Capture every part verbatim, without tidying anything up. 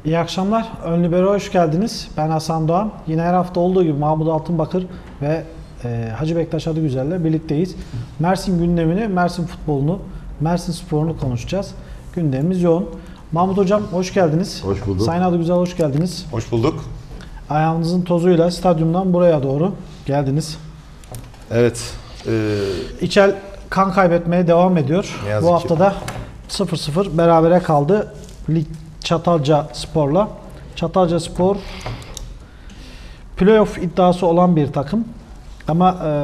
İyi akşamlar. Ön Libero'ya hoş geldiniz. Ben Hasan Doğan. Yine her hafta olduğu gibi Mahmut Altınbakır ve e, Hacı Bektaş Adıgüzel'le birlikteyiz. Mersin gündemini, Mersin futbolunu, Mersin sporunu konuşacağız. Gündemimiz yoğun. Mahmut Hocam hoş geldiniz. Hoş bulduk. Sayın Adıgüzel hoş geldiniz. Hoş bulduk. Ayağınızın tozuyla stadyumdan buraya doğru geldiniz. Evet. E... İçel kan kaybetmeye devam ediyor. Bu hafta da sıfır sıfır berabere kaldı. Lig Çatalca Spor'la. Çatalca Spor playoff iddiası olan bir takım. Ama e,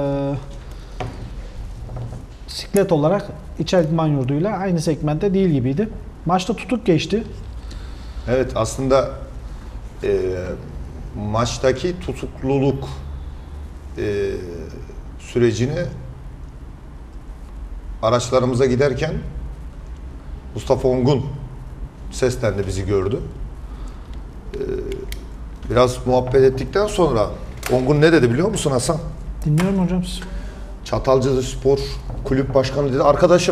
siklet olarak İçel İdman Yurdu'yla aynı segmentte değil gibiydi. Maçta tutuk geçti. Evet, aslında e, maçtaki tutukluluk e, sürecini araçlarımıza giderken Mustafa Ongun seslendi, bizi gördü. E, biraz muhabbet ettikten sonra Ongun ne dedi biliyor musun Hasan? Dinliyorum hocam siz. Çatalca Spor Kulüp Başkanı dedi, arkadaşım.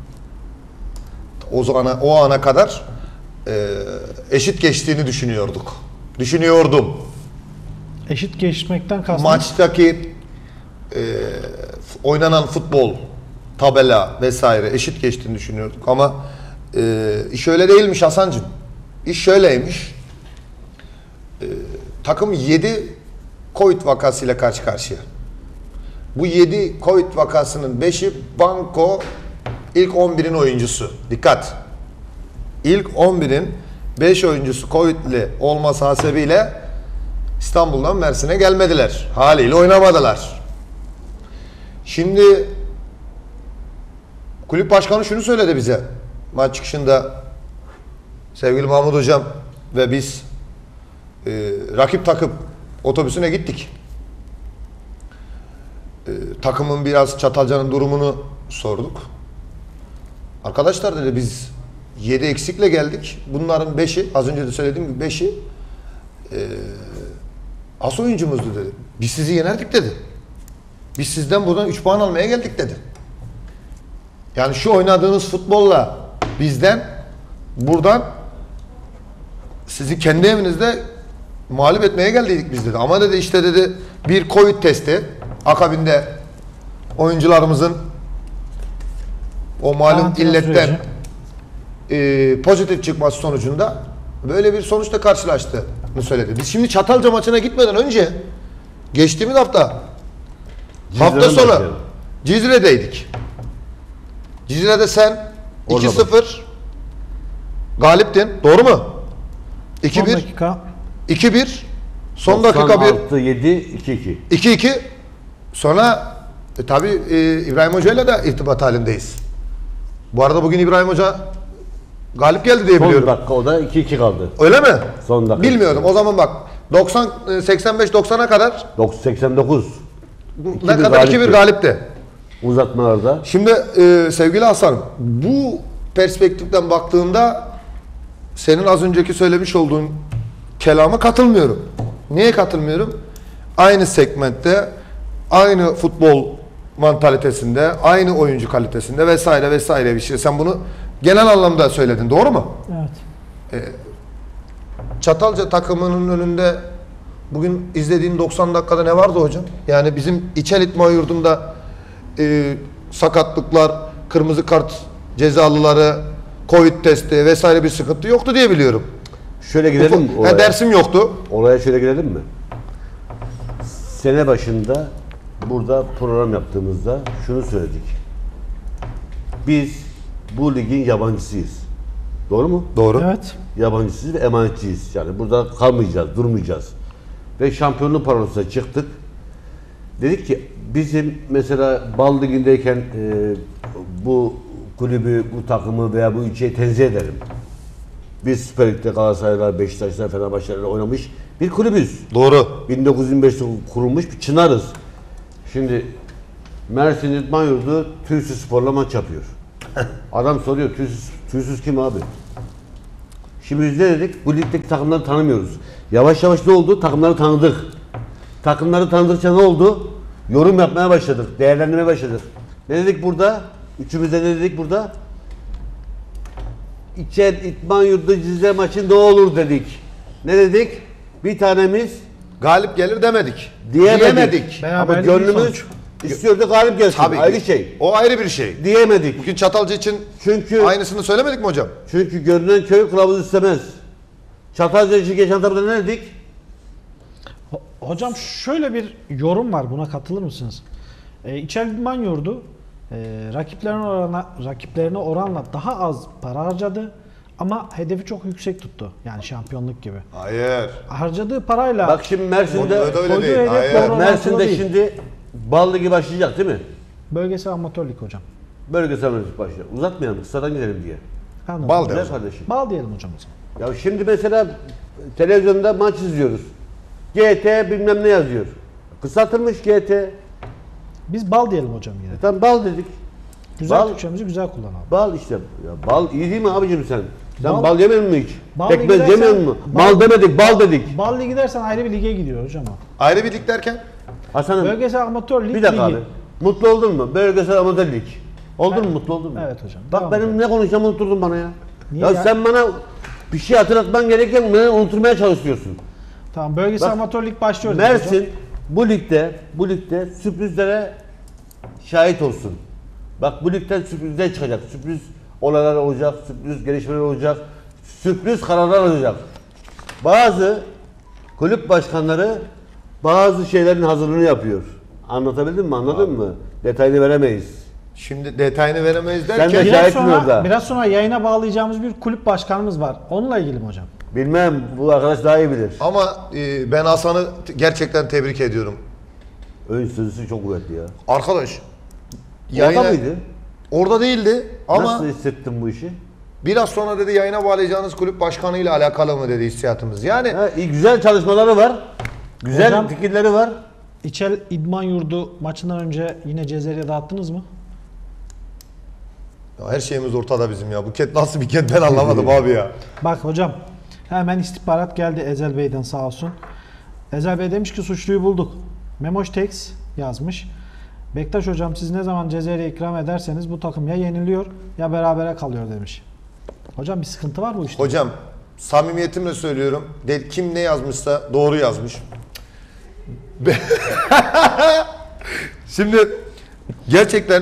O zamana, o ana kadar e, eşit geçtiğini düşünüyorduk. Düşünüyordum. Eşit geçmekten kastım. Maçtaki e, oynanan futbol, tabela vesaire eşit geçtiğini düşünüyorduk ama e, iş öyle değilmiş Hasancığım. İş şöyleymiş. E, takım yedi Covid vakasıyla karşı karşıya. Bu yedi Covid vakasının beşi banko ilk on birin oyuncusu. Dikkat. İlk on birin beş oyuncusu Covid'li olması hasebiyle İstanbul'dan Mersin'e gelmediler. Haliyle oynamadılar. Şimdi kulüp başkanı şunu söyledi bize maç çıkışında, sevgili Mahmut Hocam ve biz e, rakip takım otobüsüne gittik. E, takımın biraz Çatalca'nın durumunu sorduk. Arkadaşlar dedi, biz yedi eksikle geldik. Bunların beşi, az önce de söylediğim gibi beşi e, as oyuncumuzdu dedi. Biz sizi yenerdik dedi. Biz sizden buradan üç puan almaya geldik dedi. Yani şu oynadığınız futbolla bizden buradan sizi kendi evinizde mağlup etmeye geldiydik biz dedi. Ama dedi işte dedi bir Covid testi akabinde oyuncularımızın o malum illetten e, pozitif çıkması sonucunda böyle bir sonuçla karşılaştığını söyledi. Biz şimdi Çatalca maçına gitmeden önce geçtiğimiz hafta Cizre'den hafta sonu başlayalım. Cizre'deydik. Cizre'de sen Orada iki sıfır galiptin. Doğru mu? iki Son bir dakika. iki bir son dakika bir doksan altı yedi iki iki. iki iki sonra e, tabi e, İbrahim Hoca ile de irtibat halindeyiz. Bu arada bugün İbrahim Hoca galip geldi diye Son biliyorum. dakika o da iki iki kaldı. Öyle mi? Son dakika. Bilmiyordum. O zaman bak doksan seksen beş doksana kadar seksen dokuz. ne kadar iki bir galipti. Uzatmalarda. Şimdi e, sevgili Hasan, bu perspektiften baktığında senin az önceki söylemiş olduğun kelama katılmıyorum. Niye katılmıyorum? Aynı segmentte, aynı futbol mantalitesinde, aynı oyuncu kalitesinde vesaire vesaire bir şey. Sen bunu genel anlamda söyledin. Doğru mu? Evet. E, Çatalca takımının önünde bugün izlediğin doksan dakikada ne vardı hocam? Yani bizim İçel İdman Yurdu'nda e, sakatlıklar, kırmızı kart cezalıları, Covid testi vesaire bir sıkıntı yoktu diye biliyorum. Şöyle gidelim mi Ha, oraya? dersim yoktu. Oraya şöyle gidelim mi? Sene başında burada program yaptığımızda şunu söyledik. Biz bu ligin yabancısıyız. Doğru mu? Doğru. Evet. Yabancısıyız ve emanetçiyiz. Yani burada kalmayacağız, durmayacağız. Ve şampiyonluk parolosuna çıktık. Dedik ki bizim mesela Bal Ligi'ndeyken e, bu kulübü, bu takımı veya bu ilçeyi tenzih ederim. Biz Süper Lig'de Galatasaraylar, Beşiktaşlar, Fenerbahçe'lerle oynamış bir kulübüz. Doğru. bin dokuz yüz yirmi beşte kurulmuş bir çınarız. Şimdi Mersin İdman Yurdu Tüysüz Spor'la maç yapıyor. Adam soruyor, Tüysüz, Tüysüz kim abi? Şimdi biz ne dedik? Bu ligdeki takımları tanımıyoruz. Yavaş yavaş ne oldu? Takımları tanıdık. Takımları tanıdıkça ne oldu? Yorum yapmaya başladık, değerlendirmeye başladık. Ne dedik burada? Üçümüz de ne dedik burada? İçer İtman Yurdu Cizre maçı ne olur dedik. Ne dedik? Bir tanemiz Galip gelir demedik. diyemedik. Diyemedik. Beraber Ama bir gönlümüz sonuç. istiyordu galip gelsin. Tabii Ayrı ki. şey. O ayrı bir şey. Diyemedik. Bugün Çatalca için Çünkü aynısını söylemedik mi hocam? çünkü görünen köy kılavuz istemez. Çatalca için geçen hafta ne dedik? Ho- Hocam şöyle bir yorum var, buna katılır mısınız? E, İçer İdman Yurdu e, rakiplerine, orana, rakiplerine oranla daha az para harcadı ama hedefi çok yüksek tuttu. Yani şampiyonluk gibi. Hayır. Harcadığı parayla Bak şimdi Mersin'de Öyle öyle koyduğu değil. hedef Hayır. doğru orantılı Mersin'de değil. şimdi bal ligi başlayacak değil mi? Bölgesel amatörlük hocam. Bölgesel müzik başlıyor. Uzatmayalım, kısadan gidelim diye. Anladım. Bal de Güzel o zaman. kardeşim. Bal diyelim hocam o zaman. Ya şimdi mesela televizyonda maç izliyoruz. G T bilmem ne yazıyor. Kısaltılmış G T. Biz bal diyelim hocam yine. Tam bal dedik. Güzel Bal- Türkçemizi güzel kullanalım. Bal işte. Ya bal iyi değil mi abicim sen? Sen Bal- bal, yemedin mi hiç? Bal Pekmez ligi yemiyor dersen- mu? bal- Mal demedik, bal dedik. Bal ligi dersen ayrı bir lige gidiyor hocam o. Ayrı bir lig derken? Hasan'ım Bölgesel amatör lig bir dakika ligi. abi. Mutlu oldun mu? Bölgesel amatör lig. Oldun mu? Mutlu oldun mu? Evet hocam. Bak Devam benim edelim. ne konuşacağımı unutturdun bana ya. Niye ya, ya? sen bana bir şey hatırlatman gereken beni unutturmaya çalışıyorsun. Tamam, bölgesel Bak, amatör lig başlıyor. Mersin bu ligde bu ligde sürprizlere şahit olsun. Bak bu ligden sürprizler çıkacak. Sürpriz olaylar olacak, sürpriz gelişmeler olacak, sürpriz kararlar olacak. Bazı kulüp başkanları bazı şeylerin hazırlığını yapıyor. Anlatabildim mi? Anladın mı? Detayını veremeyiz. Şimdi detayını veremeyiz Sen derken de- Biraz şahitsin sonra, orada. biraz sonra yayına bağlayacağımız bir kulüp başkanımız var. Onunla ilgili mi hocam? Bilmem, bu arkadaş daha iyi bilir. ama e, ben Hasan'ı t- gerçekten tebrik ediyorum. Ön sözü çok kuvvetli ya. Arkadaş. Orada yayına- mıydı? Orada değildi ama Nasıl hissettin bu işi? biraz sonra dedi yayına bağlayacağınız kulüp başkanıyla alakalı mı dedi hissiyatımız. Yani Ha, iyi, güzel çalışmaları var. Güzel Hocam- fikirleri var. İçel İdman Yurdu maçından önce yine Cezeri'ye dağıttınız mı? ya her şeyimiz ortada bizim ya. Bu ket nasıl bir ket ben anlamadım abi ya. Bak hocam, hemen istihbarat geldi Ezel Bey'den sağ olsun. Ezel Bey demiş ki suçluyu bulduk. Memoş Tex yazmış. Bektaş hocam, siz ne zaman Cezeri'ye ikram ederseniz bu takım ya yeniliyor ya berabere kalıyor demiş. Hocam bir sıkıntı var bu işte. Hocam samimiyetimle söylüyorum. De, kim ne yazmışsa doğru yazmış. Be- Şimdi gerçekten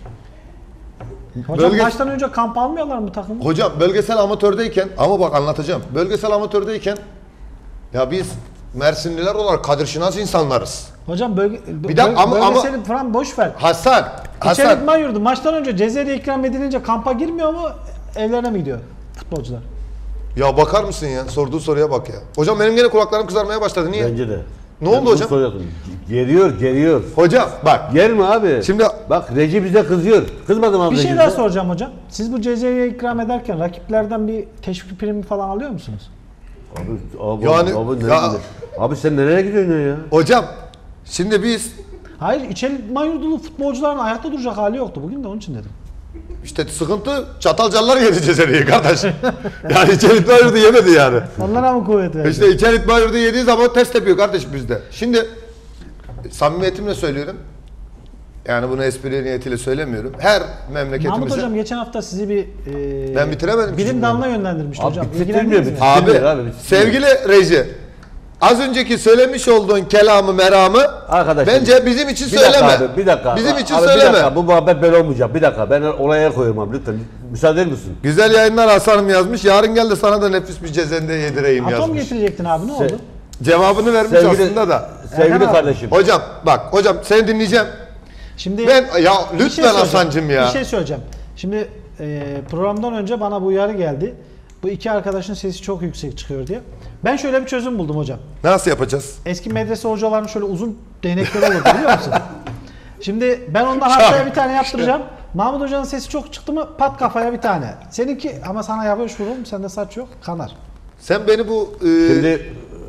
Hocam bölge- maçtan önce kamp almıyorlar mı bu takımı? hocam bölgesel amatördeyken ama bak anlatacağım. Bölgesel amatördeyken ya biz Mersinliler olarak kadir şinas insanlarız. Hocam bölge, Bir dakika, ama- ama- bölgeseli falan boş ver. Hasan, İçer Hasan. İdman Yurdu maçtan önce Cezeri'ye ikram edilince kampa girmiyor mu? Evlerine mi gidiyor futbolcular? Ya bakar mısın ya? Sorduğu soruya bak ya. Hocam benim gene kulaklarım kızarmaya başladı. Niye? Bence de. Ne Ben oldu bunu hocam? soracaktım. Geriyor, geriyor. Hocam bak. Ger mi abi? Şimdi- bak Recep bize kızıyor. Kızmadım abi Bir şey Recep daha bize. soracağım hocam. Siz bu Cezeri'ye ikram ederken rakiplerden bir teşvik primi falan alıyor musunuz? Abi, abi, Yani- abi, ya- ne- abi sen nereye gidiyorsun ya? Hocam şimdi biz Hayır, İçel İdman Yurdu'lu futbolcuların ayakta duracak hali yoktu. Bugün de onun için dedim. işte sıkıntı Çatalcalılar yedi Cezeri'yi kardeş. Yani İçerit Bayurdu yemedi yani. Onlara mı kuvvet verdi? İşte İçerit Bayurdu yediği zaman test yapıyor kardeş bizde. Şimdi samimiyetimle söylüyorum. Yani bunu espri niyetiyle söylemiyorum. Her Mahmut memleketimize... hocam geçen hafta sizi bir e, Ben bitiremedim bilim şimdi. dalına yönlendirmişti Abi hocam. bitirmiyor, İlgilendiniz mi? bitirmiyor. Abi Bilmiyorum abi, biz- sevgili reji az önceki söylemiş olduğun kelamı meramı Arkadaşlar, bence bizim için bir söyleme. dakika abi, bir dakika. Bizim için abi, söyleme. Bir dakika, bu muhabbet böyle olmayacak. Bir dakika, ben olaya koyuyorum abi lütfen. Müsaade eder misin? Güzel yayınlar Hasan'ım yazmış. Yarın gel de sana da nefis bir cezende yedireyim Atom yazmış. getirecektin abi, ne Se- oldu? Cevabını vermiş Sevgili, aslında da. sevgili Erkan abi. kardeşim. Hocam bak hocam seni dinleyeceğim. Şimdi Ben ya bir şey lütfen söyleyeceğim. Hasan'cım ya. Bir şey söyleyeceğim. Şimdi e, programdan önce bana bu uyarı geldi. Bu iki arkadaşın sesi çok yüksek çıkıyor diye. Ben şöyle bir çözüm buldum hocam. Nasıl yapacağız? Eski medrese hocalarının şöyle uzun değnekleri olurdu, biliyor musun? Şimdi ben ondan haftaya bir tane yaptıracağım. Mahmut hocanın sesi çok çıktı mı pat kafaya bir tane. Seninki ama sana yapıştırırım, sende saç yok, kanar. Sen beni bu e, Şimdi e,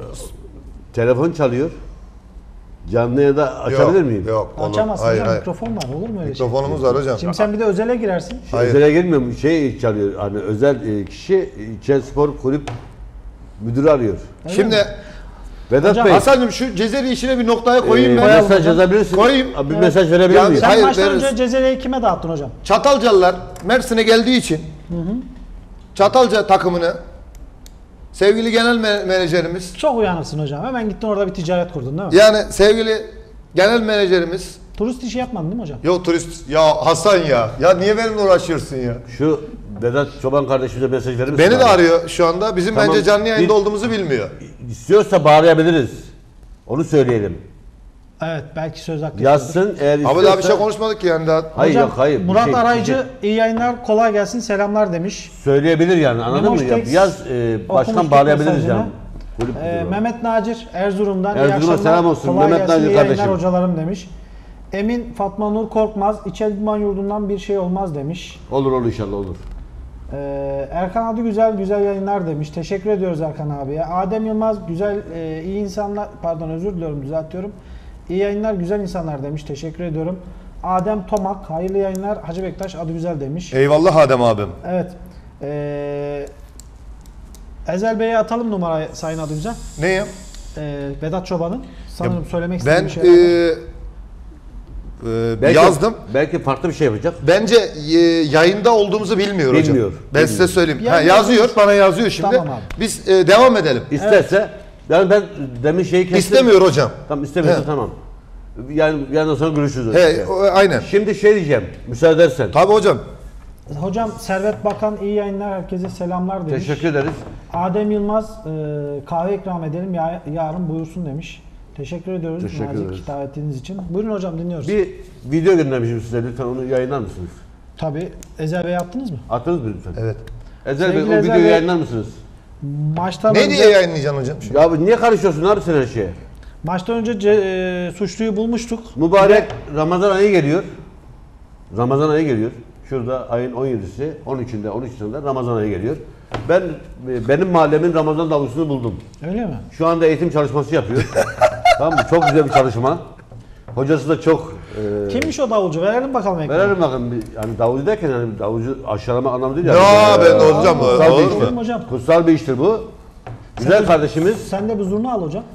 telefon çalıyor. Canlı ya da açabilir yok, miyim? Yok. olur. Açamazsın Hayır, hocam, hayır. mikrofon var, olur mu öyle şey? Mikrofonumuz var hocam. Şimdi sen bir de özele girersin. Şey, Hayır. Özele girmiyorum. Şey çalıyor. Hani özel e, kişi İlçe Spor Kulüp müdürü arıyor. Şimdi Vedat Hocam, Bey. Hasan'cım şu Cezeri işine bir noktaya koyayım e, ben. koyalım mesaj hocam. yazabilirsin. Koyayım. Abi, bir Evet. mesaj verebilir Ya miyim? Sen Hayır, maçtan veririz. önce Cezere'yi kime dağıttın hocam? Çatalcalılar Mersin'e geldiği için Çatalca takımını sevgili genel me- menajerimiz Çok uyanıksın hocam. Hemen gittin orada bir ticaret kurdun değil mi? yani sevgili genel menajerimiz Turist işi yapmadın değil mi hocam? yok turist ya Hasan ya ya niye benimle uğraşıyorsun ya? Şu Vedat Çoban kardeşimize mesaj verir misin? Beni de abi? arıyor şu anda. Bizim Tamam, bence canlı yayında bir- olduğumuzu bilmiyor. İstiyorsa bağırabiliriz. Onu söyleyelim. Evet, belki söz hakkı. Yazsın eğer Abi istiyorsa. daha bir şey konuşmadık ki yani daha. Hayır Hocam, yok hayır. bir Murat şey- bir Arayıcı şey iyi yayınlar, kolay gelsin, selamlar demiş. söyleyebilir yani anladın mı? Ya, Memoş yaz e, başkan okumuştuk bağlayabiliriz mesajını. yani. Kulüp Ee, müdürü. Mehmet Nacir Erzurum'dan iyi Erzurum'a akşamlar, selam olsun. kolay Mehmet gelsin, Nacir iyi yayınlar kardeşim. hocalarım demiş. Emin Fatma Nur Korkmaz, İçeridman yurdundan bir şey olmaz demiş. Olur olur inşallah olur. Ee, Erkan Adı güzel güzel yayınlar demiş. Teşekkür ediyoruz Erkan abiye. Adem Yılmaz güzel e, iyi insanlar, pardon özür diliyorum düzeltiyorum. İyi yayınlar güzel insanlar demiş. Teşekkür ediyorum. Adem Tomak hayırlı yayınlar. Hacı Bektaş adı güzel demiş. Eyvallah Adem abim. Evet. Ee, Ezel Bey'e atalım numarayı Sayın adı güzel. Neyim? Ee, Vedat Çoban'ın. Sanırım Ya, söylemek Ben istediği bir şey var. e, e, Belki, yazdım. Belki farklı bir şey yapacak. Bence e, yayında olduğumuzu bilmiyor, hocam. Bilmiyor, Ben bilmiyor. size söyleyeyim. Yani ha, yazıyor, bana yazıyor şimdi. Tamam abi. Biz e, devam edelim. İsterse yani ben demin şeyi kestim. İstemiyor hocam. Tamam istemiyorsa He. tamam. Yani yandan sonra görüşürüz. He, o, aynen. Şimdi şey diyeceğim. Müsaade edersen. Tabii hocam. Hocam Servet Bakan iyi yayınlar, herkese selamlar demiş. Teşekkür ederiz. Adem Yılmaz e, kahve ikram edelim ya, yarın buyursun demiş. Teşekkür ediyoruz Teşekkür nazik ederiz. davetiniz için. Buyurun hocam dinliyoruz. Bir video göndermişim size. Lütfen onu yayınlar mısınız? Tabii. Ezel Bey yaptınız mı? Attınız mı lütfen? Evet. Ezel Bey o Sevgili Ezel videoyu Bey- yayınlar mısınız? Maçtan Ne önce, diye yayınlayacaksın hocam? Şimdi? Ya abi niye karışıyorsun abi sen her şeye? maçtan önce ce- e, suçluyu bulmuştuk. Mübarek Ramazan ayı geliyor. Ramazan ayı geliyor. Şurada ayın on yedisi, on üçünde, on üçünde Ramazan ayı geliyor. Ben benim mahallemin Ramazan davulcusunu buldum. Öyle mi? Şu anda eğitim çalışması yapıyor. Tamam mı? Çok güzel bir çalışma. Hocası da çok e, Kimmiş o davulcu? Verelim bakalım ekrana. verelim bakın bir, yani davulcu derken yani davulcu aşağılama anlamı değil yani. Ya Ee, ben de hocam kutsal olur bir mu? iştir. Olur hocam. Kutsal bir iştir bu. Güzel kardeşimiz. Sen de bir zurna al hocam.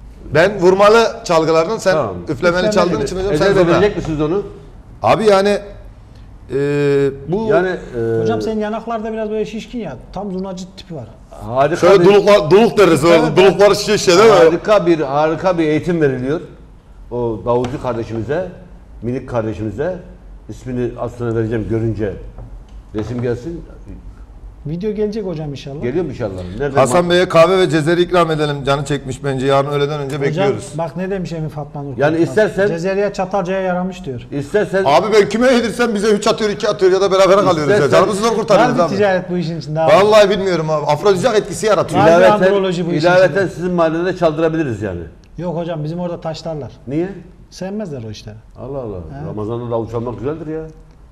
Ben vurmalı çalgılardan sen Tamam. üflemeli Üflemeli. çaldığın için hocam sen Ezel Bey zurna. verecek misiniz onu? Abi yani e, bu Yani e, Hocam senin yanaklarda biraz böyle şişkin ya. Tam zurnacı tipi var. harika şöyle bir, duluklar, duluk deriz. Evet, Evet, duluklar şişe değil mi? harika bir harika bir eğitim veriliyor. O davulcu kardeşimize, minik kardeşimize ismini az sonra vereceğim görünce. Resim gelsin. Video gelecek hocam inşallah. Geliyor mu inşallah? Nerede? Hasan Bey'e kahve ve cezeri ikram edelim. Canı çekmiş bence. Yarın öğleden önce Hocam bekliyoruz. bak ne demiş Emin Fatma Nur. Yani Korkmaz. istersen- Cezeriye Çatalca'ya yaramış diyor. İstersen Abi ben kime yedirsem bize üç atıyor, iki atıyor ya da beraber kalıyoruz ya. İstersen- Canımızı zor Var kurtarıyoruz bir abi. ticaret bu işin içinde abi. Vallahi bilmiyorum abi. Afrodizyak etkisi yaratıyor. Var. bir ilaveten, androloji bu işin ilaveten içinde. sizin mahallede çaldırabiliriz yani. Yok hocam bizim orada taşlarlar. Niye? Sevmezler o işleri. Allah Allah. Ramazan'da davul çalmak güzeldir ya.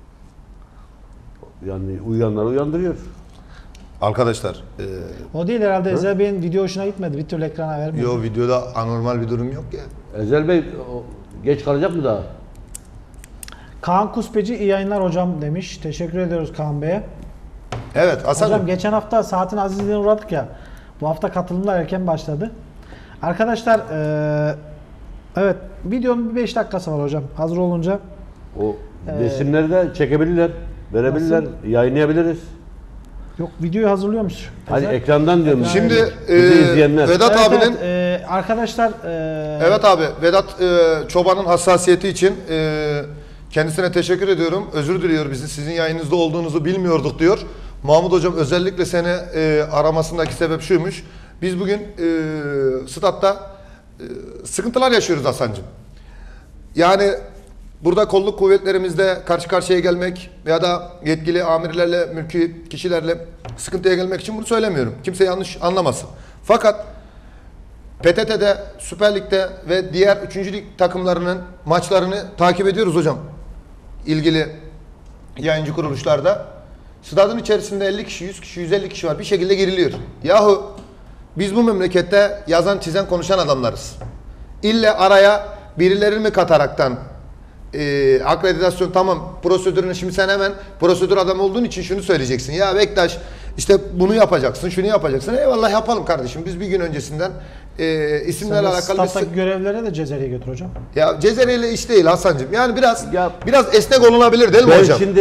Yani uyuyanları uyandırıyor. Arkadaşlar, e, O değil herhalde Ezel Bey'in video hoşuna gitmedi. Bir türlü ekrana vermiyor. yo videoda anormal bir durum yok ya. Ezel Bey o, geç kalacak mı daha? Kaan Kuspeci iyi yayınlar hocam demiş. Teşekkür ediyoruz Kaan Bey'e. Evet Hasan'cığım. Hocam geçen hafta saatin azizliğine uğradık ya. Bu hafta katılımlar erken başladı. Arkadaşlar eee, evet videonun bir beş dakikası var hocam. Hazır olunca. O Ee, resimleri de çekebilirler, verebilirler, yayınlayabiliriz. Yok videoyu hazırlıyormuş. Hani Ezel. ekrandan diyorum. Şimdi Bizi e, izleyenler. Vedat Evet, abinin evet, eee, arkadaşlar eee, Evet abi, Vedat e, Çoban'ın hassasiyeti için e, kendisine teşekkür ediyorum. Özür diliyor bizi. Sizin yayınınızda olduğunuzu bilmiyorduk diyor. Mahmut hocam özellikle seni e, aramasındaki sebep şuymuş. Biz bugün e, statta e, sıkıntılar yaşıyoruz Hasan'cığım. Yani burada kolluk kuvvetlerimizde karşı karşıya gelmek ya da yetkili amirlerle, mülki kişilerle sıkıntıya gelmek için bunu söylemiyorum. Kimse yanlış anlamasın. Fakat P T T'de, Süper Lig'de ve diğer üçüncü lig takımlarının maçlarını takip ediyoruz hocam. İlgili yayıncı kuruluşlarda. Stadın içerisinde elli kişi, yüz kişi, yüz elli kişi var. Bir şekilde giriliyor. Yahu biz bu memlekette yazan, çizen, konuşan adamlarız. İlle araya birilerini mi kataraktan e, akreditasyon tamam prosedürünü şimdi sen hemen prosedür adamı olduğun için şunu söyleyeceksin. Ya Bektaş işte bunu yapacaksın, şunu yapacaksın. Eyvallah yapalım kardeşim. Biz bir gün öncesinden e, isimlerle sen de alakalı bir stat'taki sı- görevlere de Cezeri'ye götür hocam. ya Cezeri'yle iş değil Hasan'cığım. Yani biraz Ya- biraz esnek olunabilir değil mi Ben hocam? şimdi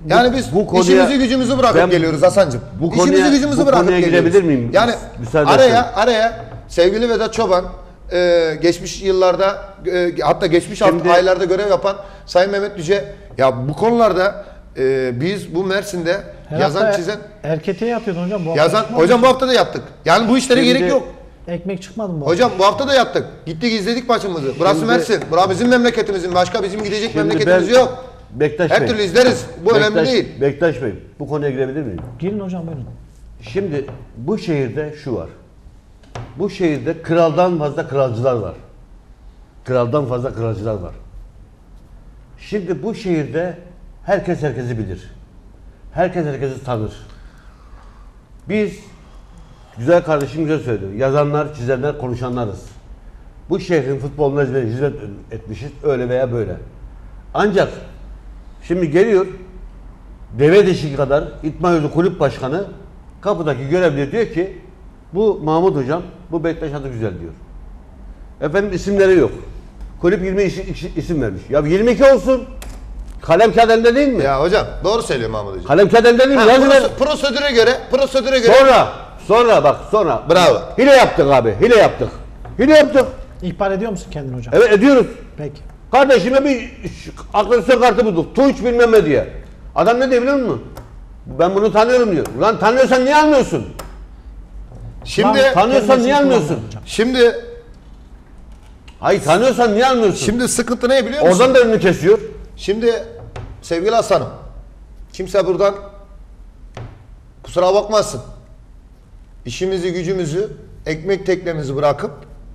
Yani biz bu konuya- işimizi gücümüzü bırakıp ben geliyoruz Hasan'cığım. bu konuya- İşimizi gücümüzü bu bırakıp konuya geliyoruz. girebilir miyim? Yani Müsaade araya etseniz. araya sevgili Vedat Çoban, e, geçmiş yıllarda e, hatta geçmiş Şimdi- aylarda görev yapan Sayın Mehmet Yüce, ya bu konularda e, biz bu Mersin'de Her yazan hafta çizen Erkete'ye yapıyordun hocam. Bu hafta yazan çıkmadı hocam mı? bu hafta da yaptık. Yani bu işlere Şimdi- gerek yok. Ekmek çıkmadı mı bu Hocam bu hafta da yaptık. Gittik izledik maçımızı. Burası Şimdi- Mersin. Burası bizim memleketimizin. Başka bizim gidecek Şimdi memleketimiz ben- yok. Bektaş Her Bey. türlü izleriz. Bu önemli Bektaş- değil. Bektaş Bey, bu konuya girebilir miyim? Girin hocam buyurun. Şimdi bu şehirde şu var. Bu şehirde kraldan fazla kralcılar var. Kraldan fazla kralcılar var. Şimdi bu şehirde herkes herkesi bilir. Herkes herkesi tanır. Biz, güzel kardeşim güzel söyledi. Yazanlar, çizenler, konuşanlarız. Bu şehrin futboluna hizmet hizmet etmişiz öyle veya böyle. Ancak şimdi geliyor deve dişi kadar İtman Yurdu Kulüp Başkanı kapıdaki görevli diyor ki bu Mahmut Hocam, bu Bektaş adı güzel diyor. Efendim isimleri yok. Kulüp yirmi iş- isim vermiş. Ya yirmi iki olsun. Kalem kağıt elinde değil mi? Ya hocam doğru söylüyor Mahmut Hocam. Kalem kağıt elinde değil mi? Ha, Yazın ver. proso- prosedüre göre, prosedüre göre Sonra, sonra bak sonra. Bravo. Hile yaptık abi, hile yaptık. Hile yaptık. İhbar ediyor musun kendini hocam? Evet ediyoruz. Peki. Kardeşime bir akreditasyon kartı bulduk. Tunç bilmem ne diye. Adam ne diyor biliyor musun? Ben bunu tanıyorum diyor. Ulan tanıyorsan niye almıyorsun? şimdi Lan, Tanıyorsan kelimesini niye almıyorsun? kullanmadım hocam. şimdi Hayır tanıyorsan niye almıyorsun? şimdi sıkıntı ne biliyor musun? Oradan da önünü kesiyor. Şimdi sevgili Hasan'ım, kimse buradan kusura bakmasın. İşimizi, gücümüzü, ekmek teknemizi bırakıp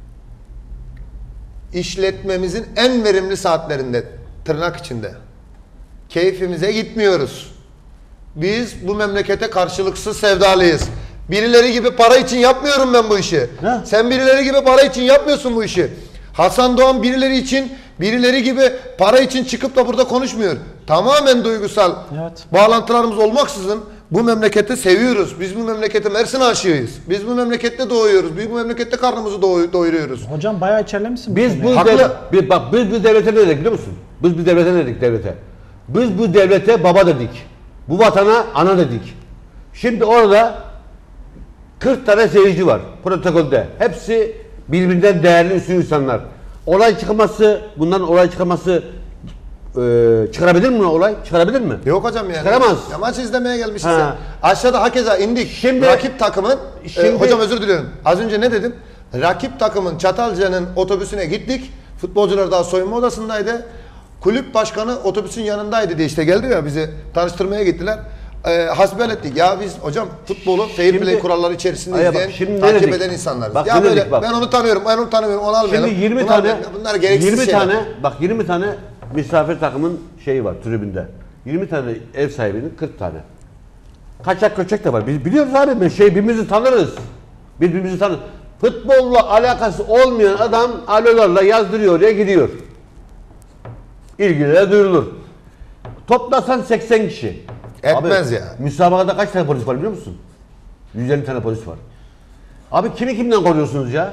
işletmemizin en verimli saatlerinde, tırnak içinde, keyfimize gitmiyoruz. Biz bu memlekete karşılıksız sevdalıyız. Birileri gibi para için yapmıyorum ben bu işi. Ha? Sen birileri gibi para için yapmıyorsun bu işi. Hasan Doğan birileri için, birileri gibi para için çıkıp da burada konuşmuyor. Tamamen duygusal Evet. bağlantılarımız olmaksızın bu memleketi seviyoruz. Biz bu memlekete Mersin aşığıyız. Biz bu memlekette doğuyoruz. Biz bu memlekette karnımızı doy- doyuruyoruz. Hocam bayağı içerlemişsin. Biz bu Haklı. dev- bir, bak biz bu devlete ne dedik biliyor musun? Biz bu devlete ne dedik devlete? Biz bu devlete baba dedik. Bu vatana ana dedik. Şimdi orada kırk tane seyirci var protokolde. Hepsi birbirinden değerli üstün insanlar. Olay çıkması, bundan olay çıkması e, çıkarabilir mi olay? Çıkarabilir mi? Yok hocam yani. Çıkaramaz. Ya maç izlemeye gelmişiz Ha. ya. Aşağıda hakeza indik. Şimdi- rakip takımın e, Şimdi- hocam özür diliyorum. Az önce ne dedim? Rakip takımın Çatalca'nın otobüsüne gittik. Futbolcular daha soyunma odasındaydı. Kulüp başkanı otobüsün yanındaydı diye işte geldi ya bizi tanıştırmaya gittiler. E, hasbihal ettik. Ya biz hocam futbolu fair Şimdi- play kuralları içerisinde Aya bak, izleyen, şimdi ne takip dedik? eden insanlarız. Bak, ya ne böyle dedik bak. ben onu tanıyorum, ben onu tanıyorum, onu almayalım. Şimdi yirmi Bunu tane almayalım. Bunlar gereksiz yirmi şeyler. tane bak yirmi tane misafir takımın şeyi var tribünde. yirmi tane ev sahibinin kırk tane. Kaçak köçek de var. Biz biliyoruz abi biz şey birbirimizi tanırız. Birbirimizi tanır. Futbolla alakası olmayan adam alolarla yazdırıyor oraya gidiyor. İlgilere duyurulur. Toplasan seksen kişi. Etmez ya. Müsabakada kaç tane polis var biliyor musun? yüz elli tane polis var. Abi kimi kimden koruyorsunuz ya?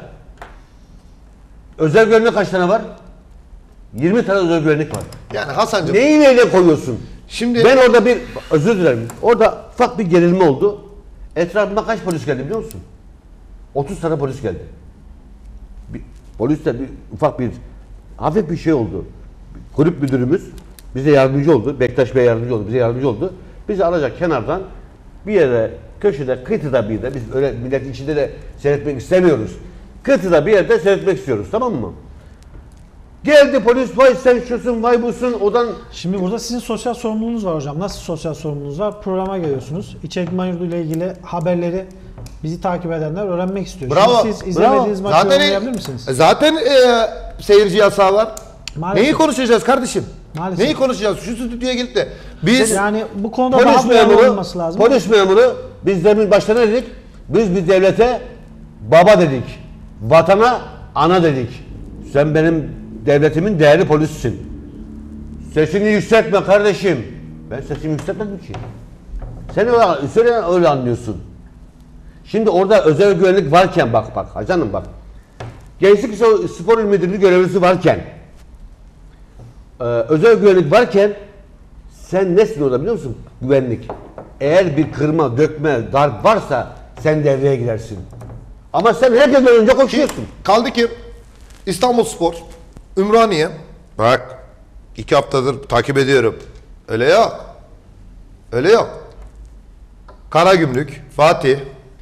Özel güvenlik kaç tane var? yirmi tane özel güvenlik var. Yani Hasancığım Neyi neyle koyuyorsun? Şimdi- ben orada bir özür dilerim. Orada ufak bir gerilme oldu. Etrafıma kaç polis geldi biliyor musun? otuz tane polis geldi. Bir, polis de bir ufak bir hafif bir şey oldu. Kulüp müdürümüz bize yardımcı oldu. Bektaş Bey yardımcı oldu. Bize yardımcı oldu. Bizi alacak kenardan bir yere köşede kıytıda bir yerde biz öyle milletin içinde de seyretmek istemiyoruz. Kıytıda bir yerde seyretmek istiyoruz tamam mı? Geldi polis vay sen şusun vay busun odan Şimdi burada sizin sosyal sorumluluğunuz var hocam. Nasıl sosyal sorumluluğunuz var? Programa geliyorsunuz. İçerik Yurdu ile ilgili haberleri bizi takip edenler öğrenmek istiyor. Bravo, Şimdi siz izlemediğiniz bravo. maçı Zaten- yorumlayabilir misiniz? Zaten e, seyirci yasağı var. Maalesef. Neyi konuşacağız kardeşim? Maalesef. Neyi konuşacağız? Şu stüdyoya gelip de biz Yani bu konuda polis daha duyarlı memuru olması lazım. polis memuru biz demin başta ne dedik? Biz bir devlete baba dedik. Vatana ana dedik. Sen benim devletimin değerli polisisin. Sesini yükseltme kardeşim. Ben sesimi yükseltmedim ki. Sen öyle, sen öyle anlıyorsun. Şimdi orada özel güvenlik varken bak bak canım bak. Gençlik Spor İl Müdürlüğü görevlisi varken e, özel güvenlik varken Sen nesin orada biliyor musun? Güvenlik. Eğer bir kırma, dökme, darp varsa sen devreye girersin. Ama sen herkesten önce koşuyorsun. Kaldı ki İstanbulspor, Ümraniye. Bak iki haftadır takip ediyorum. Öyle yok. Öyle yok. Karagümrük, Fatih,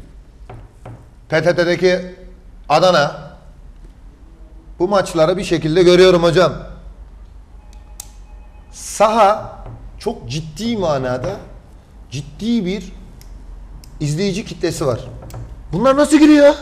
P T T'deki Adana. Bu maçları bir şekilde görüyorum hocam. Saha çok ciddi manada ciddi bir izleyici kitlesi var. Bunlar nasıl giriyor?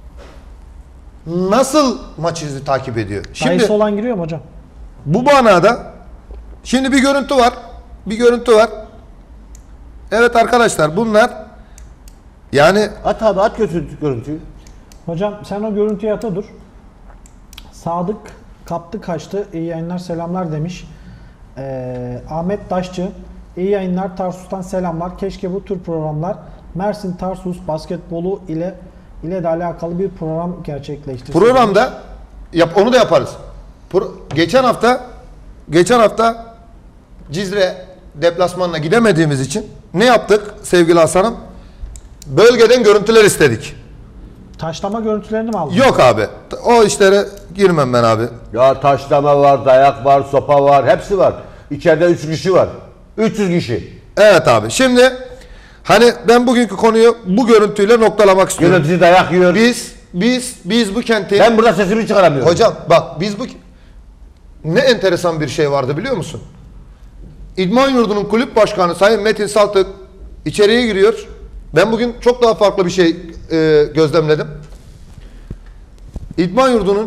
Nasıl maç izi takip ediyor? Şimdi Dayısı olan giriyor mu hocam? bu manada şimdi bir görüntü var. Bir görüntü var. Evet arkadaşlar bunlar yani At abi at görüntü, görüntüyü. Hocam sen o görüntüye ata dur. Sadık kaptı kaçtı. İyi yayınlar selamlar demiş. Ee, Ahmet Taşçı. İyi yayınlar Tarsus'tan selamlar. Keşke bu tür programlar Mersin Tarsus basketbolu ile ile de alakalı bir program gerçekleştirsin. programda yap onu da yaparız. Pro, geçen hafta geçen hafta Cizre deplasmanına gidemediğimiz için ne yaptık sevgili Hasan'ım? Bölgeden görüntüler istedik. Taşlama görüntülerini mi aldın? Yok abi. O işlere girmem ben abi. Ya taşlama var, dayak var, sopa var, hepsi var. İçeride üç kişi var. üç yüz kişi. Evet abi. Şimdi hani ben bugünkü konuyu bu görüntüyle noktalamak istiyorum. Yönetici dayak yiyor. Biz biz biz bu kentin Ben burada sesimi çıkaramıyorum. hocam bak biz bu ne enteresan bir şey vardı biliyor musun? İdman Yurdu'nun kulüp başkanı Sayın Metin Saltık içeriye giriyor. Ben bugün çok daha farklı bir şey e, gözlemledim. İdman Yurdu'nun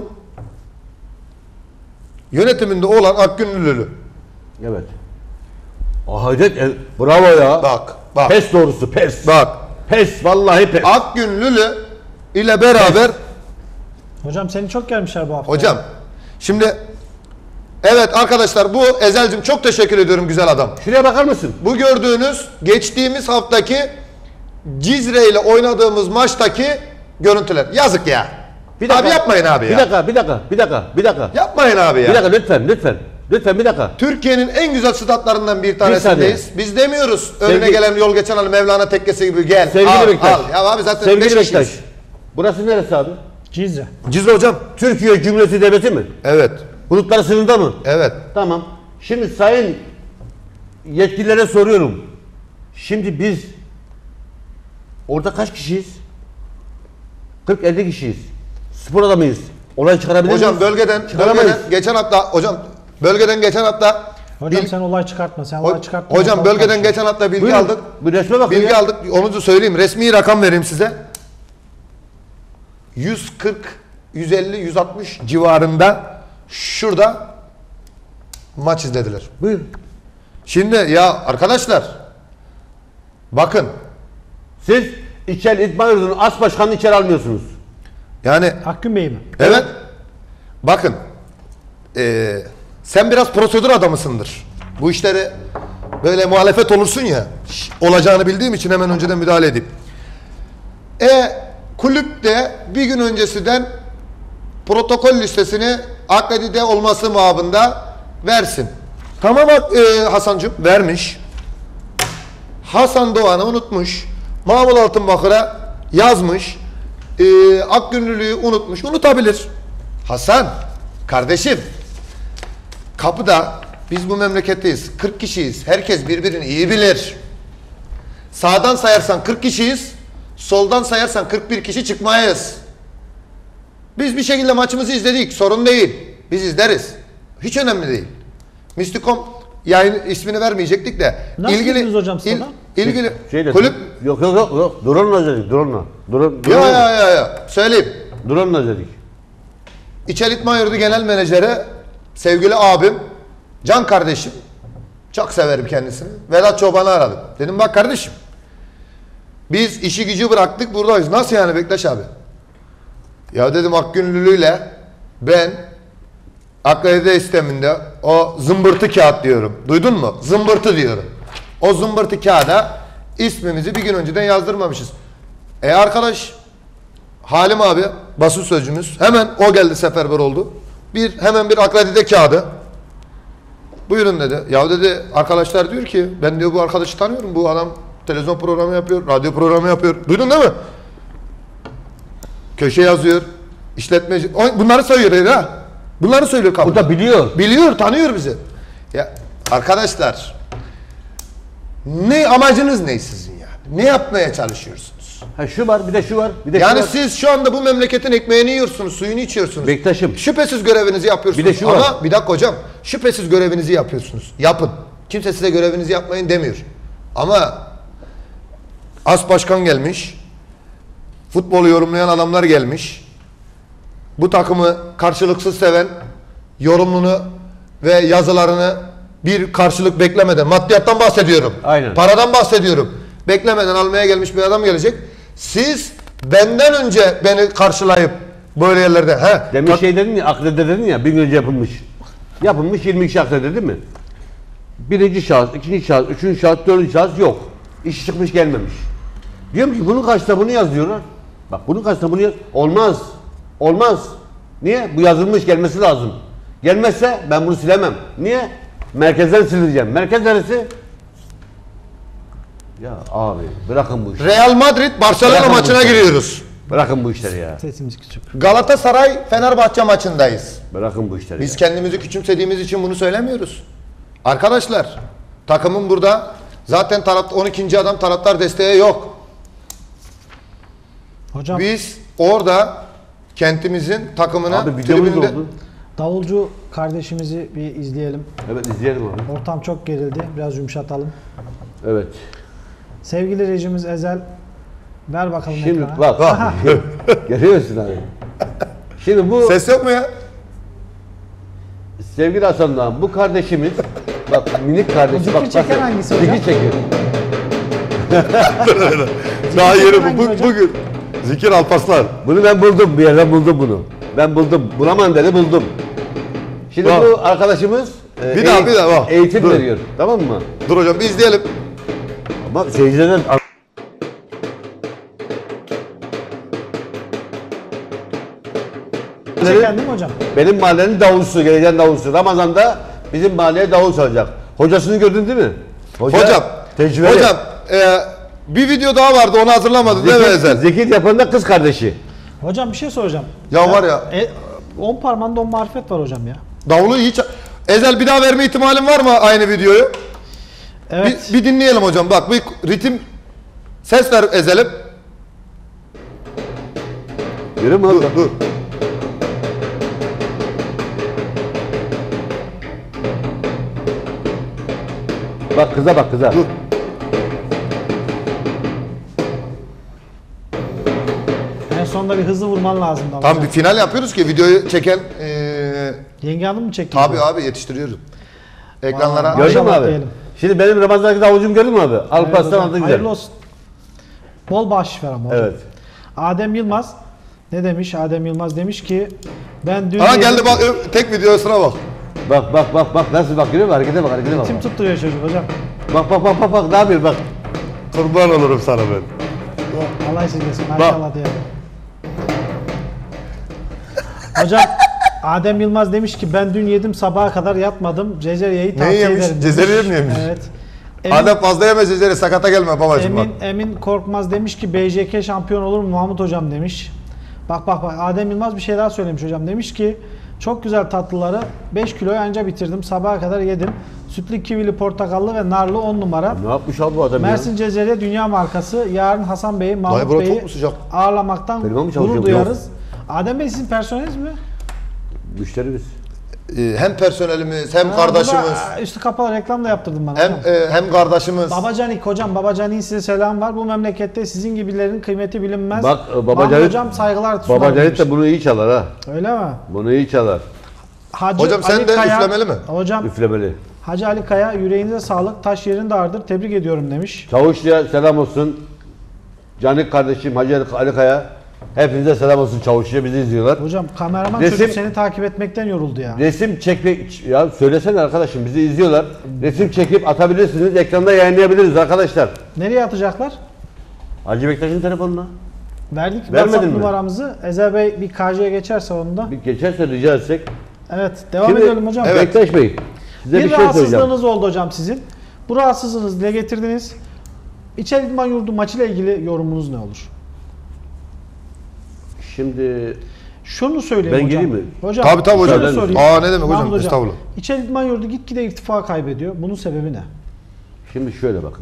yönetiminde olan Akgün Lülülü. Evet. Hayret, e, bravo ya. Bak, bak. Pes doğrusu, pes. Bak. Pes, vallahi pes. Akgün Lülü ile beraber Hocam seni çok gelmişler bu hafta. hocam şimdi evet arkadaşlar bu Ezel'cim çok teşekkür ediyorum güzel adam. Şuraya bakar mısın? Bu gördüğünüz geçtiğimiz haftaki Cizre ile oynadığımız maçtaki görüntüler. Yazık ya. Bir dakika. Abi yapmayın abi ya. Bir dakika, bir dakika, bir dakika, bir dakika. Yapmayın abi ya. Bir dakika lütfen, lütfen. Lütfen bir dakika. Türkiye'nin en güzel statlarından bir tanesindeyiz. Biz demiyoruz önüne Sevgili- gelen yol geçen al Mevlana tekkesi gibi gel. Sevgili al, Bektaş. al. Ya abi zaten Sevgili beş Bektaş. kişiyiz. Burası neresi abi? Cizre. Cizre hocam. Türkiye Cumhuriyeti Devleti mi? Evet. Bulutlar sınırında mı? Evet. Tamam. Şimdi sayın yetkililere soruyorum. Şimdi biz orada kaç kişiyiz? kırk elli kişiyiz. Spor adamıyız. Olay çıkarabilir miyiz? Hocam bölgeden, Çıkaramayız. bölgeden geçen hafta hocam bölgeden geçen hafta Hocam bil- sen olay çıkartma. Sen olay Ho- çıkartma. hocam Olay bölgeden çıkartma. geçen hafta bilgi Buyurun, aldık. Bir resme bakın Bilgi ya. aldık. Onu da söyleyeyim. Resmi rakam vereyim size. yüz kırk, yüz elli, yüz altmış civarında şurada maç izlediler. Buyur. Şimdi ya arkadaşlar bakın Siz İçel İdman Yurdu'nun as başkanını içeri almıyorsunuz. yani Hakkın Bey mi? evet bakın eee, sen biraz prosedür adamısındır. Bu işlere böyle muhalefet olursun ya ş- olacağını bildiğim için hemen önceden müdahale edeyim. E kulüp de bir gün öncesinden protokol listesini akredite olması mabında versin. Tamam e, Hasancığım vermiş. Hasan Doğan'ı unutmuş. Mahmut Altınbakır'a yazmış. E, Akgünlülüğü unutmuş. Unutabilir. Hasan kardeşim kapıda biz bu memleketteyiz. kırk kişiyiz. Herkes birbirini iyi bilir. Sağdan sayarsan kırk kişiyiz. Soldan sayarsan kırk bir kişi çıkmayız. Biz bir şekilde maçımızı izledik. Sorun değil. Biz izleriz. Hiç önemli değil. Mistikom yayın ismini vermeyecektik de. Nasıl gittiniz hocam stada? ilgili Şeyle, kulüp Yok yok yok. yok. Drone'la dedik. Drone'la. Drone, ya drone'la- ya ya ya söyleyeyim. Drone'la dedik. İçel İtman Yurdu Genel Menajeri sevgili abim Can kardeşim. Çok severim kendisini. Vedat Çoban'ı aradım. Dedim bak kardeşim. Biz işi gücü bıraktık buradayız. Nasıl yani Bektaş abi? Ya dedim Akgünlülü'yle ben akredite sisteminde o zımbırtı kağıt diyorum. Duydun mu? Zımbırtı diyorum. O zımbırtı kağıda ismimizi bir gün önceden yazdırmamışız. E arkadaş Halim abi basın sözcümüz hemen o geldi seferber oldu. Bir hemen bir akredite kağıdı. Buyurun dedi. Ya dedi arkadaşlar diyor ki ben diyor bu arkadaşı tanıyorum. Bu adam televizyon programı yapıyor, radyo programı yapıyor. Duydun değil mi? Köşe yazıyor. İşletmeci. O- Bunları söylüyor ha. Bunları söylüyor O kapıda. da biliyor. Biliyor, tanıyor bizi. Ya arkadaşlar ne amacınız ne sizin yani? Ne yapmaya çalışıyorsunuz? Ha şu var, bir de şu var, bir de Yani şu var. siz şu anda bu memleketin ekmeğini yiyorsunuz, suyunu içiyorsunuz. Bektaşım. Şüphesiz görevinizi yapıyorsunuz. Bir de şu Ama var. bir dakika hocam. Şüphesiz görevinizi yapıyorsunuz. Yapın. Kimse size görevinizi yapmayın demiyor. Ama as başkan gelmiş. Futbolu yorumlayan adamlar gelmiş. Bu takımı karşılıksız seven, yorumunu ve yazılarını bir karşılık beklemeden, maddiyattan bahsediyorum. Aynen. Paradan bahsediyorum. Beklemeden almaya gelmiş bir adam gelecek. Siz benden önce beni karşılayıp böyle yerlerde he Demin şey dedin ya, akredite dedin ya, bir gün önce yapılmış. Yapılmış yirmi kişi akredite değil mi? Birinci şahıs, ikinci şahıs, üçüncü şahıs, dördüncü şahıs yok. İş çıkmış gelmemiş. Diyorum ki bunun karşısında bunu yaz diyorlar. Bak bunun karşısında bunu yaz. Olmaz. Olmaz. Niye? Bu yazılmış gelmesi lazım. Gelmezse ben bunu silemem. Niye? Merkezden sileceğim. Merkez neresi? Ya abi bırakın bu işleri. Real Madrid Barcelona Bırakın bu maçına işleri. giriyoruz. Bırakın bu işleri ya. Sesimiz küçük. Galatasaray Fenerbahçe maçındayız. Bırakın bu işleri Biz ya. kendimizi küçümsediğimiz için bunu söylemiyoruz. Arkadaşlar takımın burada zaten taraf on ikinci adam taraftar desteği yok. Hocam Biz orada kentimizin takımını Abi videomuz tribünde... oldu. davulcu kardeşimizi bir izleyelim. Evet izleyelim abi. Ortam çok gerildi. Biraz yumuşatalım. Evet. Sevgili rejimiz Ezel, ver bakalım Şimdi ekrana. bak. Bak. Görüyor musun abi? Şimdi bu Ses yok mu ya? sevgili Hasan Doğan, bu kardeşimiz bak minik kardeşim Zikir bak bak. çeken hangisi hocam? Zikir çekiyor. Daha yeni hangi bu, bu- hocam? bugün. Zikir Alparslan. Bunu ben buldum bir yerden buldum bunu. Ben buldum. Bulamam dedi buldum. Şimdi Bak. bu arkadaşımız e, Bir daha, eğit- bir daha, bak. eğitim Dur. veriyor. Tamam mı? Dur hocam bir izleyelim. Ama seyircilerden Çeken değil mi hocam? benim mahallenin davulcusu, geleceğin davulcusu. Ramazan'da bizim mahalleye davul çalacak. Hocasını gördün değil mi? Hoca, Hocam, tecrübeli. hocam e, bir video daha vardı onu hazırlamadı değil mi Ezel? Zikir, zikir yapan da kız kardeşi. Hocam bir şey soracağım. Ya var ya. E, on parmağında on marifet var hocam ya. Davulu hiç... Ezel bir daha verme ihtimalin var mı aynı videoyu? Evet. Bir, bir dinleyelim hocam bak bir ritim ses ver Ezel'im. Görüyor musun? Dur dur. Bak kıza bak kıza. Dur. En sonunda bir hızlı vurman lazım. da Tam hocam. bir final yapıyoruz ki videoyu çeken eee Yenge hanım mı çekti? tabi abi yetiştiriyorum. Ekranlara. Aa, Gördün mü Maşallah abi? diyelim. Şimdi benim Ramazan'daki davulcumu gördün mü abi? Alparslan adı güzel. Hayırlı olsun. Bol bahşiş ver ama hocam. Evet. Adem Yılmaz ne demiş? Adem Yılmaz demiş ki ben dün Ha yedim- geldi bak ö- tek videosuna bak. Bak bak bak bak nasıl bak görüyor musun? Harekete bak harekete bak. Kim tutturuyor çocuk hocam? Bak bak bak bak bak ne yapıyor bak. Kurban olurum sana ben. Allah esirgesin maşallah diyelim. Hocam Adem Yılmaz demiş ki ben dün yedim sabaha kadar yatmadım. Cezeriye'yi tavsiye yemiş? ederim. demiş. Cezeriye mi yemiş? Evet. Emin, Adem fazla yeme Cezeri sakata gelme babacığım bak. Emin, Emin Korkmaz demiş ki B J K şampiyon olur mu Mahmut hocam demiş. Bak bak bak Adem Yılmaz bir şey daha söylemiş hocam. Demiş ki çok güzel tatlıları beş kiloyu anca bitirdim. Sabaha kadar yedim. Sütlü, kivili, portakallı ve narlı on numara. Ne yapmış abi bu adam Mersin ya? Cezeriye dünya markası. Yarın Hasan Bey'i, Vay Mahmut bro, Bey'i çok mu sıcak? ağırlamaktan Benim mi gurur çalışıyor? duyarız. Adem Bey sizin personeliniz mi? Müşterimiz. Ee, hem personelimiz hem Ha, kardeşimiz burada üstü kapalı reklam da yaptırdın bana. hem hocam. e, hem kardeşimiz. Babacanik hocam, Babacanik'in size selam var. Bu memlekette sizin gibilerin kıymeti bilinmez. Bak, e, Mahmut Babacanik- hocam saygılar sunarım Baba demiş. de bunu iyi çalar ha. Öyle mi? Bunu iyi çalar. Hacı Hocam sen Ali de Kaya- üflemeli mi? Hocam Üflemeli. Hacı Ali Kaya yüreğinize sağlık. Taş yerinde ağırdır. Tebrik ediyorum demiş. Çavuşlu'ya selam olsun. Canik kardeşim Hacı Ali Kaya. Hepinize selam olsun Çavuşlu'ya bizi izliyorlar. Hocam kameraman Resim- çocuk seni takip etmekten yoruldu ya. Resim çekmek, ya söylesene arkadaşım bizi izliyorlar. Resim çekip atabilirsiniz. Ekranda yayınlayabiliriz arkadaşlar. Nereye atacaklar? Hacı Bektaş'ın telefonuna. Verdik Vermedin WhatsApp mi? numaramızı. Ezel Bey bir K J'ye geçerse onu da. Bir geçerse rica etsek. Evet devam Şimdi edelim hocam. Evet. Bektaş Bey. Size bir, bir şey söyleyeceğim. rahatsızlığınız oldu hocam sizin. Bu rahatsızlığınızı dile getirdiniz. İçel İdman Yurdu maçıyla ilgili yorumunuz ne olur? Şimdi Şunu söyleyeyim Ben hocam. gireyim mi? Hocam, Tabii tabii hocam. şöyle sorayım. Aa ne demek Mahmut hocam? Estağfurullah. İçel İdman Yurdu gitgide irtifa kaybediyor. Bunun sebebi ne? şimdi şöyle bakın.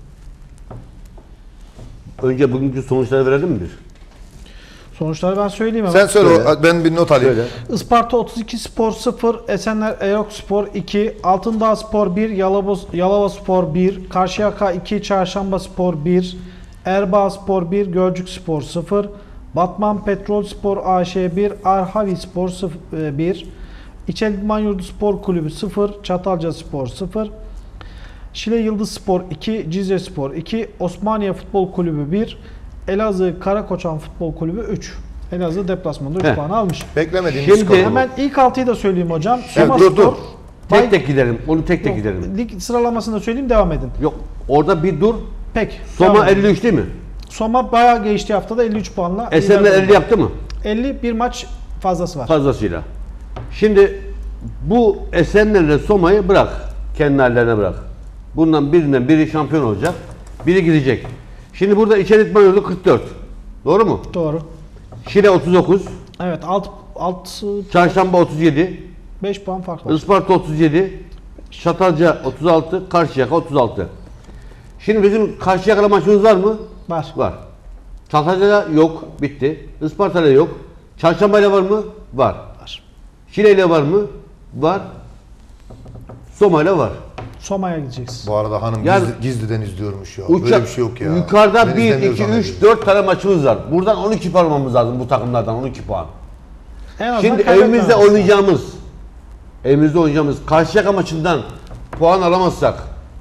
Önce bugünkü sonuçları verelim mi bir? Sonuçları ben söyleyeyim hemen. Sen söyle, Söyle. o- ben bir not alayım. Söyle. Isparta otuz iki Spor sıfır, Esenler Erok Spor iki, Altındağ Spor bir, Yalova, Yalova Spor bir, Karşıyaka iki, Çarşamba Spor bir, Erbaa Spor bir, Gölcük Spor sıfır, Batman Petrol Spor A Ş bir, Arhavi Spor bir, İçel İdman Yurdu Spor Kulübü sıfır, Çatalca Spor sıfır, Şile Yıldız Spor iki, Cizre Spor iki, Osmaniye Futbol Kulübü bir, Elazığ Karakoçan Futbol Kulübü üç. Elazığ deplasmanda üç Heh. puan almış. Beklemediğim Şimdi- bir skor bu. Hemen ilk altıyı da söyleyeyim hocam. Evet, Soma dur, Spor, dur. Tek Bay- tek gidelim. Onu tek tek Yok, gidelim. lig sıralamasını da söyleyeyim, devam edin. Yok. Orada bir dur. Peki. Soma devam edin. elli üç değil mi? Soma bayağı geçti haftada elli üç puanla. Esenler lider elli oldu. yaptı mı? elli bir maç fazlası var. Fazlasıyla. Şimdi bu Esenler'le Soma'yı bırak. Kendi hallerine bırak. Bundan birinden biri şampiyon olacak. Biri gidecek. Şimdi burada İçel İdman Yurdu kırk dört. Doğru mu? Doğru. Şile otuz dokuz. Evet, alt alt Çarşamba otuz yedi. beş puan fark var. Isparta otuz yedi. Çatalca otuz altı. Karşıyaka otuz altı. Şimdi bizim Karşıyaka'la maçımız var mı? Var. Var. Çatalca'da yok. Bitti. Isparta'da yok. Çarşamba'yla var mı? Var. Var. Şile'yle var mı? Var. Soma'yla var. Soma'ya gideceksiniz. Bu arada hanım Yani- gizli, gizliden izliyormuş ya. Uçak, Böyle bir şey yok ya. Yukarıda Ben bir, izlemiyorum iki, zannediyorum. üç, dört tane maçımız var. Buradan on iki puan almamız lazım bu takımlardan on iki puan. En azından Şimdi kaybetmememiz evimizde lazım. oynayacağımız evimizde oynayacağımız Karşıyaka maçından puan alamazsak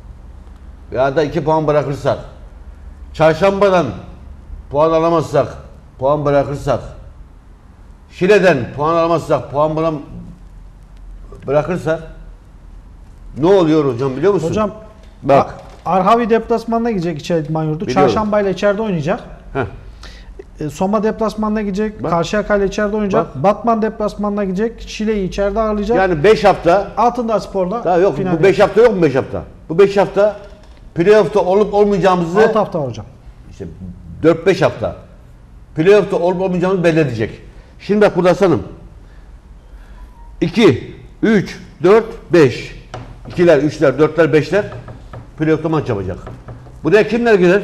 ya da iki puan bırakırsak, Çarşamba'dan puan alamazsak, puan bırakırsak, Şile'den puan alamazsak, puan bıram- bırakırsak ne oluyor hocam biliyor musun? Hocam bak. A- Arhavi deplasmanına gidecek İçel İdman Yurdu. Biliyorum. Çarşamba ile içeride oynayacak. Heh. E, Soma deplasmanına gidecek. Bak. Karşıyaka ile içeride oynayacak. Batman deplasmanına gidecek. Şile'yi içeride ağırlayacak. Yani beş hafta Altındağ Spor'da daha yok. final Bu beş hafta yok mu beş hafta? Bu beş hafta playoff'ta olup olmayacağımızı altı hafta var hocam. işte dört beş hafta playoff'ta olup olmayacağımızı belli edecek. Şimdi bak burada sanım. iki, üç, dört, beş. ikiler, üçler, dörtler, beşler playoff'ta maç yapacak. Buraya kimler girer?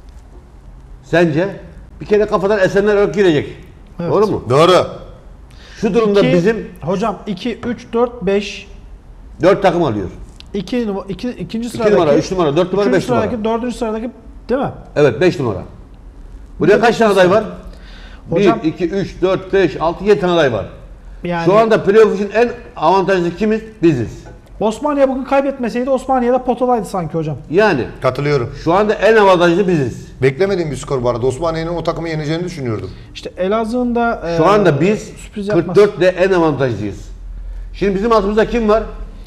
Sence? Bir kere kafadan Esenler Erok girecek. Evet. Doğru mu? Doğru. Şu durumda İki- bizim hocam iki, üç, dört, beş, dört takım alıyor. iki, numara, iki, ikinci iki sıradaki, numara, üç numara, dört numara, üçüncü beş numara. sıradaki, dördüncü sıradaki değil mi? Evet beş numara. Buraya kaç tane aday var? Hocam- bir, iki, üç, dört, beş, altı, yedi tane aday var. Yani Şu anda playoff için en avantajlı kimiz? Biziz. Osmaniye bugün kaybetmeseydi Osmaniye'de potadaydı sanki hocam. Yani Katılıyorum. şu anda en avantajlı biziz. Beklemediğim bir skor bu arada. Osmaniye'nin o takımı yeneceğini düşünüyordum. İşte Elazığ'ın da Şu e, anda biz sürpriz kırk yapmaz. dörtte en avantajlıyız. Şimdi bizim altımızda kim var?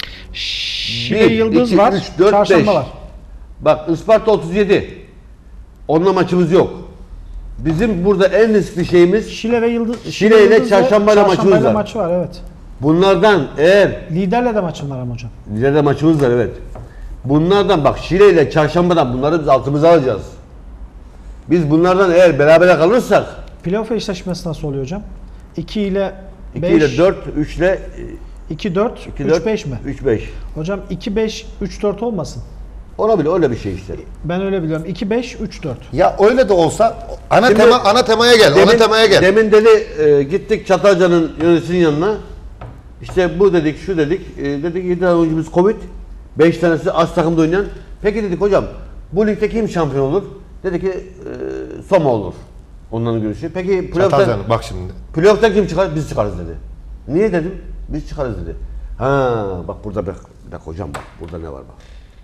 Şile bir, Yıldız iki, var. üç, dört, Çarşamba beş. var. Bak Isparta otuz yedi. Onunla maçımız yok. Bizim burada en riskli şeyimiz Şile ve Yıldız. Şile ile Yıldız ve Çarşambayla maçımız Çarşambayla var. maçı var evet. bunlardan eğer Liderle de maçım var ama hocam. ileride maçımız var evet. Bunlardan bak Şile ile Çarşamba'dan bunları biz altımıza alacağız. Biz bunlardan eğer berabere kalırsak Playoff eşleşmesi nasıl oluyor hocam? iki ile iki beş, ile dört, üç ile iki dört, iki, üç dört, beş mi? üç beş. Hocam iki beş, üç dört olmasın. Olabilir öyle bir şey işte. Ben öyle biliyorum. iki beş, üç dört. Ya öyle de olsa ana Şimdi- tema ana temaya gel. ana temaya gel. Demin dedi e, gittik Çatalca'nın yöneticisinin yanına. İşte bu dedik, şu dedik. E, dedik yedi tane oyuncumuz Covid. beş tanesi az takımda oynayan. Peki dedik hocam bu ligde kim şampiyon olur? Dedi ki e, Soma olur. Onların görüşü. Peki playoff'ta, Çatalcan'ın bak şimdi. playoff'ta kim çıkar? Biz çıkarız dedi. Niye dedim? Biz çıkarız dedi. Ha bak burada bak. Bir dakika hocam bak. Burada ne var bak.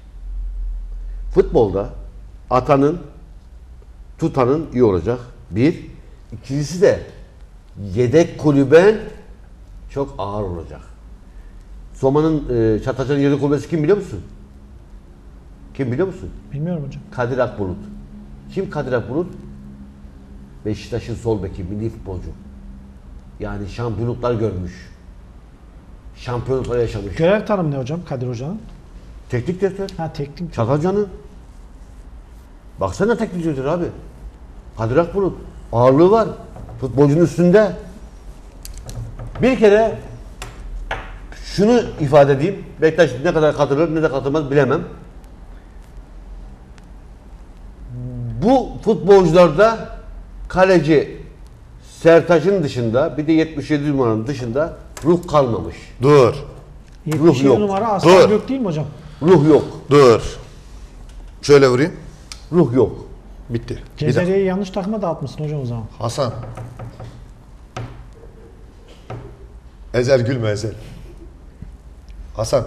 Futbolda atanın tutanın iyi olacak. Bir. İkincisi de yedek kulüben çok ağır olacak. Soma'nın e, Çatalca'nın yedek kulübesi kim biliyor musun? Kim biliyor musun? Bilmiyorum hocam. Kadir Akbulut. Kim Kadir Akbulut? Beşiktaş'ın sol beki, milli futbolcu. Yani şampiyonluklar görmüş. şampiyonluklar yaşamış. Görev tanımı ne hocam Kadir Hoca'nın? Teknik direktör. Ha teknik. Çatalca'nın. Baksana teknik direktör abi. Kadir Akbulut. Ağırlığı var. Futbolcunun üstünde. Bir kere şunu ifade edeyim. Beşiktaş ne kadar katılır ne de katılmaz bilemem. Bu futbolcularda kaleci Sertaç'ın dışında bir de yetmiş yedi numaranın dışında ruh kalmamış. Dur. yetmiş yedi yok. numara Aslan Dur. Gök değil mi hocam? Ruh yok. Dur. Şöyle vurayım. Ruh yok. Bitti. Bir dakika. Cezeriye'yi yanlış takıma dağıtmışsın hocam o zaman. Hasan. Ezel gülme Ezel. Hasan.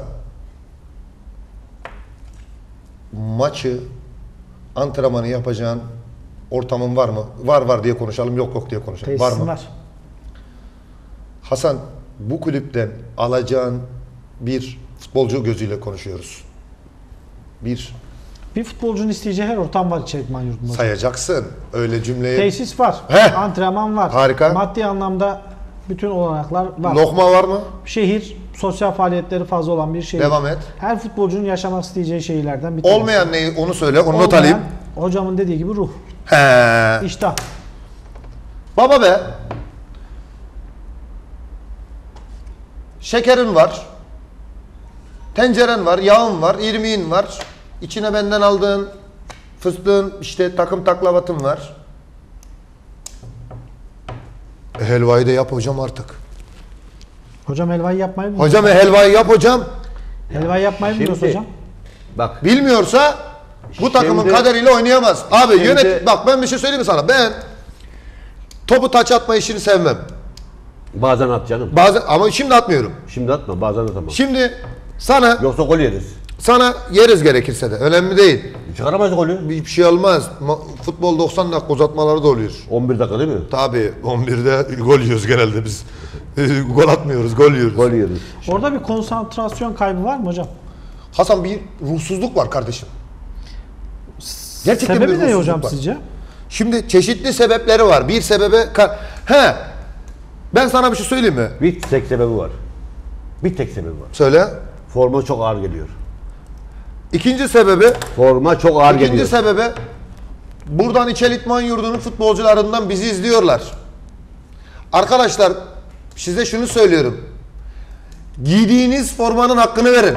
Maçı, antrenmanı yapacağın ortamın var mı? Var var diye konuşalım, yok yok diye konuşalım. Var Tesisin mı? var. Hasan, bu kulüpten alacağın bir futbolcu gözüyle konuşuyoruz. Bir Bir futbolcunun isteyeceği her ortam var İdman Yurdu'nda. sayacaksın. Öyle cümleyi. Tesis var. Heh. Antrenman var. Harika. Maddi anlamda bütün olanaklar var. Lokma var mı? Şehir, sosyal faaliyetleri fazla olan bir şehir. Devam et. Her futbolcunun yaşamak isteyeceği şehirlerden bir tanesi. Olmayan neyi onu söyle, onu not Olmayan, alayım. hocamın dediği gibi ruh, He. iştah. Baba be. Şekerin var. Tenceren var, yağın var, irmiğin var. İçine benden aldığın fıstığın işte takım taklavatın var. E, helvayı da yap hocam artık. Hocam helvayı yapmayı mı? Hocam e, helvayı yap hocam. Helvayı yapmayı mı biliyorsun Şimdi- hocam? Bak Bilmiyorsa bu takımın Şimdi- kaderiyle oynayamaz. Abi Şimdi- yönet bak ben bir şey söyleyeyim mi sana? Ben topu taç atma işini sevmem. bazen at canım. Bazen ama şimdi atmıyorum. Şimdi atma bazen atamam. Şimdi sana Yoksa gol yeriz. sana yeriz gerekirse de. Önemli değil. Çıkaramayız golü. Bir şey olmaz. Ma- Futbol doksan dakika uzatmaları da oluyor. on bir dakika değil mi? Tabii on birde gol yiyoruz genelde biz. Gol atmıyoruz, gol yiyoruz. Gol yeriz. Orada bir konsantrasyon kaybı var mı hocam? Hasan bir ruhsuzluk var kardeşim. Gerçekten bir Sebebi ne ruhsuzluk hocam var. sizce? Şimdi çeşitli sebepleri var. Bir sebebe ka- he. Ben sana bir şey söyleyeyim mi? Bir tek sebebi var. Bir tek sebebi var. Söyle. Forma çok ağır geliyor. İkinci sebebi, Forma çok ağır ikinci geliyor. sebebi buradan İçel İtman Yurdu'nun futbolcularından bizi izliyorlar. Arkadaşlar size şunu söylüyorum. Giydiğiniz formanın hakkını verin.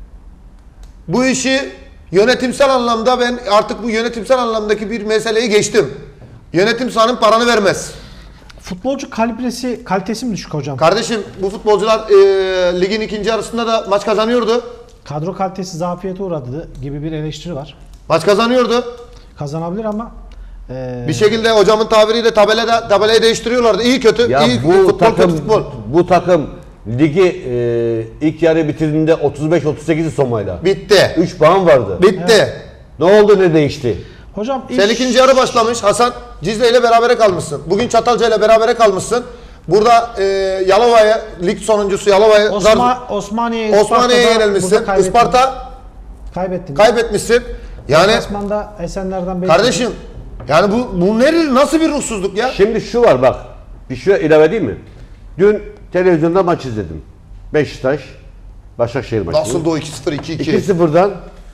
Bu işi yönetimsel anlamda ben artık bu yönetimsel anlamdaki bir meseleyi geçtim. Yönetim sahanın paranı vermez. Futbolcu kalibresi, kalitesi mi düşük hocam? Kardeşim bu futbolcular e, ligin ikinci yarısında da maç kazanıyordu. Kadro kalitesi zafiyete uğradı gibi bir eleştiri var. Maç kazanıyordu. Kazanabilir ama eee Bir şekilde hocamın tabiriyle tabelada tabelayı değiştiriyorlardı. İyi kötü, Ya iyi bu futbol takım kötü futbol. bu takım ligi e, ilk yarı bitirdiğinde otuz beş otuz sekiz somayla. Bitti. üç puan vardı. Bitti. Ne oldu ne değişti? hocam Sen iş- ikinci yarı başlamış. Hasan Cizre ile berabere kalmışsın. Bugün Çatalca ile berabere kalmışsın. Burada e, Yalova'ya lig sonuncusu Yalova'ya Osman, Osmaniye Osmaniye'ye Isparta'da yenilmişsin. burada kaybettin. Isparta Kaybettin. kaybetmişsin. Yani Osman'da Esenler'den belki. kardeşim yani bu bu ne nasıl bir ruhsuzluk ya? Şimdi şu var bak. Bir şey ilave değil mi? Dün televizyonda maç izledim. Beşiktaş Başakşehir maçı. Nasıl da o iki sıfır iki iki iki. sıfırdan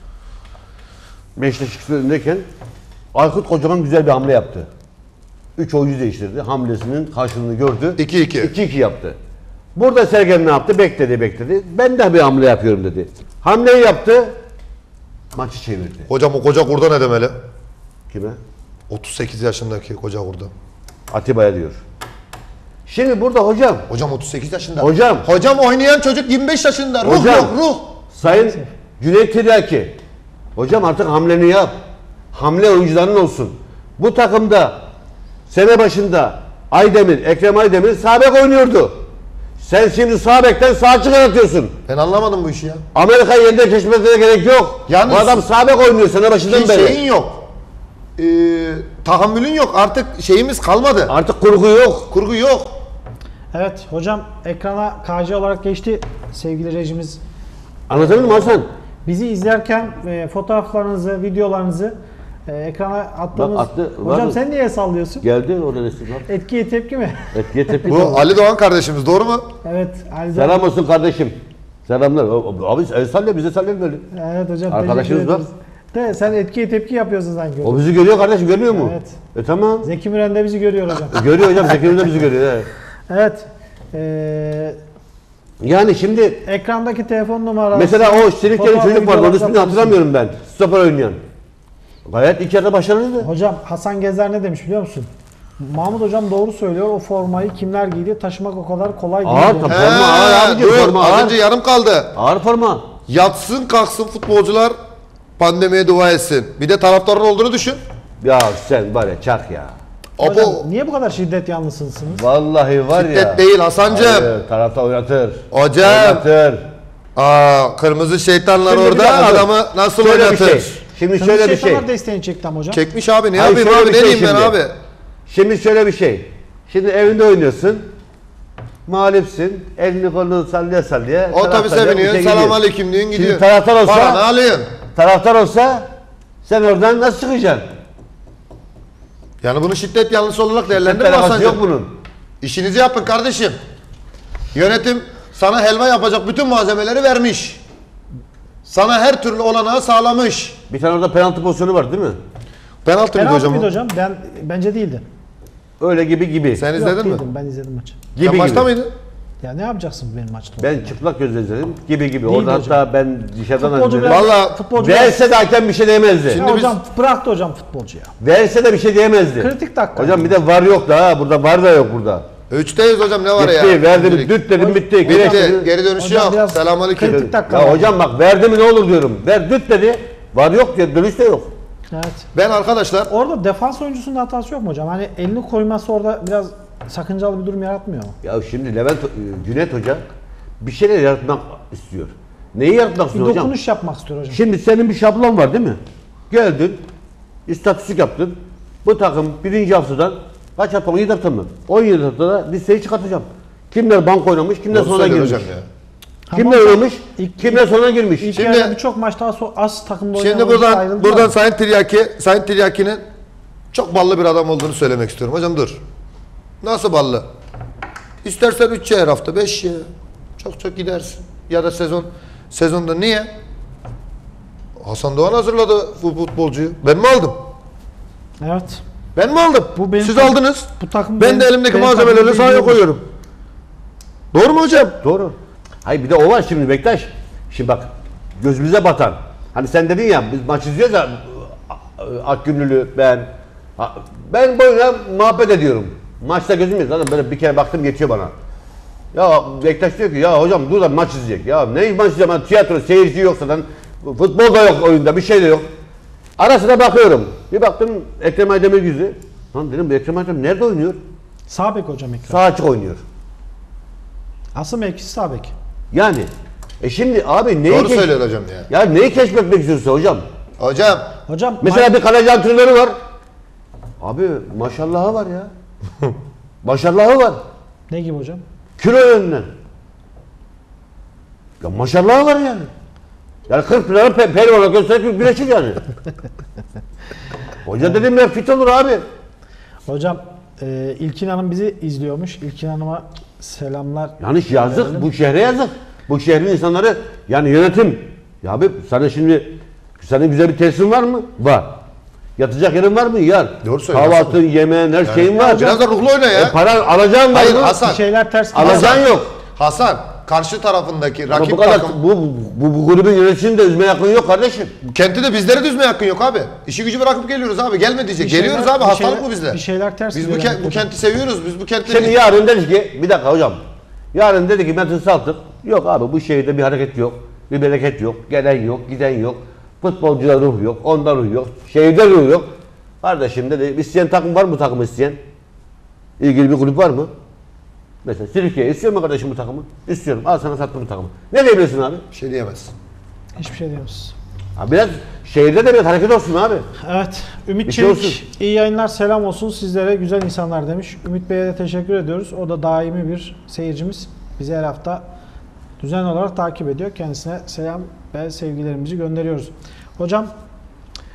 Beşiktaş iki sıfır öndeyken Aykut Kocaman güzel bir hamle yaptı. üç oyuncu değiştirdi. Hamlesinin karşılığını gördü. iki iki. iki iki yaptı. Burada Sergen ne yaptı? Bekledi bekledi. Ben de bir hamle yapıyorum dedi. Hamleyi yaptı. Maçı çevirdi. Hocam o koca kurda ne demeli? Kime? otuz sekiz yaşındaki koca kurda. Atiba'ya diyor. Şimdi burada hocam. Hocam otuz sekiz yaşında. Hocam. Hocam oynayan çocuk yirmi beş yaşında. Ruh Hocam. yok ruh. Sayın Cüneyt Tiryaki. Hocam artık hamleni yap. Hamle oyuncuların olsun. Bu takımda sene başında Aydemir, Ekrem Aydemir sağ bek oynuyordu. Sen şimdi sağ bekten sağ çıkartıyorsun. Ben anlamadım bu işi ya. Amerika'yı yeniden keşfetmene gerek yok. Yalnız- Bu adam sağ bek oynuyor sene başından Bir beri. şeyin yok. Ee, tahammülün yok. Artık şeyimiz kalmadı. Artık kurgu yok. Kurgu yok. Evet hocam ekrana K J olarak geçti sevgili rejimiz. Anlatabildim mi Hasan? Bizi izlerken e, fotoğraflarınızı, videolarınızı e, ekrana attığımız... Bak attı, Hocam vardı. sen niye sallıyorsun? Geldi orada resim var. Etkiye tepki mi? Etkiye tepki. Bu Ali Doğan kardeşimiz doğru mu? Evet. Ali Selam olsun kardeşim. Selamlar. Abi el sallıyor, bize sallıyor böyle. Evet hocam. Arkadaşınız teşekkür var. ederiz. De, sen etkiye tepki yapıyorsun sanki. O bizi görüyor kardeşim, görmüyor mu? Evet. E tamam. Zeki Müren de bizi görüyor hocam. Görüyor hocam, Zeki Müren de bizi görüyor. Evet. Evet. Ee, Yani şimdi ekrandaki telefon numarası... mesela o Çelikçeli fotoğrafı, çocuk var, onun videolar ismini da hatırlamıyorum ben. Stoper oynayan. Gayet ilk yarıda başarılıydı. Hocam Hasan Gezer ne demiş biliyor musun? Mahmut hocam doğru söylüyor. O formayı kimler giydi? Taşımak o kadar kolay değil. Ağır diyor. tabii. Forma ağır abi diyor, dur, forma az ağır. önce yarım kaldı. Ağır forma. Yatsın kalksın futbolcular pandemiye dua etsin. Bir de taraftarın olduğunu düşün. Ya sen var ya çak ya. Hocam, Apo niye bu kadar şiddet yanlısınız? Vallahi var ya. şiddet değil Hasancığım. Hayır, tarafta oynatır. Hocam. Oynatır. Aa, kırmızı şeytanlar Şimdi bir orada dakika, dur. adamı nasıl Şöyle bir oynatır? şey. Şimdi Kırmızı şöyle bir şey. şeytanlar desteğini çekti ama hocam. Çekmiş abi ne Hayır, yapayım şöyle abi bir ne şey diyeyim ben şimdi. abi? Şimdi şöyle bir şey. Şimdi evinde oynuyorsun. Mağlupsin. Elini kolunu sallaya sallaya. Otobüse taraftarla biniyorsun bir şey selam gidiyor. aleyküm diyorsun Şimdi gidiyorsun. taraftar olsa, Paranı alıyorsun. taraftar olsa sen oradan nasıl çıkacaksın? Yani bunu şiddet yanlısı olarak Hiç değerlendirme alakası Hasancığım. yok bunun. İşinizi yapın kardeşim. Yönetim sana helva yapacak bütün malzemeleri vermiş. Sana her türlü olanağı sağlamış. Bir tane orada penaltı pozisyonu var değil mi? Penaltı mıydı Penaltı hocam? mıydı o? hocam? Ben bence değildi. Öyle gibi gibi. Sen Yok, izledin mi? değildim. Ben izledim maçı. gibi Sen maçta gibi. mıydın? Ya ne yapacaksın benim maçta? Ben çıplak gözle izledim. Gibi gibi. Değil Orada hocam. hatta ben dışarıdan Futbolcu izledim. biraz- Vallahi futbolcu biraz- Verse de hakem bir şey diyemezdi. Ya Şimdi biz- hocam bıraktı hocam futbolcu ya. Verse de bir şey diyemezdi. Kritik dakika. Hocam bir de var yok da ha. Burada var da yok burada. Üçteyiz hocam ne var Bitti. ya? Verdim. Direkt. Düt dedim bitti. Bitti. Güneş dedim. Geri dönüşü Hocam yok. biraz Selamünaleyküm. kritik dakika. Ya hocam bak verdi mi ne olur diyorum. Ver düt dedi. Var yok diyor. Dönüş de yok. Evet. Ben arkadaşlar Orada defans oyuncusunun hatası yok mu hocam? Hani elini koyması orada biraz sakıncalı bir durum yaratmıyor mu? Ya şimdi Levent e, Cüneyt Hoca bir şeyler yaratmak istiyor. Neyi yaratmak Bir istiyor hocam? dokunuş yapmak istiyor hocam. Şimdi senin bir şablon var değil mi? Geldin, istatistik yaptın. Bu takım birinci haftadan kaç hafta? on yedi hafta mı? on yedi haftada listeyi çıkartacağım. Kimler bank oynamış, kimler Doğru sonra söylüyor girmiş. hocam ya. Kimler Ama oynamış, ilk- kimler sonra girmiş. İlk Şimdi- yarıda birçok maçta az, az takımda oynayan Şimdi oyuncular buradan ayrıldı buradan ama Sayın Tiryaki, Sayın Tiryaki'nin çok ballı bir adam olduğunu söylemek istiyorum. Hocam dur. Nasıl ballı? İstersen üç ye her hafta, beş ye. Çok çok gidersin. Ya da sezon sezonda niye? Hasan Doğan hazırladı bu futbolcuyu. Ben mi aldım? Evet. Ben mi aldım? Bu benim Siz takım- aldınız. Bu takım Ben benim- de elimdeki benim malzemeleri takımım sahaya değil. koyuyorum. Doğru mu hocam? Doğru. Hayır bir de o var şimdi Bektaş. Şimdi bak gözümüze batan. Hani sen dedin ya biz maç izliyoruz ya Akgünlülü ben. Ha, Ben böyle muhabbet ediyorum. Maçta gözüm yok. Zaten böyle bir kere baktım yetiyor bana. Ya Bektaş diyor ki ya hocam dur da maç izleyecek. Ya ne maç izleyeceğim? Ben tiyatro seyirci yok zaten. Futbol da yok oyunda bir şey de yok. Ara sıra bakıyorum. Bir baktım Ekrem Aydemir yüzü. Lan dedim bu Ekrem Aydemir nerede oynuyor? Sağ bek hocam ekran. Sağ açık oynuyor. Asıl mevkisi sağ bek. Yani e şimdi abi neyi Doğru keş- söylüyor hocam ya. Ya neyi keşfetmek istiyorsun hocam? Hocam Hocam Mesela ma- bir kaleci antrenörü var. Abi maşallahı var ya. Maşallahı var. ne gibi hocam? Kilo yönünden. Ya maşallahı var yani. Yani kırk lira pe pervana gösterip güreşir yani. Hoca dedim ya fit olur abi. Hocam e, İlkin Hanım bizi izliyormuş. İlkin Hanım'a selamlar. Yani yazık, verelim. bu şehre yazık. Bu şehrin insanları, yani yönetim. Ya abi sana şimdi, senin güzel bir tesisin var mı? Var. Yatacak yerin var mı? Yer. Doğru söylüyorsun. Kahvaltın, yemeğin, her şeyin var. biraz da ruhlu oyna ya. E, paran alacağın var Hayır, mı? Hasan. Bir şeyler ters gidiyor. Alacağın yok. Hasan karşı tarafındaki Ama rakip bu kadar, takım bu, bu, bu kulübün yöneticinin de üzmeye hakkın yok kardeşim. kenti de bizleri de üzmeye hakkın yok abi. İşi gücü bırakıp geliyoruz abi. Gelme diyecek. Bir şeyler- Geliyoruz abi. bir Hastalık şeyler- bu bizde. bir şeyler ters Biz bu, gidiyor kent- yani. bu kenti seviyoruz. Biz bu kenti Şimdi yarın dedi ki, bir dakika hocam. Yarın dedi ki Metin Saltık, yok abi bu şehirde bir hareket yok, bir bereket yok, gelen yok, giden yok. Futbolcuda ruh yok, onda ruh yok, şehirde ruh yok. Kardeşim dedi, isteyen takım var mı bu takımı isteyen? İlgili bir kulüp var mı? Mesela Silifke istiyor mu kardeşim bu takımı? İstiyorum, al sana sattım bu takımı. Ne diyebilirsin abi? bir şey diyemezsin. Hiçbir şey diyemiyoruz. Ha biraz şehirde de bir hareket olsun abi. Evet. Ümit Bir şey Çelik olsun. iyi yayınlar, selam olsun sizlere, güzel insanlar demiş. Ümit Bey'e de teşekkür ediyoruz. O da daimi bir seyircimiz. Bizi her hafta düzenli olarak takip ediyor. Kendisine selam ve sevgilerimizi gönderiyoruz. Hocam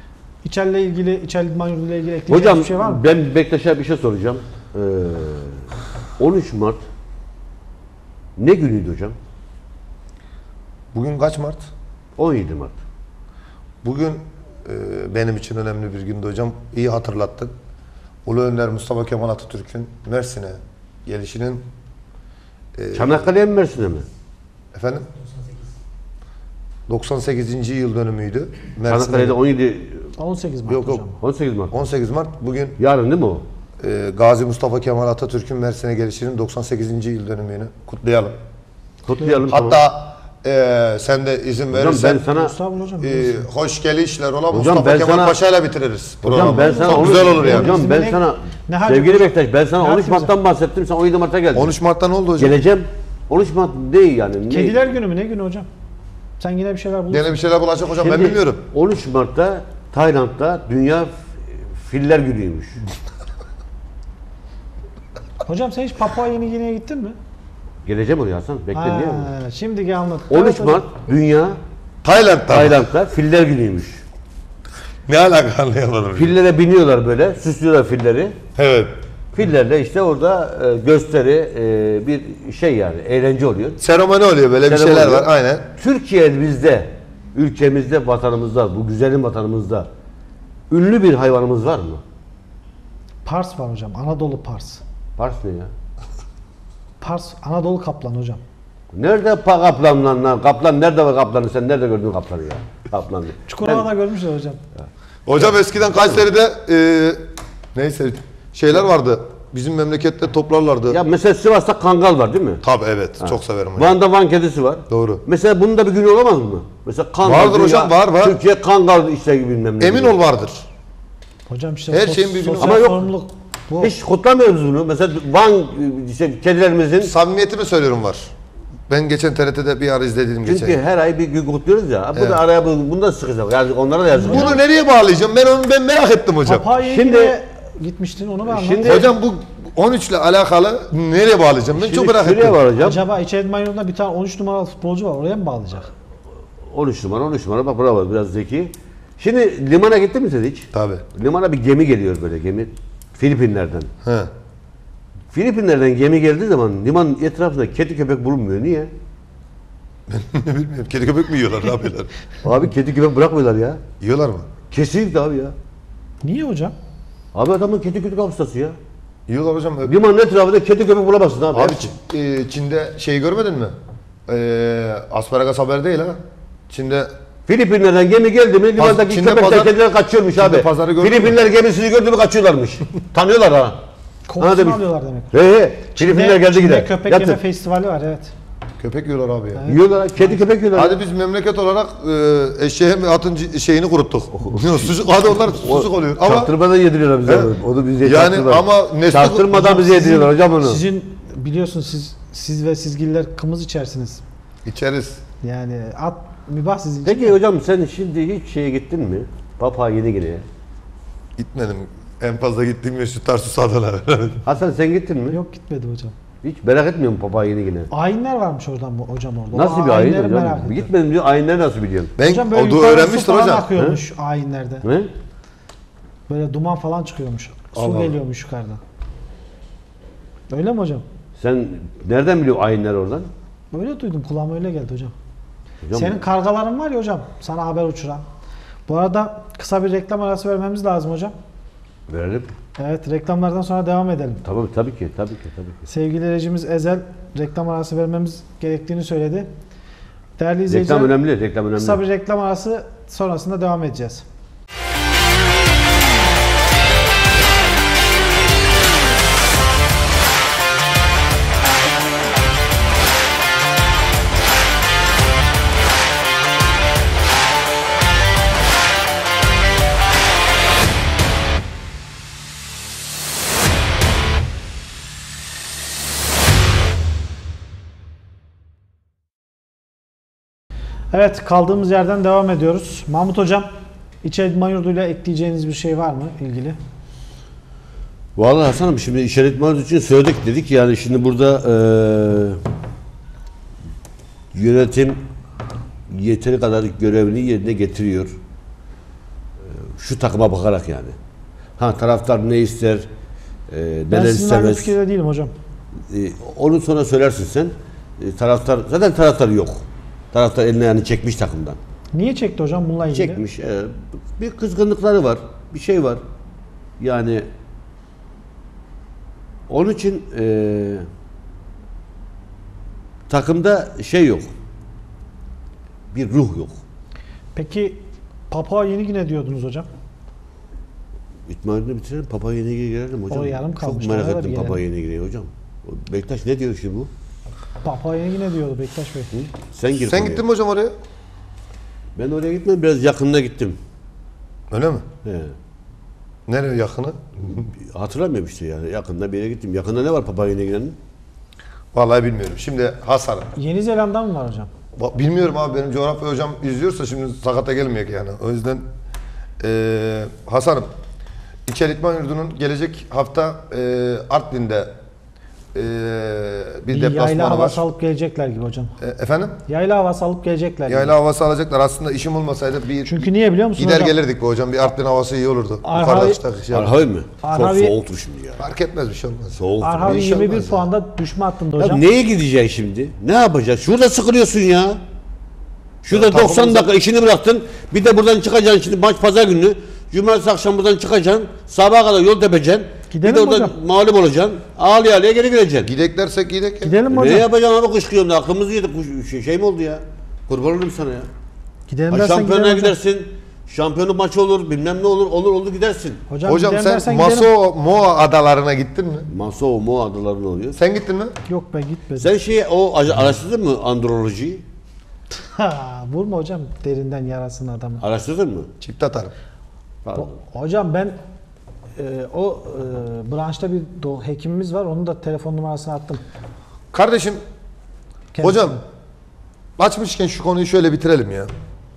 İçerle ilgili, İçerli İdman Yurdu ile ilgili ekleyeceğiniz Hocam bir şey var mı? ben Bektaş'a bir şey soracağım. Ee, on üç Mart ne günüydü hocam? Bugün kaç Mart? on yedi Mart. Bugün e, benim için önemli bir gündü hocam. İyi hatırlattın. Ulu Önder Mustafa Kemal Atatürk'ün Mersin'e gelişinin e, Çanakkale'ye mi Mersin'e mi? efendim doksan sekizinci yıl dönümüydü. Mersin'e- Çanakkale'de on yedi on sekiz Mart Yok, yok. hocam. on sekiz Mart. on sekiz Mart bugün Yarın değil mi o? e, Gazi Mustafa Kemal Atatürk'ün Mersin'e gelişinin doksan sekizinci yıl dönümünü kutlayalım. Kutlayalım. tamam. Hatta e, sen de izin Hocam verirsen ben sana Estağfurullah hocam. e, hoş gelişler olan Hocam Mustafa ben Kemal sana- Paşa ile bitiririz. Hocam programı. ben sana Çok onu- güzel olur yani. Hocam ben Ne- sana ne hal- sevgili Bektaş ben sana Ne on üç halimize? Mart'tan bahsettim. Sen on yedi Mart'a geldin. on üç Mart'ta ne oldu hocam? Geleceğim. on üç Mart değil yani. Ne? Kediler günü mü? Ne günü hocam? Sen yine bir şeyler bulursun. Gene bir şeyler bulacak hocam ben Şimdi bilmiyorum. on üç Mart'ta Tayland'da Dünya Filler Günü'ymüş. Hocam sen hiç Papua Yeni Gine'ye gittin mi? Geleceğim oraya Hasan. Bekle Ha, niye? şimdi anladım. on üç Evet hocam. Mart Dünya Tayland'da. Tayland'da Filler Günü'ymüş. Ne alaka anlayamadım. Fillere biniyorlar böyle, süslüyorlar filleri. Evet. Fillerle işte orada e, gösteri, e, bir şey yani, eğlence oluyor. Seremoni oluyor böyle bir Seremoni şeyler oluyor. var aynen. Türkiye'mizde, ülkemizde, vatanımızda, bu güzelim vatanımızda ünlü bir hayvanımız var mı? Pars var hocam. Anadolu Pars. Pars ne ya? Pars, Anadolu kaplan hocam. Nerede pa kaplan lan lan? Kaplan nerede var kaplanı? Sen nerede gördün kaplanı ya? Kaplanı. Çukurova'da görmüşler hocam. Hocam eskiden Kayseri'de e, neyse şeyler vardı. Bizim memlekette toplarlardı. Ya mesela Sivas'ta kangal var değil mi? Tabii evet çok severim hocam. Van'da Van kedisi var. Doğru. Mesela bunun da bir günü olamaz mı? Mesela kangal. Vardır dünya- hocam, var, var. Türkiye kangal işte gibi bilmem ne. Emin gibi. ol vardır. Hocam işte Her sos- şeyin bir günü sosyal Ama yok. sorumluluk bu. Hiç kutlamıyoruz bunu. Mesela Van işte kedilerimizin Samimiyetimi söylüyorum var. Ben geçen T R T'de bir ara izledim çünkü geçen. her ay bir gün kutluyoruz ya. Bu Evet. da araya bu- bunu da sıkacak. Yani onlara da yazık. Bunu nereye bağlayacağım? Ben onu ben merak ettim hocam. Papua Yeni Şimdi- Gine'ye gitmiştin onu ben anlamadım. Şimdi- Hocam bu on üç ile alakalı nereye bağlayacağım? Ben çok Şimdi merak şuraya ettim. varacağım. Acaba İçeride İdman Yurdu'nda bir tane on üç numaralı futbolcu var. Oraya mı bağlayacak? on üç numara on üç numara bak bravo biraz zeki. Şimdi limana gittin mi sen hiç? Tabii. Limana bir gemi geliyor böyle gemi. Filipinlerden. He. Filipinlerden gemi geldiği zaman limanın etrafında kedi köpek bulunmuyor. Niye? Ne bilmiyorum. Kedi köpek mi yiyorlar? Ne yapıyorlar? Abi kedi köpek bırakmıyorlar ya. Yiyorlar mı? Kesinlikle abi ya. Niye hocam? Abi adamın kedi köpek hastası ya. Yiyorlar hocam. Limanın etrafında kedi köpek bulamazsın abi. Abi Hepsi. Ç- e, Çin'de şeyi görmedin mi? Ee, asparagas haber değil ha. Çin'de Filipinlerden gemi geldi mi limandaki Çin'de köpekler pazar- kediler kaçıyormuş Çin'de abi. pazarı gördün Filipinler gemisini gördü mü kaçıyorlarmış. Tanıyorlar ha. Kokusunu demiş. alıyorlar demek. He he. Filipinler Çin'de- geldi Çin'de gider. köpek Yatın. yeme festivali var evet. köpek yiyorlar abi ya. Yiyorlar ha, kedi köpek yiyorlar. Hadi biz memleket olarak e, eşeğe mi atın c- şeyini kuruttuk. sucuk, hadi onlar sucuk oluyor. Ama Çaktırmadan yediriyorlar bize He? onu. Onu bize Yani çaktırmadan. ama nesli- Çaktırmadan hocam bize yediriyorlar hocam onu. Sizin biliyorsunuz siz siz ve sizgiller kımız içersiniz. içeriz. Yani at mübah sizin için. Peki hocam sen şimdi hiç şeye gittin mi? Papua Yeni Gine'ye. Gitmedim. En fazla gittiğim yer şu Tarsus Adalar. Hasan sen gittin mi? Yok gitmedi hocam. Hiç merak etmiyor musun Papua Yeni Gine? Ayinler varmış oradan bu hocam orada. Nasıl O bir ayin ayinleri merak hocam? ettim. Gitmedim diyor. Ayinleri nasıl biliyorsun? Ben Hocam böyle o da yukarıdan su öğrenmiştir falan hocam. akıyormuş ayinlerde. Ne? Böyle duman falan çıkıyormuş. Su Allah Allah. geliyormuş yukarıdan. Öyle mi hocam? Sen nereden biliyorsun ayinler oradan? Öyle duydum kulağıma öyle geldi hocam. Hocam, Senin kargaların var ya hocam sana haber uçuran. Bu arada kısa bir reklam arası vermemiz lazım hocam. verelim. Evet reklamlardan sonra devam edelim. Tamam tabii ki tabii ki tabii ki. Sevgili rejimiz Ezel reklam arası vermemiz gerektiğini söyledi. Değerli izleyiciler Reklam önemli, reklam önemli. kısa bir reklam arası sonrasında devam edeceğiz. Evet kaldığımız yerden devam ediyoruz. Mahmut hocam İçeride İdman Yurdu ile ekleyeceğiniz bir şey var mı ilgili? Vallahi Hasan'ım şimdi işaretmanız için söyledik dedik yani şimdi burada eee yönetim yeteri kadar görevini yerine getiriyor. Eee, Şu takıma bakarak yani. Ha taraftar ne ister, e, Ben neler sizin aynı istemez. fikirde değilim hocam. E, onu sonra söylersin sen. E, taraftar zaten taraftar yok. Taraftar eline yani çekmiş takımdan. Niye çekti hocam bununla ilgili? Çekmiş. E, bir kızgınlıkları var. Bir şey var. Yani onun için e, takımda şey yok. Bir ruh yok. Peki Papua Yeni Gine diyordunuz hocam. İtmanını bitirelim. Papua Yeni Gine'ye girelim hocam. O yarım kalmış. Çok merak Oraya da ettim bir Papua gelelim. Yeni Gine'yi hocam. O Bektaş ne diyor şimdi bu? Papua Yeni Gine diyordu Bektaş Bey. Hı? Sen gir Sen konuya. gittin mi hocam oraya? Ben oraya gitmedim. Biraz yakınına gittim. Öyle mi? He. Nereye yakını? Hatırlamıyorum işte yani. Yakında bir yere gittim. Yakında ne var Papua Yeni Gine'nin? Vallahi bilmiyorum. Şimdi Hasan. Yeni Zelanda mı var hocam? Ba- Bilmiyorum abi, benim coğrafya hocam izliyorsa şimdi sakata gelmeyecek yani. O yüzden eee Hasan'ım, İçer İtman Yurdu'nun gelecek hafta eee Artvin'de eee bir, Bir deplasmanı yayla var. havası alıp gelecekler gibi hocam. E, efendim? Yayla havası alıp gelecekler Yayla gibi. havası alacaklar. Aslında işim olmasaydı bir Çünkü niye biliyor musun gider hocam? gelirdik be hocam. Bir Artvin havası iyi olurdu. Arhavi- Yukarıda çıktık, şey yapalım. Arhavi mi? Arhavi- Çok soğuktur şimdi ya. Fark etmez, bir şey olmaz. Soğuktur. Arhavi Bir şey yirmi bir olmaz ya. puanda düşme hattında Ya hocam. neye gideceksin şimdi? Ne yapacaksın? Şurada sıkılıyorsun ya. Şurada Ya doksan takımımıza- dakika işini bıraktın. Bir de buradan çıkacaksın şimdi maç pazar günü. Cumartesi akşam buradan çıkacaksın. Sabaha kadar yol tepeceksin. Gidelim bir de oradan hocam. mağlup olacaksın. Ağlaya ağlaya geri geleceksin. Gidek dersek gidek. ya. Gidelim mi Ne hocam? yapacaksın abi kışkırıyorum da aklımızı yedik. Kuş- Şey, şey mi oldu ya? Kurban olayım sana ya. Gidelim Ha, dersen şampiyonluğa gidelim hocam. gidersin. Şampiyonluk maçı olur. Bilmem ne olur. Olur oldu gidersin. Hocam, Hocam gidelim sen dersen gidelim. Maso Moa adalarına gittin mi? Masao Mo adaları oluyor. Sen gittin mi? Yok ben gitmedim. Sen şey o araştırdın mı androlojiyi? Ha, vurma hocam derinden yarasını adamı. Araştırdın mı? Çift atarım. Pardon. O- hocam ben e, o e, branşta bir do- hekimimiz var. Onun da telefon numarasını attım. Kardeşim, Kendisine. hocam açmışken şu konuyu şöyle bitirelim ya.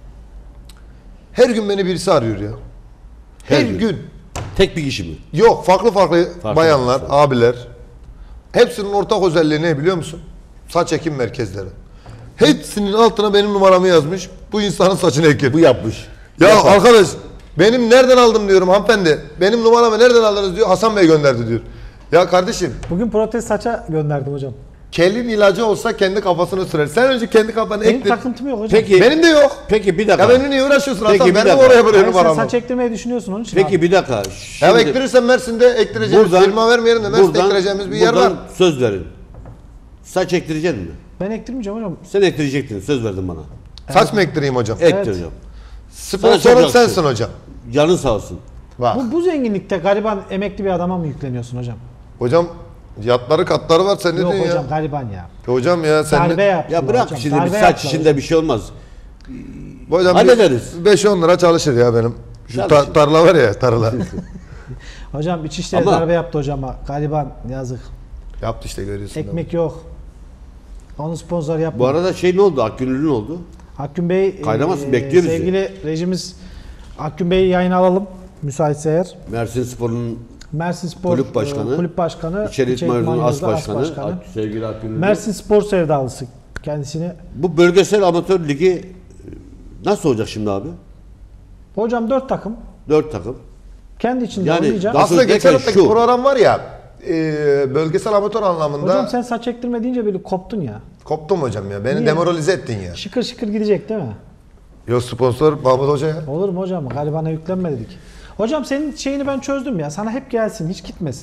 Her gün beni birisi arıyor ya. Her, Her gün. gün. Tek bir kişi mi? Yok, farklı farklı, Farklı bayanlar, farklı. abiler. Hepsinin ortak özelliği ne biliyor musun? Saç ekim merkezleri. Hepsinin altına benim numaramı yazmış. Bu insanın saçını ekin. Bu yapmış. Ya Yapar. arkadaş, benim nereden aldım diyorum hanımefendi. Benim numaramı nereden aldınız diyor. Hasan Bey gönderdi diyor. Ya kardeşim, Bugün protez saça gönderdim hocam. kelin ilacı olsa kendi kafasını sürer. Sen önce kendi kafanı Benim ektir. takıntım yok hocam. Peki. Benim de yok. Peki bir dakika. Ya benimle niye uğraşıyorsun Peki, Hasan? bir Ben de dakika. oraya buraya Hayır, sen numaramı. saç ektirmeyi düşünüyorsun onun için Peki abi. bir dakika. Ya Şimdi ektirirsen Mersin'de ektireceğimiz, firma vermeyelim de Mersin'de ektireceğimiz bir yer var. buradan söz verin. Saç ektireceksin mi? Ben ektirmeyeceğim hocam. Sen ektirecektin. Söz verdin bana. Saç mı ektireyim hocam? Ektireceğim. Sponsorum Sana çok sensin yakışıyor. hocam. Canın sağ olsun. Bak. Bu, bu zenginlikte gariban emekli bir adama mı yükleniyorsun hocam? Hocam yatları katları var, sen ne Yok diyorsun hocam ya? gariban ya. Hocam ya sen Darbe ne? yaptılar Ya bırak hocam. şimdi darbe bir saç yaptılar işinde hocam. bir şey olmaz. Hocam Hallederiz. beş on lira çalışır ya benim. Şu ta- Çalışır. tarla var ya, tarla. Hocam İçişleri Ama- darbe yaptı hocama. Gariban yazık. Yaptı işte, görüyorsun. Ekmek yok. Onu sponsor yapmadı. Bu arada şey ne oldu? Akgünlü ne oldu? Akgün Bey, Kaynamasın, bekliyor bizi. sevgili rejimiz Akgün Bey'i yayına alalım müsaitse eğer. Mersin Spor'un Mersin Spor Kulüp Başkanı, e, Kulüp Başkanı, İçeri İçerik İtman Yurdu'nun as Manyoz'da başkanı, Ak- sevgili Akgünlü. Mersin Spor sevdalısı kendisini. Bu bölgesel amatör ligi e, nasıl olacak şimdi abi? Hocam dört takım Dört takım. kendi içinde Yani oynayacak. daha- Aslında Nasıl geçen derken haftaki şu. program var ya, e, bölgesel amatör anlamında Hocam sen saç ektirme deyince böyle koptun ya. koptum hocam ya. Beni Niye? demoralize ettin ya. Şıkır şıkır gidecek değil mi? Yo, sponsor Mahmut Hoca ya. Olur mu hocam? Garibana yüklenme dedik. Hocam senin şeyini ben çözdüm ya. Sana hep gelsin, hiç gitmesin.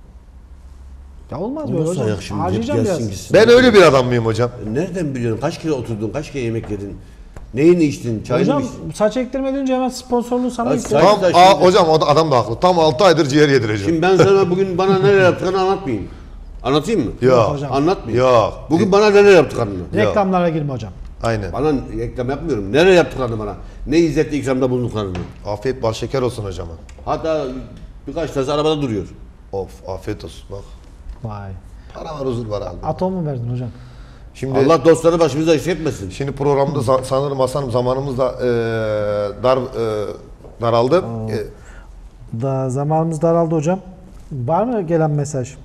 Ya olmaz böyle Nasıl hocam. ayak şimdi? Hep Harcayacağım gelsin biraz. gitsin. Ben öyle bir adam mıyım hocam? Nereden biliyorsun? Kaç kere oturdun? Kaç kere yemek yedin? Neyini içtin? Çayını mı Hocam içtin? saç ektirme deyince hemen sponsorluğu sana Ay, yükledim. saç- Tam, da aa, şimdi- hocam o da- adam da haklı. Tam altı aydır ciğer yedireceğim. Şimdi ben sana bugün bana neler yaptıklarını anlatmayayım. Anlatayım mı? Ya. hocam. Anlatmayayım. Ya. Bugün bana neler yaptıklarını. Reklamlara girme hocam. Aynen. Bana reklam yapmıyorum. Neler yaptıklarını bana. Ne izzetle ikramda bulunduklarını. Afiyet bal şeker olsun hocama. Hatta birkaç tanesi arabada duruyor. Of, afiyet olsun bak. Vay. Para var, huzur var abi. Atom mu verdin hocam? Şimdi Allah dostları başımıza iş etmesin. şimdi programda za- sanırım Hasan'ım zamanımız da e, dar e, daraldı. E, Da zamanımız daraldı hocam. Var mı gelen mesaj?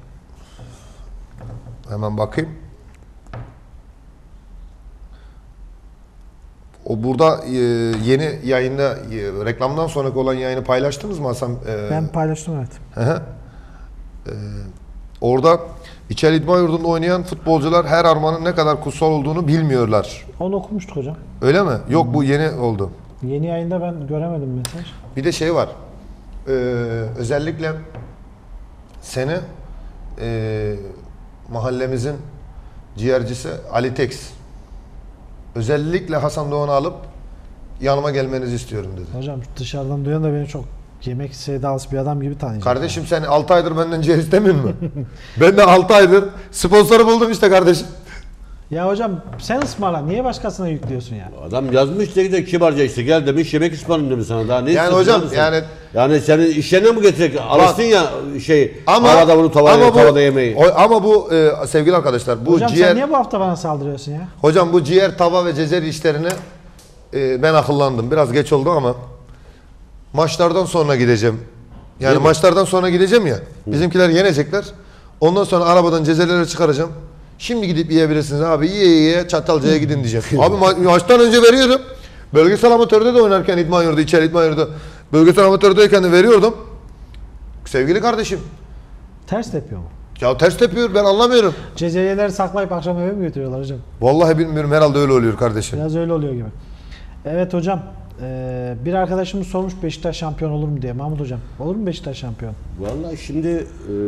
hemen bakayım. O burada e, yeni yayında e, reklamdan sonraki olan yayını paylaştınız mı Hasan? E, Ben paylaştım, evet. Hı hı. Ee, orada İçel İdman Yurdu'nda oynayan futbolcular her armanın ne kadar kutsal olduğunu bilmiyorlar. Onu okumuştuk hocam. Öyle mi? Yok, bu yeni oldu. Yeni yayında ben göremedim mesaj. Bir de şey var. Ee, özellikle seni e, mahallemizin ciğercisi Ali Tex özellikle Hasan Doğan'ı alıp yanıma gelmenizi istiyorum dedi. Hocam dışarıdan duyan da beni çok yemek sevdalısı bir adam gibi tanıyacak. Kardeşim sen altı aydır benden ciğer istemiyor musun? Ben de altı aydır sponsoru buldum işte kardeşim. Ya hocam sen ısmarla, niye başkasına yüklüyorsun ya? Adam yazmış da gidiyor kibarca, işte gel demiş, yemek ısmarlayayım demiş sana, daha ne Yani istiyorsun hocam abi sen? yani yani senin iş yerine mi getirecek? Alırsın ya şey ama arada bunu tavada, ama bu, tavada yemeği. o- ama bu e, sevgili arkadaşlar bu Hocam ciğer sen niye bu hafta bana saldırıyorsun ya? hocam bu ciğer tava ve cezeri işlerini e, ben akıllandım. Biraz geç oldu ama maçlardan sonra gideceğim. Yani Değil mi? maçlardan sonra gideceğim ya. Bizimkiler yenecekler. Ondan sonra arabadan cezeleri çıkaracağım. Şimdi gidip yiyebilirsiniz abi. Yiye yiye Çatalca'ya gidin diyeceğim. Abi ma- maçtan önce veriyorum. Bölgesel amatörde de oynarken İdman Yurdu, İçeri İdman Yurdu. Bölgesel amatördeyken de veriyordum. Sevgili kardeşim. Ters tepiyor mu? Ya ters tepiyor, ben anlamıyorum. Cezeriyeleri saklayıp akşam eve mi götürüyorlar hocam? Vallahi bilmiyorum, herhalde öyle oluyor kardeşim. Biraz öyle oluyor gibi. Evet hocam. Ee, bir arkadaşımız sormuş Beşiktaş şampiyon olur mu diye. Mahmut hocam, olur mu Beşiktaş şampiyon? Vallahi şimdi e,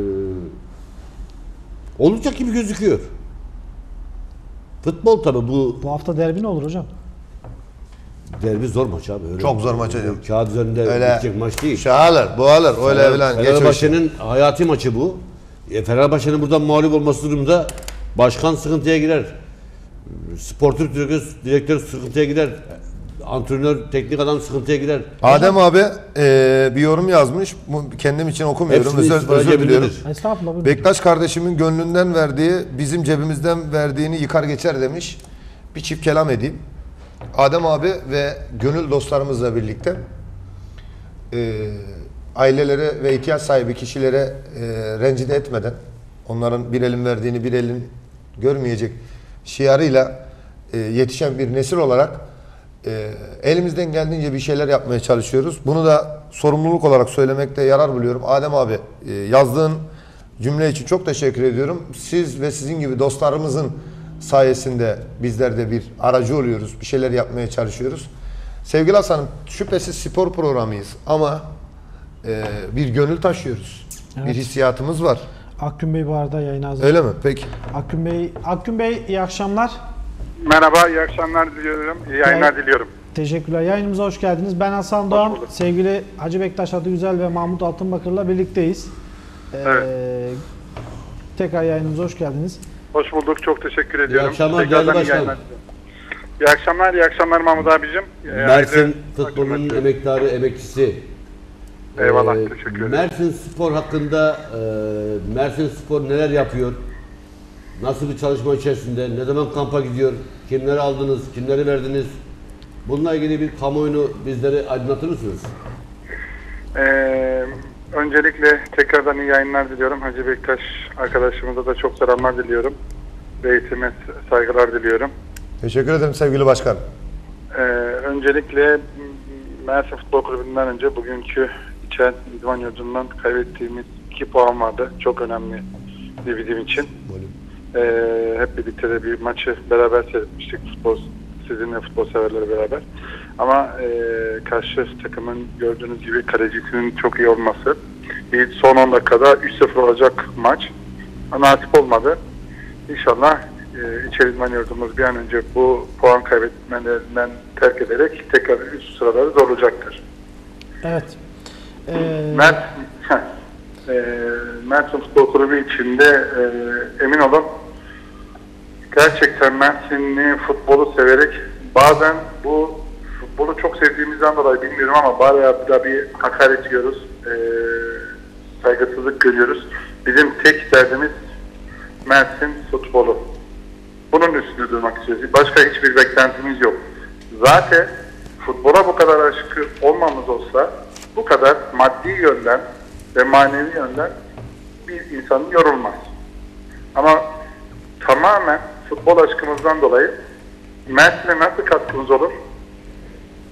olacak gibi gözüküyor. Futbol tabi bu Bu hafta derbi ne olur hocam? derbi zor maç abi. Öyle, Çok zor maç hocam. Kağıt üzerinde Öyle bitecek maç değil. Şey alır, bu alır. Öyle Fener- bilen geçiyor. Fenerbahçe'nin hayati maçı bu. E, Fenerbahçe'nin buradan mağlup olması durumunda başkan sıkıntıya girer. Sportif direktör, direktör sıkıntıya girer. Antrenör, teknik adam sıkıntıya girer. Adem abi e, bir yorum yazmış. Bu kendim için okumuyorum. Hepsini Özür, istifade özür diliyorum. edebiliriz. Estağfurullah. buyurun. Bektaş kardeşimin gönlünden verdiği, bizim cebimizden verdiğini yıkar geçer demiş. Bir çift kelam edeyim. Adem abi ve gönül dostlarımızla birlikte e, ailelere ve ihtiyaç sahibi kişilere e, rencide etmeden, onların bir elin verdiğini bir elin görmeyecek şiarıyla e, yetişen bir nesil olarak e, elimizden geldiğince bir şeyler yapmaya çalışıyoruz. Bunu da sorumluluk olarak söylemekte yarar buluyorum. Adem abi e, yazdığın cümle için çok teşekkür ediyorum. Siz ve sizin gibi dostlarımızın sayesinde bizler de bir aracı oluyoruz. Bir şeyler yapmaya çalışıyoruz. Sevgili Hasan'ım, şüphesiz spor programıyız ama e, bir gönül taşıyoruz. Evet. Bir hissiyatımız var. Akgün Bey bu arada yayına hazır. Öyle mi? Peki. Akgün Bey, Akgün Bey iyi akşamlar. Merhaba, iyi akşamlar diliyorum. İyi yayınlar diliyorum. Teşekkürler. Yayınımıza hoş geldiniz. Ben Hasan Doğan, bulduk. sevgili Hacı Bektaş Adıgüzel ve Mahmut Altınbakır'la birlikteyiz. Ee, Evet. Tekrar yayınımıza hoş geldiniz. Hoş bulduk, çok teşekkür ediyorum. akşamlar, Tekrardan değerli iyi başkanım. yayınlar diliyorum. İyi akşamlar, iyi akşamlar Mahmut abicim. Ee, Mersin ayrıca- futbolunun emektarı, emekçisi. Eyvallah, Ee, teşekkür ederim. Mersin Spor hakkında e, Mersin Spor neler yapıyor? Nasıl bir çalışma içerisinde? Ne zaman kampa gidiyor? Kimleri aldınız? Kimleri verdiniz? Bununla ilgili bir kamuoyunu bizlere aydınlatır mısınız? Ee, öncelikle tekrardan iyi yayınlar diliyorum. Hacı Bektaş arkadaşımıza da çok selamlar diliyorum. Reisime saygılar diliyorum. Teşekkür ederim sevgili başkan. Ee, öncelikle Mersin Futbol Kulübü'nden önce bugünkü İçel İdman Yurdu'ndan kaybettiğimiz iki puan vardı. Çok önemli bizim için. Ee, hep birlikte de bir maçı beraber seyretmiştik, futbol, sizinle futbol severleri beraber. Ama e, karşı takımın gördüğünüz gibi kalecisinin çok iyi olması, bir son on dakikada üç sıfır olacak maç nasip olmadı. İnşallah e, İçeri İdman Yurdumuz bir an önce bu puan kaybetmelerinden terk ederek tekrar üst sıraları zorlayacaktır. Evet. Ee, Mert, e, Mersin Futbol Kulübü içinde e, emin olun gerçekten Mersinli futbolu severek bazen bu futbolu çok sevdiğimizden dolayı bilmiyorum ama bayağı da bir hakaret ediyoruz, e, saygısızlık görüyoruz. Bizim tek derdimiz Mersin futbolu. Bunun üstünde durmak istiyoruz. Başka hiçbir beklentimiz yok. Zaten futbola bu kadar aşık olmamız olsa bu kadar maddi yönden ve manevi yönden bir insan yorulmaz. Ama tamamen futbol aşkımızdan dolayı Mersin'e nasıl katkımız olur?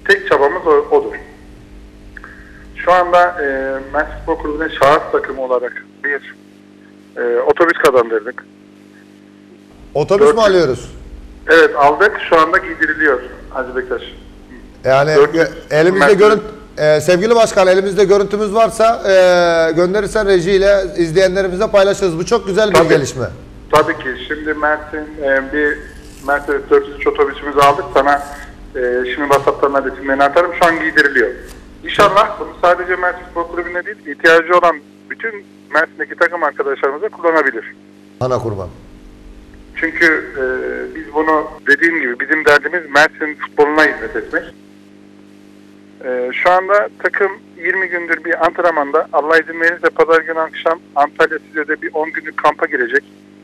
tek çabamız o, odur. Şu anda e, Mersin Futbol Kulübü'ne şahıs takımı olarak bir e, otobüs kazandırdık. Otobüs Dört- mü alıyoruz? Evet aldık. Şu anda giydiriliyor Hacı Bektaş. Yani Dört- e, elimizde Mersin- görüntü e, sevgili başkan, elimizde görüntümüz varsa e, gönderirsen rejiyle izleyenlerimize paylaşırız. Bu çok güzel bir Tabii. gelişme. Tabii ki. Şimdi Mersin e, bir Mercedes dört yüz üç otobüsümüzü aldık. Sana e, şimdi WhatsApp'tan da resimlerini atarım. Şu an giydiriliyor. İnşallah bunu sadece Mersin Futbol Kulübü'nde değil, ihtiyacı olan bütün Mersin'deki takım arkadaşlarımız da kullanabilir. Ana kurban. Çünkü e, biz bunu dediğim gibi bizim derdimiz Mersin futboluna hizmet etmek. E, şu anda takım yirmi gündür bir antrenmanda. Allah izin verirse pazar günü akşam Antalya Side'de bir on günlük kampa girecek.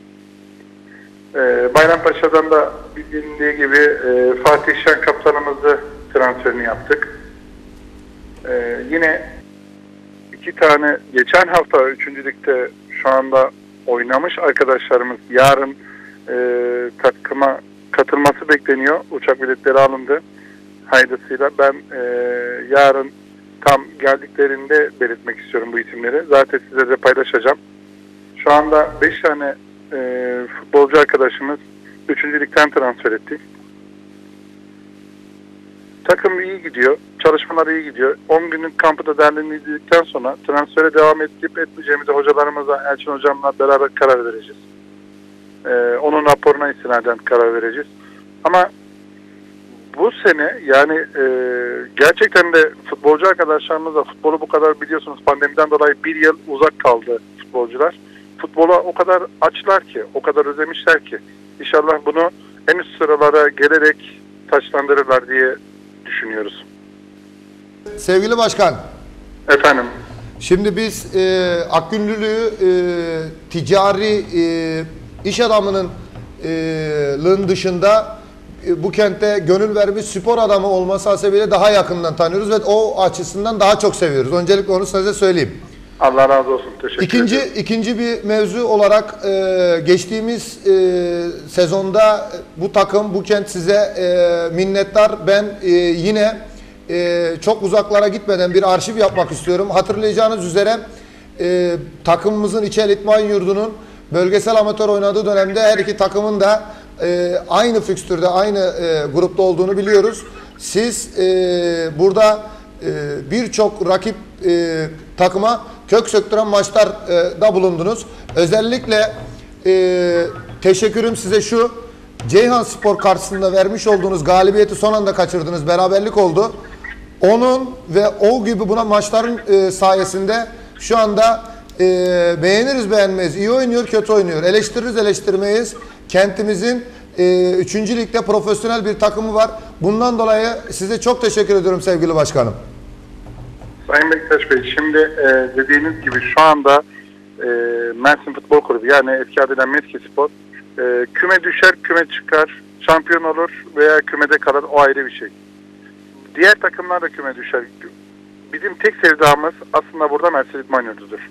E, Bayrampaşa'dan da bildiğiniz gibi e, Fatih Şen kaptanımızı transferini yaptık. E, yine iki tane geçen hafta üçüncülükte şu anda oynamış arkadaşlarımız yarın e, takıma katılması bekleniyor. Uçak biletleri alındı. Haydasıyla ben e, yarın tam geldiklerinde belirtmek istiyorum bu isimleri. Zaten size de paylaşacağım. Şu anda beş tane e, futbolcu arkadaşımız üçüncülükten transfer ettik. Takım iyi gidiyor. Çalışmalar iyi gidiyor. on günlük kampı da değerlendirdikten sonra transfere devam edip etmeyeceğimizi hocalarımızla, Elçin hocamla beraber karar vereceğiz. Ee, onun raporuna istinaden karar vereceğiz. Ama bu sene yani e, gerçekten de futbolcu arkadaşlarımızla futbolu bu kadar biliyorsunuz pandemiden dolayı bir yıl uzak kaldı futbolcular. Futbola o kadar açlar ki, o kadar özlemişler ki İnşallah bunu en üst sıralara gelerek taçlandırırlar diye düşünüyoruz. Sevgili başkan, Efendim. şimdi biz e, Akgünlülüğü e, ticari e, iş adamının e, lığın dışında e, bu kente gönül vermiş spor adamı olması hasebiyle daha yakından tanıyoruz ve o açısından daha çok seviyoruz. Öncelikle onu size söyleyeyim. Allah razı olsun. Teşekkür İkinci, ederim. ikinci bir mevzu olarak e, geçtiğimiz e, sezonda bu takım, bu kent size e, minnettar. Ben e, yine e, çok uzaklara gitmeden bir arşiv yapmak istiyorum. Hatırlayacağınız üzere e, takımımızın İçel İtman Yurdu'nun bölgesel amatör oynadığı dönemde her iki takımın da e, aynı fikstürde, aynı e, grupta olduğunu biliyoruz. Siz e, burada e, birçok rakip e, takıma kök söktüren maçlarda bulundunuz. Özellikle e, teşekkürüm size şu: Ceyhanspor karşısında vermiş olduğunuz galibiyeti son anda kaçırdınız. Beraberlik oldu. Onun ve o gibi buna maçların e, sayesinde şu anda e, beğeniriz beğenmeyiz, iyi oynuyor kötü oynuyor, eleştiririz eleştirmeyiz. Kentimizin e, üçüncü ligde profesyonel bir takımı var. Bundan dolayı size çok teşekkür ediyorum sevgili başkanım. Sayın Bektaş Bey, şimdi e, dediğiniz gibi şu anda e, Mersin Futbol Kulübü yani eski adıyla Meskispor e, küme düşer, küme çıkar, şampiyon olur veya kümede kalır, o ayrı bir şey. Diğer takımlar da küme düşer. Bizim tek sevdamız aslında burada Mersin İdman Yurdu'dur.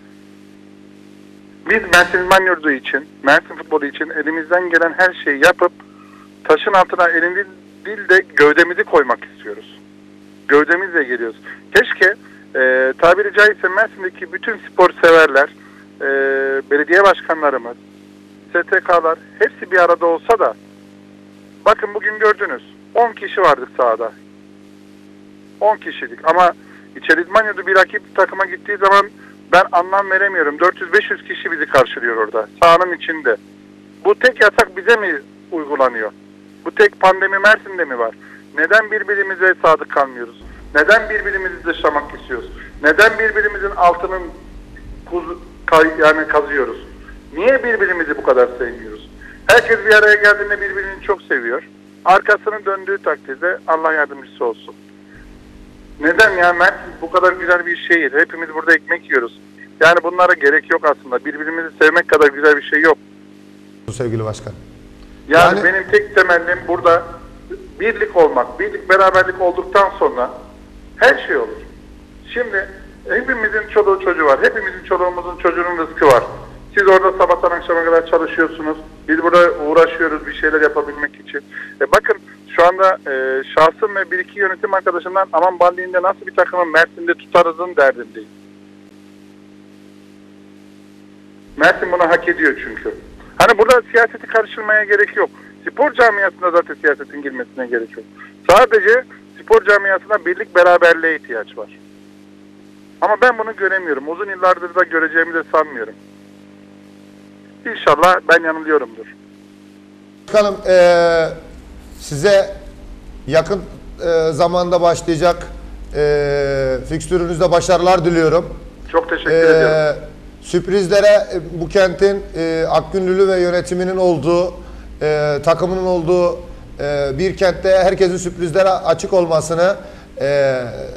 Biz Mersin İdman Yurdu için, Mersin futbolu için elimizden gelen her şeyi yapıp taşın altına elini değil de gövdemizi koymak istiyoruz. Gövdemizle geliyoruz. Keşke e, tabiri caizse Mersin'deki bütün spor severler, e, belediye başkanlarımız, S T K'lar hepsi bir arada olsa da bakın bugün gördünüz on kişi vardık sahada. on kişilik ama İçeri İdman Yurdu bir rakip takıma gittiği zaman ben anlam veremiyorum. dört yüz beş yüz kişi bizi karşılıyor orada. Sahanın içinde. Bu tek yasak bize mi uygulanıyor? Bu tek pandemi Mersin'de mi var? Neden birbirimize sadık kalmıyoruz? Neden birbirimizi dışlamak istiyoruz? Neden birbirimizin altının kuz, kay, yani kazıyoruz? Niye birbirimizi bu kadar sevmiyoruz? Herkes bir araya geldiğinde birbirini çok seviyor. Arkasını döndüğü takdirde Allah yardımcısı olsun. Neden ya? Mersin bu kadar güzel bir şehir. Hepimiz burada ekmek yiyoruz. Yani bunlara gerek yok aslında. Birbirimizi sevmek kadar güzel bir şey yok. Sevgili başkan. Yani, Yani benim tek temennim burada birlik olmak. Birlik, beraberlik olduktan sonra her şey olur. Şimdi hepimizin çoluğu çocuğu var. Hepimizin çoluğumuzun çocuğunun rızkı var. Siz orada sabahtan akşama kadar çalışıyorsunuz. Biz burada uğraşıyoruz bir şeyler yapabilmek için. E bakın şu şu anda e, şahsım ve bir iki yönetim arkadaşımdan Aman Bandi'nde nasıl bir takımı Mersin'de tutarızın derdindeyim. Mersin bunu hak ediyor çünkü. Hani burada siyaseti karıştırmaya gerek yok. Spor camiasında zaten siyasetin girmesine gerek yok. Sadece spor camiasına birlik beraberliğe ihtiyaç var. Ama ben bunu göremiyorum. Uzun yıllardır da göreceğimi de sanmıyorum. İnşallah ben yanılıyorumdur. Bakalım eee, size yakın eee, zamanda başlayacak eee fikstürünüzde başarılar diliyorum. Çok teşekkür Eee, ediyorum. Sürprizlere e, bu kentin e, Akgünlülü ve yönetiminin olduğu, e, takımının olduğu e, bir kentte herkesin sürprizlere açık olmasını, e,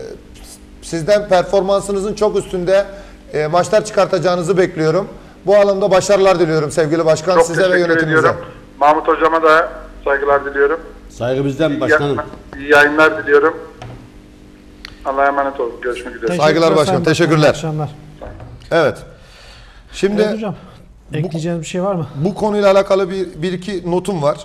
sizden performansınızın çok üstünde e, maçlar çıkartacağınızı bekliyorum. Bu alanda başarılar diliyorum sevgili başkan, Çok size ve teşekkür yönetiminize. ediyorum. Mahmut hocama da saygılar diliyorum. Saygı bizden İyi, başkanım. iyi yayınlar diliyorum. Allah'a emanet olun. Görüşmek üzere. Saygılar başkanım, Sayın teşekkürler. İyi akşamlar. Evet. Şimdi Evet hocam. Ekleyeceğiniz bir şey var mı? bu konuyla alakalı bir, bir iki notum var.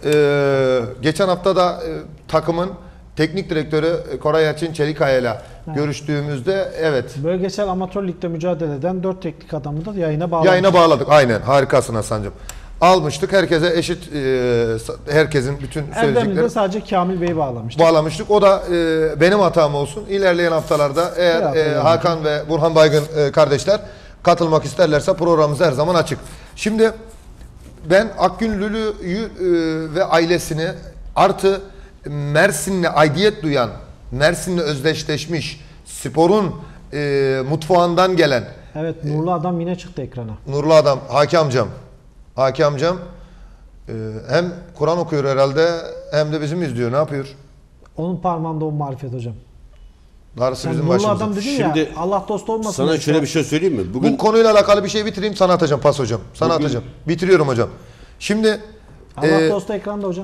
Ee, geçen hafta da e, takımın teknik direktörü Koray Yalçın Çelikaya ile görüştüğümüzde evet Bölgesel amatör ligde mücadele eden dört teknik adamı da yayına bağladık. yayına bağladık. Aynen, harikasın Hasan'cığım. Almıştık herkese eşit, e, herkesin bütün Erdemli'de söyleyecekleri sadece Kamil Bey'i bağlamıştık. bağlamıştık. O da e, benim hatam olsun. İlerleyen haftalarda eğer Evet, e, evet. Hakan ve Burhan Baygın e, kardeşler katılmak isterlerse programımız her zaman açık. Şimdi ben Akgünlülü'yü e, ve ailesini artı Mersin'le aidiyet duyan, Mersin'le özdeşleşmiş, sporun e, mutfağından gelen Evet, Nurlu Adam yine çıktı ekrana. Nurlu adam, Haki amcam. Haki amcam e, hem Kur'an okuyor herhalde hem de bizim izliyor. Ne yapıyor? Onun parmağında o marifet hocam. Darısı Sen bizim Nurlu başımıza. Adam dedin Şimdi ya, Allah dost olmasın. Sana diye şöyle şu bir şey söyleyeyim mi? Bugün Bu konuyla alakalı bir şey bitireyim, sana atacağım pas hocam. Sana Bugün- atacağım. Bitiriyorum hocam. Şimdi an. Allah e, dostu ekranda hocam.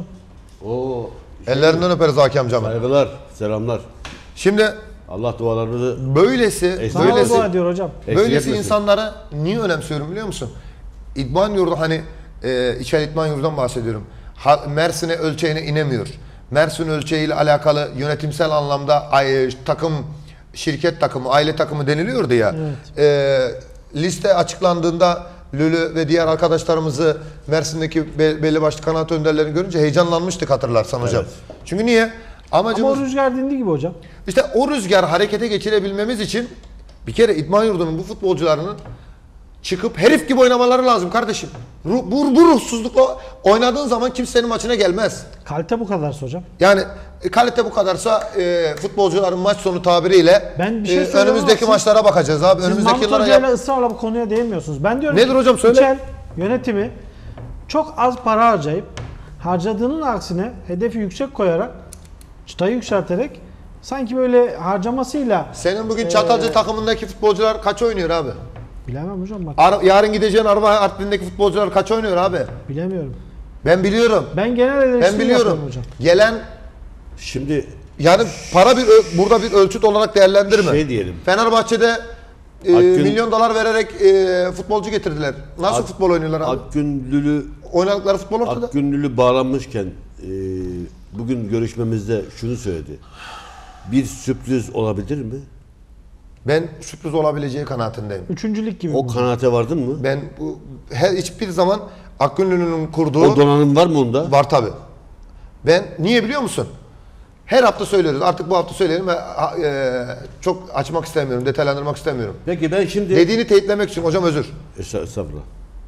o ellerinden öperiz Haki amcama. saygılar, selamlar. Şimdi Allah dualarınızı böylesi, Eksik Sana da böylesi, dua ediyor hocam. eksik böylesi etmesin. insanlara niye önemsiyorum biliyor musun? İdman yurdu, hani e, İçer İdman Yurdu'dan bahsediyorum. Ha, Mersin'e ölçeğine inemiyor. Mersin ölçeğiyle alakalı yönetimsel anlamda ay, takım, şirket takımı, aile takımı deniliyordu ya. Evet. E, liste açıklandığında Lülü ve diğer arkadaşlarımızı Mersin'deki be- belli başlı kanaat önderlerini görünce heyecanlanmıştık, hatırlarsan hocam. Evet. Çünkü niye? Ama Amacımız o rüzgar dindi gibi hocam. işte o rüzgar harekete geçirebilmemiz için bir kere idman yurdunun bu futbolcularının çıkıp herif gibi oynamaları lazım kardeşim. Ruh, bu, bu ruhsuzlukla oynadığın zaman kimsenin maçına gelmez. Kalite bu kadarsa hocam. Yani e, kalite bu kadarsa e, futbolcuların maç sonu tabiriyle Ben bir şey e, söyleyeyim ama önümüzdeki siz- maçlara bakacağız abi. Siz Önümüzdeki Mahmut yıllara Hoca'yla yap. ısrarla bu konuya değinmiyorsunuz. Ben diyorum Nedir ki, hocam, söyle. İçel yönetimi çok az para harcayıp harcadığının aksine hedefi yüksek koyarak, çıtayı yükselterek sanki böyle harcamasıyla Senin bugün Ee, Çatalca takımındaki futbolcular kaç oynuyor abi? bilemem hocam bak. Ar- yarın gideceğin Arva Artvin'deki futbolcular kaç oynuyor abi? Bilemiyorum. Ben biliyorum. Ben genel eleştiri Ben biliyorum. yapıyorum hocam. Gelen şimdi yani para bir ö- burada bir ölçüt olarak değerlendirme. şey diyelim. Fenerbahçe'de e, Akgün- milyon dolar vererek e, futbolcu getirdiler. Nasıl Ak- futbol oynuyorlar abi? Akgünlülü Oynadıkları futbol ortada. Akgünlülü bağlanmışken e, bugün görüşmemizde şunu söyledi. Bir sürpriz olabilir mi? Ben sürpriz olabileceği kanaatindeyim. Üçüncülük gibi. O bu. kanaate vardın mı? Ben bu her hiçbir zaman Akgünlü'nün kurduğu O donanım var mı onda? var tabi. Ben niye biliyor musun? Her hafta söylüyoruz. Artık bu hafta söyleyelim ve e, çok açmak istemiyorum, detaylandırmak istemiyorum. Peki ben şimdi... Dediğini teyitlemek için hocam özür. Esa- Estağfurullah.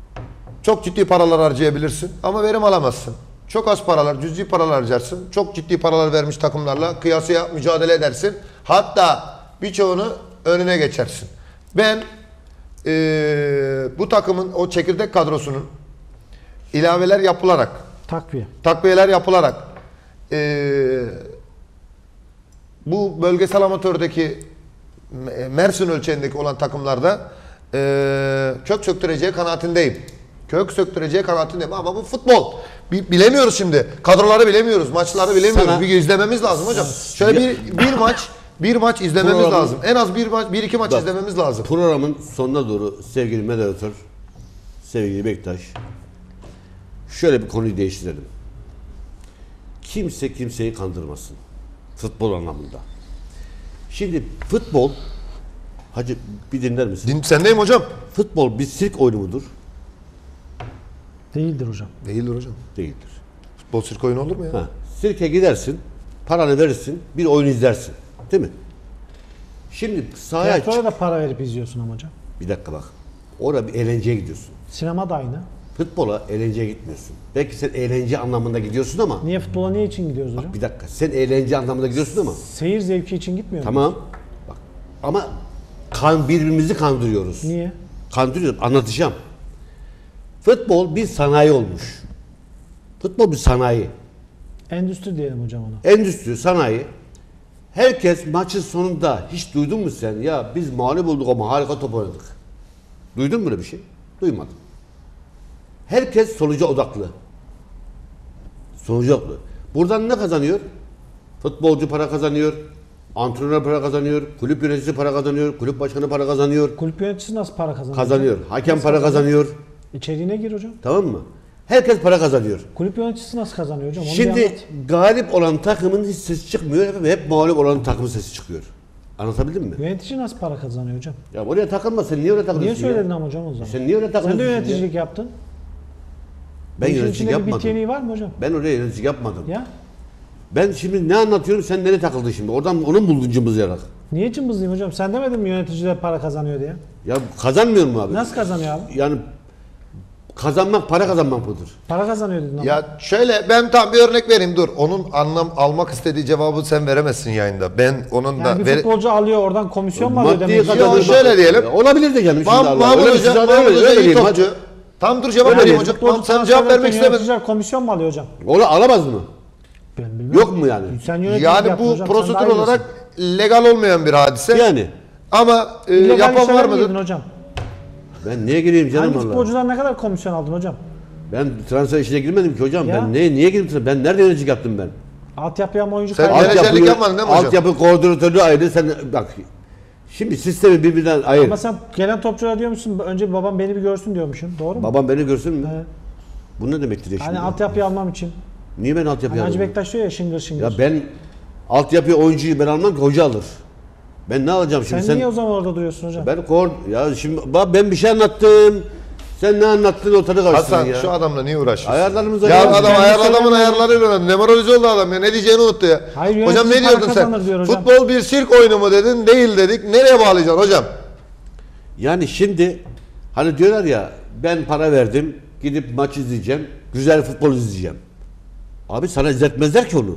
Çok ciddi paralar harcayabilirsin ama verim alamazsın. Çok az paralar, cüzi paralar harcarsın. Çok ciddi paralar vermiş takımlarla kıyasıya mücadele edersin. Hatta birçoğunu önüne geçersin. Ben eee, bu takımın o çekirdek kadrosunun ilaveler yapılarak, Takviye. takviyeler yapılarak eee, bu bölgesel amatördeki Mersin ölçeğindeki olan takımlarda eee kök söktüreceği kanaatindeyim. Kök söktüreceği kanaatindeyim ama bu futbol. Bi- Bilemiyoruz şimdi. Kadroları bilemiyoruz, maçları bilemiyoruz. Sana- bir izlememiz lazım hocam. Şöyle bir bir maç bir maç izlememiz Programı- lazım. En az bir maç, bir iki maç Bak, izlememiz lazım. Programın sonuna doğru sevgili moderatör, sevgili Bektaş, şöyle bir konuyu değiştirelim. kimse kimseyi kandırmasın. Futbol anlamında. Şimdi futbol, hacı bir dinler misin? Din, sendeyim hocam. Futbol bir sirk oyunu mudur? Değildir hocam. Değildir hocam. Değildir. Futbol sirk oyunu olur mu ya? Ha, sirke gidersin, paranı verirsin, bir oyun izlersin. Değil mi? Şimdi sahaya çık. Tiyatroya da para verip izliyorsun ama hocam. Bir dakika bak. Orada bir eğlenceye gidiyorsun. Sinema da aynı. Futbola eğlenceye gitmiyorsun. Belki sen eğlence anlamında gidiyorsun ama Niye futbola niye için gidiyoruz hocam? bir dakika. Sen eğlence anlamında gidiyorsun ama Seyir zevki için gitmiyor mu? tamam. Bak. Ama kan birbirimizi kandırıyoruz. Niye? Kandırıyoruz. Anlatacağım. Futbol bir sanayi olmuş. Futbol bir sanayi. Endüstri diyelim hocam ona. Endüstri, sanayi. Herkes maçın sonunda hiç duydun mu sen? Ya biz mağlup olduk ama harika top oynadık. Duydun mu böyle bir şey? Duymadım. Herkes sonuca odaklı. Sonuca odaklı. Buradan ne kazanıyor? Futbolcu para kazanıyor. Antrenör para kazanıyor. Kulüp yöneticisi para kazanıyor. Kulüp başkanı para kazanıyor. Kulüp yöneticisi nasıl para kazanıyor? Kazanıyor. hocam? Hakem Nasıl para kazanıyor. İçeriğine gir hocam. Tamam mı? Herkes para kazanıyor. Kulüp yöneticisi nasıl kazanıyor hocam? Onu bir Şimdi anlat. galip olan takımın hiç sesi çıkmıyor ve hep mağlup olan takımın sesi çıkıyor. Anlatabildim mi? Yönetici nasıl para kazanıyor hocam? Ya oraya takılma, sen niye oraya takılıyorsun Niye ya? söyledin ama hocam o zaman? Sen niye oraya takılıyorsun? Sen de ya? yöneticilik yaptın. Ben Bu işin yöneticilik içinde bir yapmadım. biteniği var mı hocam? Ben oraya yöneticilik yapmadım. Ya Ben şimdi ne anlatıyorum, sen nereye takıldın şimdi? Oradan onun buldun cımbızlayarak. niye cımbızlayayım hocam? Sen demedin mi yöneticiler para kazanıyor diye? Ya kazanmıyor mu abi? Nasıl kazanıyor abi? Yani kazanmak, para kazanmak mıdır? Para kazanıyor dedin ama. Ya şöyle ben tam bir örnek vereyim dur. Onun anlam almak istediği cevabı sen veremezsin yayında. Ben onun da Yani bir ver- futbolcu alıyor oradan komisyon mu alıyor Maddi demek ki? kazanıyor. Yo, şöyle diyelim. Ya olabilir de canım şimdi Mahmut Allah. Mahmut Öyle bir Hoca, şey Mahmut öyle- Hoca öyle iyi diyeyim. topçu. Tam dur cevap Öyle vereyim diyeyim. hocam. Futbolcu Tamam, sen transfer cevap vermek ederken istemedin. yöneticiler komisyon mu alıyor hocam? Ola, alamaz mı? Ben bilmiyorum. Yok mu yani? Sen yöneticilik Yani yaptın bu hocam, sen prosedür daha iyi olarak bilirsin. legal olmayan bir hadise. Yani. Ama e, İllegal yapan işlere var mi mıdır? girdin hocam? Ben niye gireyim canım Hangi Allah? futbolcudan ne kadar komisyon aldın hocam? Ben transfer işine girmedim ki hocam. Ya. Ben ne niye girdim? Ben nerede yöneticilik yaptım ben? Altyapıya mı oyuncu Sen kaybettin? Altyapı- menajerlik yapmadın değil mi hocam? Altyapı koordinatörü ayrı. Sen bak. Şimdi sistemi birbirinden ayır. Ama sen gelen topçulara diyormuşsun önce babam beni bir görsün diyormuşsun. Doğru mu? Babam beni görsün mü? Evet. Bu ne demektir ya şimdi? Hani altyapıyı almam için. Niye ben altyapı Hani Hacı alayım? Bektaş diyor ya şıngır şıngır. Ya ben altyapı oyuncuyu ben almam ki hoca alır. Ben ne alacağım sen, şimdi? Sen, niye o zaman orada duruyorsun hocam? ben koord ya şimdi bak ben bir şey anlattım. Sen ne anlattın ortada karıştırdın Hasan ya. şu adamla niye uğraşıyorsun? Ayarlarımıza Ya göre- adam Kendi ayar adamın söylemedi. ayarlarıyla oynadı. Nemoralize oldu adam ya. Ne diyeceğini unuttu ya. Hayır, hocam yönetici ne para diyordun sen? kazanır diyor hocam. Futbol bir sirk oyunu mu dedin? Değil dedik. Nereye bağlayacaksın hocam? Yani şimdi hani diyorlar ya ben para verdim gidip maç izleyeceğim. Güzel futbol izleyeceğim. Abi sana izletmezler ki onu.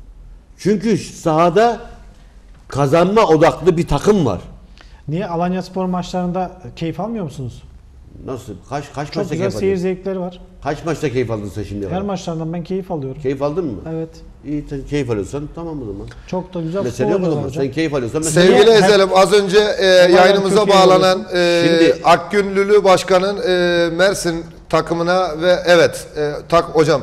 Çünkü sahada kazanma odaklı bir takım var. Niye Alanyaspor maçlarında keyif almıyor musunuz? Nasıl? Kaç kaç Çok maçta güzel keyif seyir aldın? zevkleri var. Kaç maçta keyif aldın sen şimdi? Her maçlarından ben keyif alıyorum. Keyif aldın mı? Evet. İyi sen keyif alıyorsan tamam o zaman. Çok da güzel Mesele futbol yok o oynuyorlar zaman. hocam. Sen keyif alıyorsan mesele Sevgili yok. Her- Ezel'im az önce e, yayınımıza Türkiye'ye bağlanan e, Şimdi- Akgünlülü Başkan'ın e, Mersin takımına ve evet e, tak hocam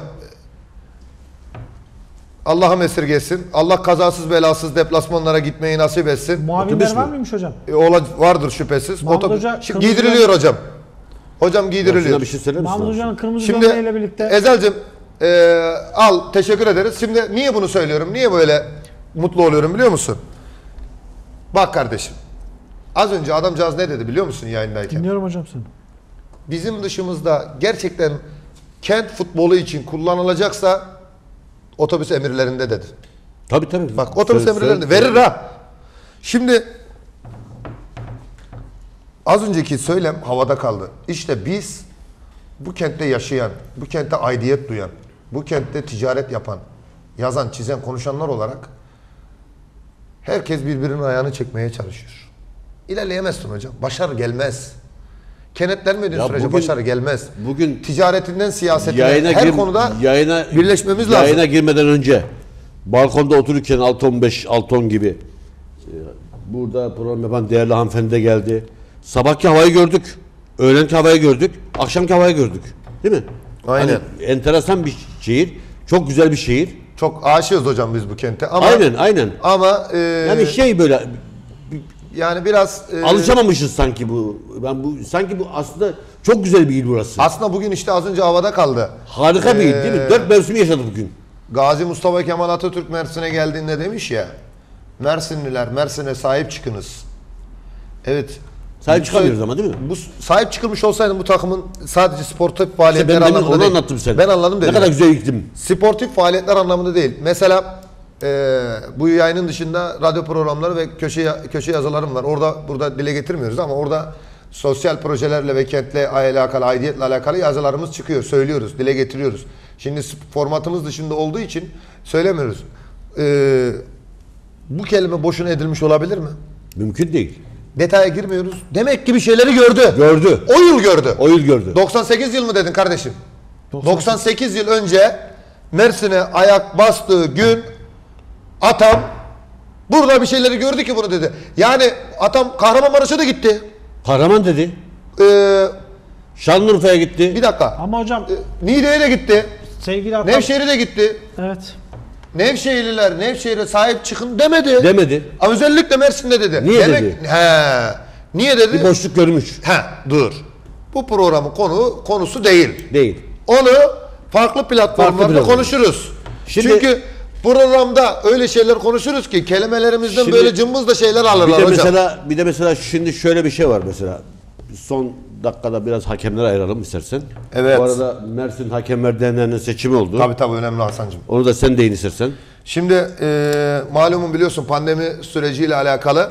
Allah'ım esirgesin. Allah kazasız belasız deplasmanlara gitmeyi nasip etsin. Muavinler Otobüs var mü? mıymış hocam? E, ola, vardır şüphesiz. Mahmut Otobüs- Hoca Şimdi kırmızı giydiriliyor hocam. Hocam Ya giydiriliyor. şuna bir şey söyler misin? Mahmut abi? Hoca'nın kırmızı Şimdi gömleğiyle birlikte Ezel'cim e, al teşekkür ederiz. Şimdi niye bunu söylüyorum? Niye böyle mutlu oluyorum biliyor musun? Bak kardeşim. Az önce adamcağız ne dedi biliyor musun yayındayken? dinliyorum hocam seni. Bizim dışımızda gerçekten kent futbolu için kullanılacaksa otobüs emirlerinde dedi. Tabii tabii. Bak otobüs Söyle- emirlerinde söyle- verir ha. Şimdi az önceki söylem havada kaldı. İşte biz bu kentte yaşayan, bu kente aidiyet duyan, bu kentte ticaret yapan, yazan, çizen, konuşanlar olarak herkes birbirinin ayağını çekmeye çalışıyor. İlerleyemezsin hocam. Başarı gelmez. Kenetlenmediğin Ya sürece bugün- başarı gelmez. Bugün Ticaretinden siyasetine yayına her gir- konuda yayına, birleşmemiz lazım. Yayına girmeden önce balkonda otururken altı on beş altı on gibi e, burada program yapan değerli hanımefendi de geldi. Sabahki havayı gördük. Öğlenki havayı gördük. Akşamki havayı gördük. Değil mi? Aynen. Hani enteresan bir şehir. Çok güzel bir şehir. Çok aşığız hocam biz bu kente ama Aynen aynen. ama e, Yani şey böyle yani biraz e, alışamamışız sanki bu. Ben bu sanki bu aslında çok güzel bir il burası. aslında bugün işte az önce havada kaldı. Harika bir il değil mi? Ee, Dört mevsimi yaşadık bugün. Gazi Mustafa Kemal Atatürk Mersin'e geldiğinde demiş ya, Mersinliler Mersin'e sahip çıkınız. Evet. Sahip çıkamıyoruz ama değil mi? Bu sahip çıkılmış olsaydı bu takımın sadece sportif faaliyetler İşte ben demin anlamında onu değil. anlattım sen. Ben anladım dedim. Ne kadar güzel gittim. Sportif faaliyetler anlamında değil. Mesela e, bu yayının dışında radyo programları ve köşe köşe yazılarım var. Orada burada dile getirmiyoruz ama orada sosyal projelerle ve kentle alakalı, aidiyetle alakalı yazılarımız çıkıyor. Söylüyoruz, dile getiriyoruz. Şimdi formatımız dışında olduğu için söylemiyoruz. E, bu kelime boşuna edilmiş olabilir mi? Mümkün değil. Detaya girmiyoruz. Demek ki bir şeyleri gördü. Gördü. O yıl gördü. O yıl gördü. doksan sekiz yıl mı dedin kardeşim? doksan sekiz. doksan sekiz yıl önce Mersin'e ayak bastığı gün atam burada bir şeyleri gördü ki bunu dedi. Yani atam Kahramanmaraş'a da gitti. Kahraman dedi. Ee, Şanlıurfa'ya gitti. bir dakika. Ama hocam Ee, Niğde'ye de gitti. sevgili Atam... Nevşehir'e de gitti. Evet. Nevşehirliler Nevşehir'e sahip çıkın demedi. Demedi. Ama özellikle Mersin'de dedi. Niye Demek, dedi? He. Niye dedi? Bir boşluk görmüş. He, dur. Bu programın konu konusu değil. Değil. Onu farklı platformlarda Farklı platform. konuşuruz. Şimdi- Çünkü programda öyle şeyler konuşuruz ki kelimelerimizden Şimdi- böyle cımbızla şeyler Bir alırlar de hocam. mesela bir de mesela şimdi şöyle bir şey var mesela. Son dakikada biraz hakemlere ayıralım istersen. Evet. Bu arada Mersin Hakemler Derneği'nin seçimi oldu. Tabii tabii önemli Hasan'cığım. Onu da sen değin istersen. Şimdi e, malumun biliyorsun pandemi süreciyle alakalı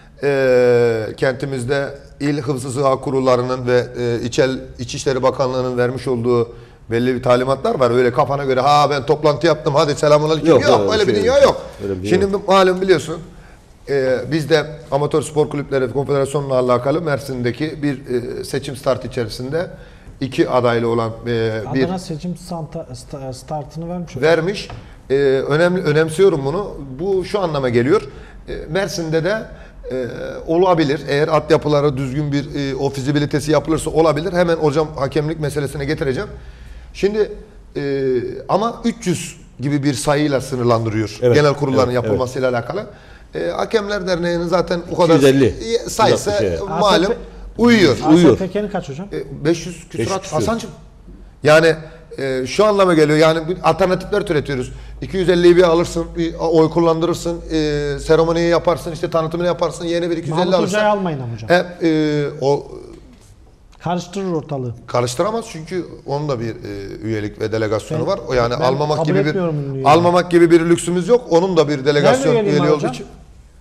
e, kentimizde İl Hıfzı Sıha Kurullarının ve e, İçel, İçişleri Bakanlığı'nın vermiş olduğu belli bir talimatlar var. Öyle kafana göre ha ben toplantı yaptım hadi selamünaleyküm. Yok, Yok, yok öyle öyle bir şey dünya yok. yok. Öyle bir dünya Şimdi malum biliyorsun e, biz de Amatör Spor Kulüpleri Konfederasyonu'na alakalı Mersin'deki bir e, seçim start içerisinde iki adaylı olan e, bir Adana seçim santa, sta- startını vermiş. vermiş. Ee, önemli önemsiyorum bunu. Bu şu anlama geliyor. Ee, Mersin'de de e, olabilir. Eğer altyapıları düzgün bir e, o fizibilitesi yapılırsa olabilir. Hemen hocam hakemlik meselesine getireceğim. Şimdi e, ama üç yüz gibi bir sayıyla sınırlandırıyor. Evet, Genel kurulların evet, yapılmasıyla alakalı. E, Hakemler Derneği'nin zaten o kadar iki yüz elli. sayısı Bir dakika şey. malum A S P uyuyor. Uyuyor. A S P K'nin kaç hocam? E, beş yüz küsurat küsur. Hasan'cığım. Yani e, şu anlama geliyor yani bir alternatifler türetiyoruz. iki yüz elliyi bir alırsın, bir oy kullandırırsın, e, seremoniyi yaparsın, işte tanıtımını yaparsın, yeni bir iki yüz elli Mahmut alırsın. Hoca'yı almayın ama hocam. Hep e, o Karıştırır ortalığı. karıştıramaz çünkü onun da bir e, üyelik ve delegasyonu Ben- var. O yani ben almamak kabul gibi bir etmiyorum ünlüyü. almamak gibi bir lüksümüz yok. Onun da bir delegasyon Nerede üyeliği var üyeliği olduğu hocam? için.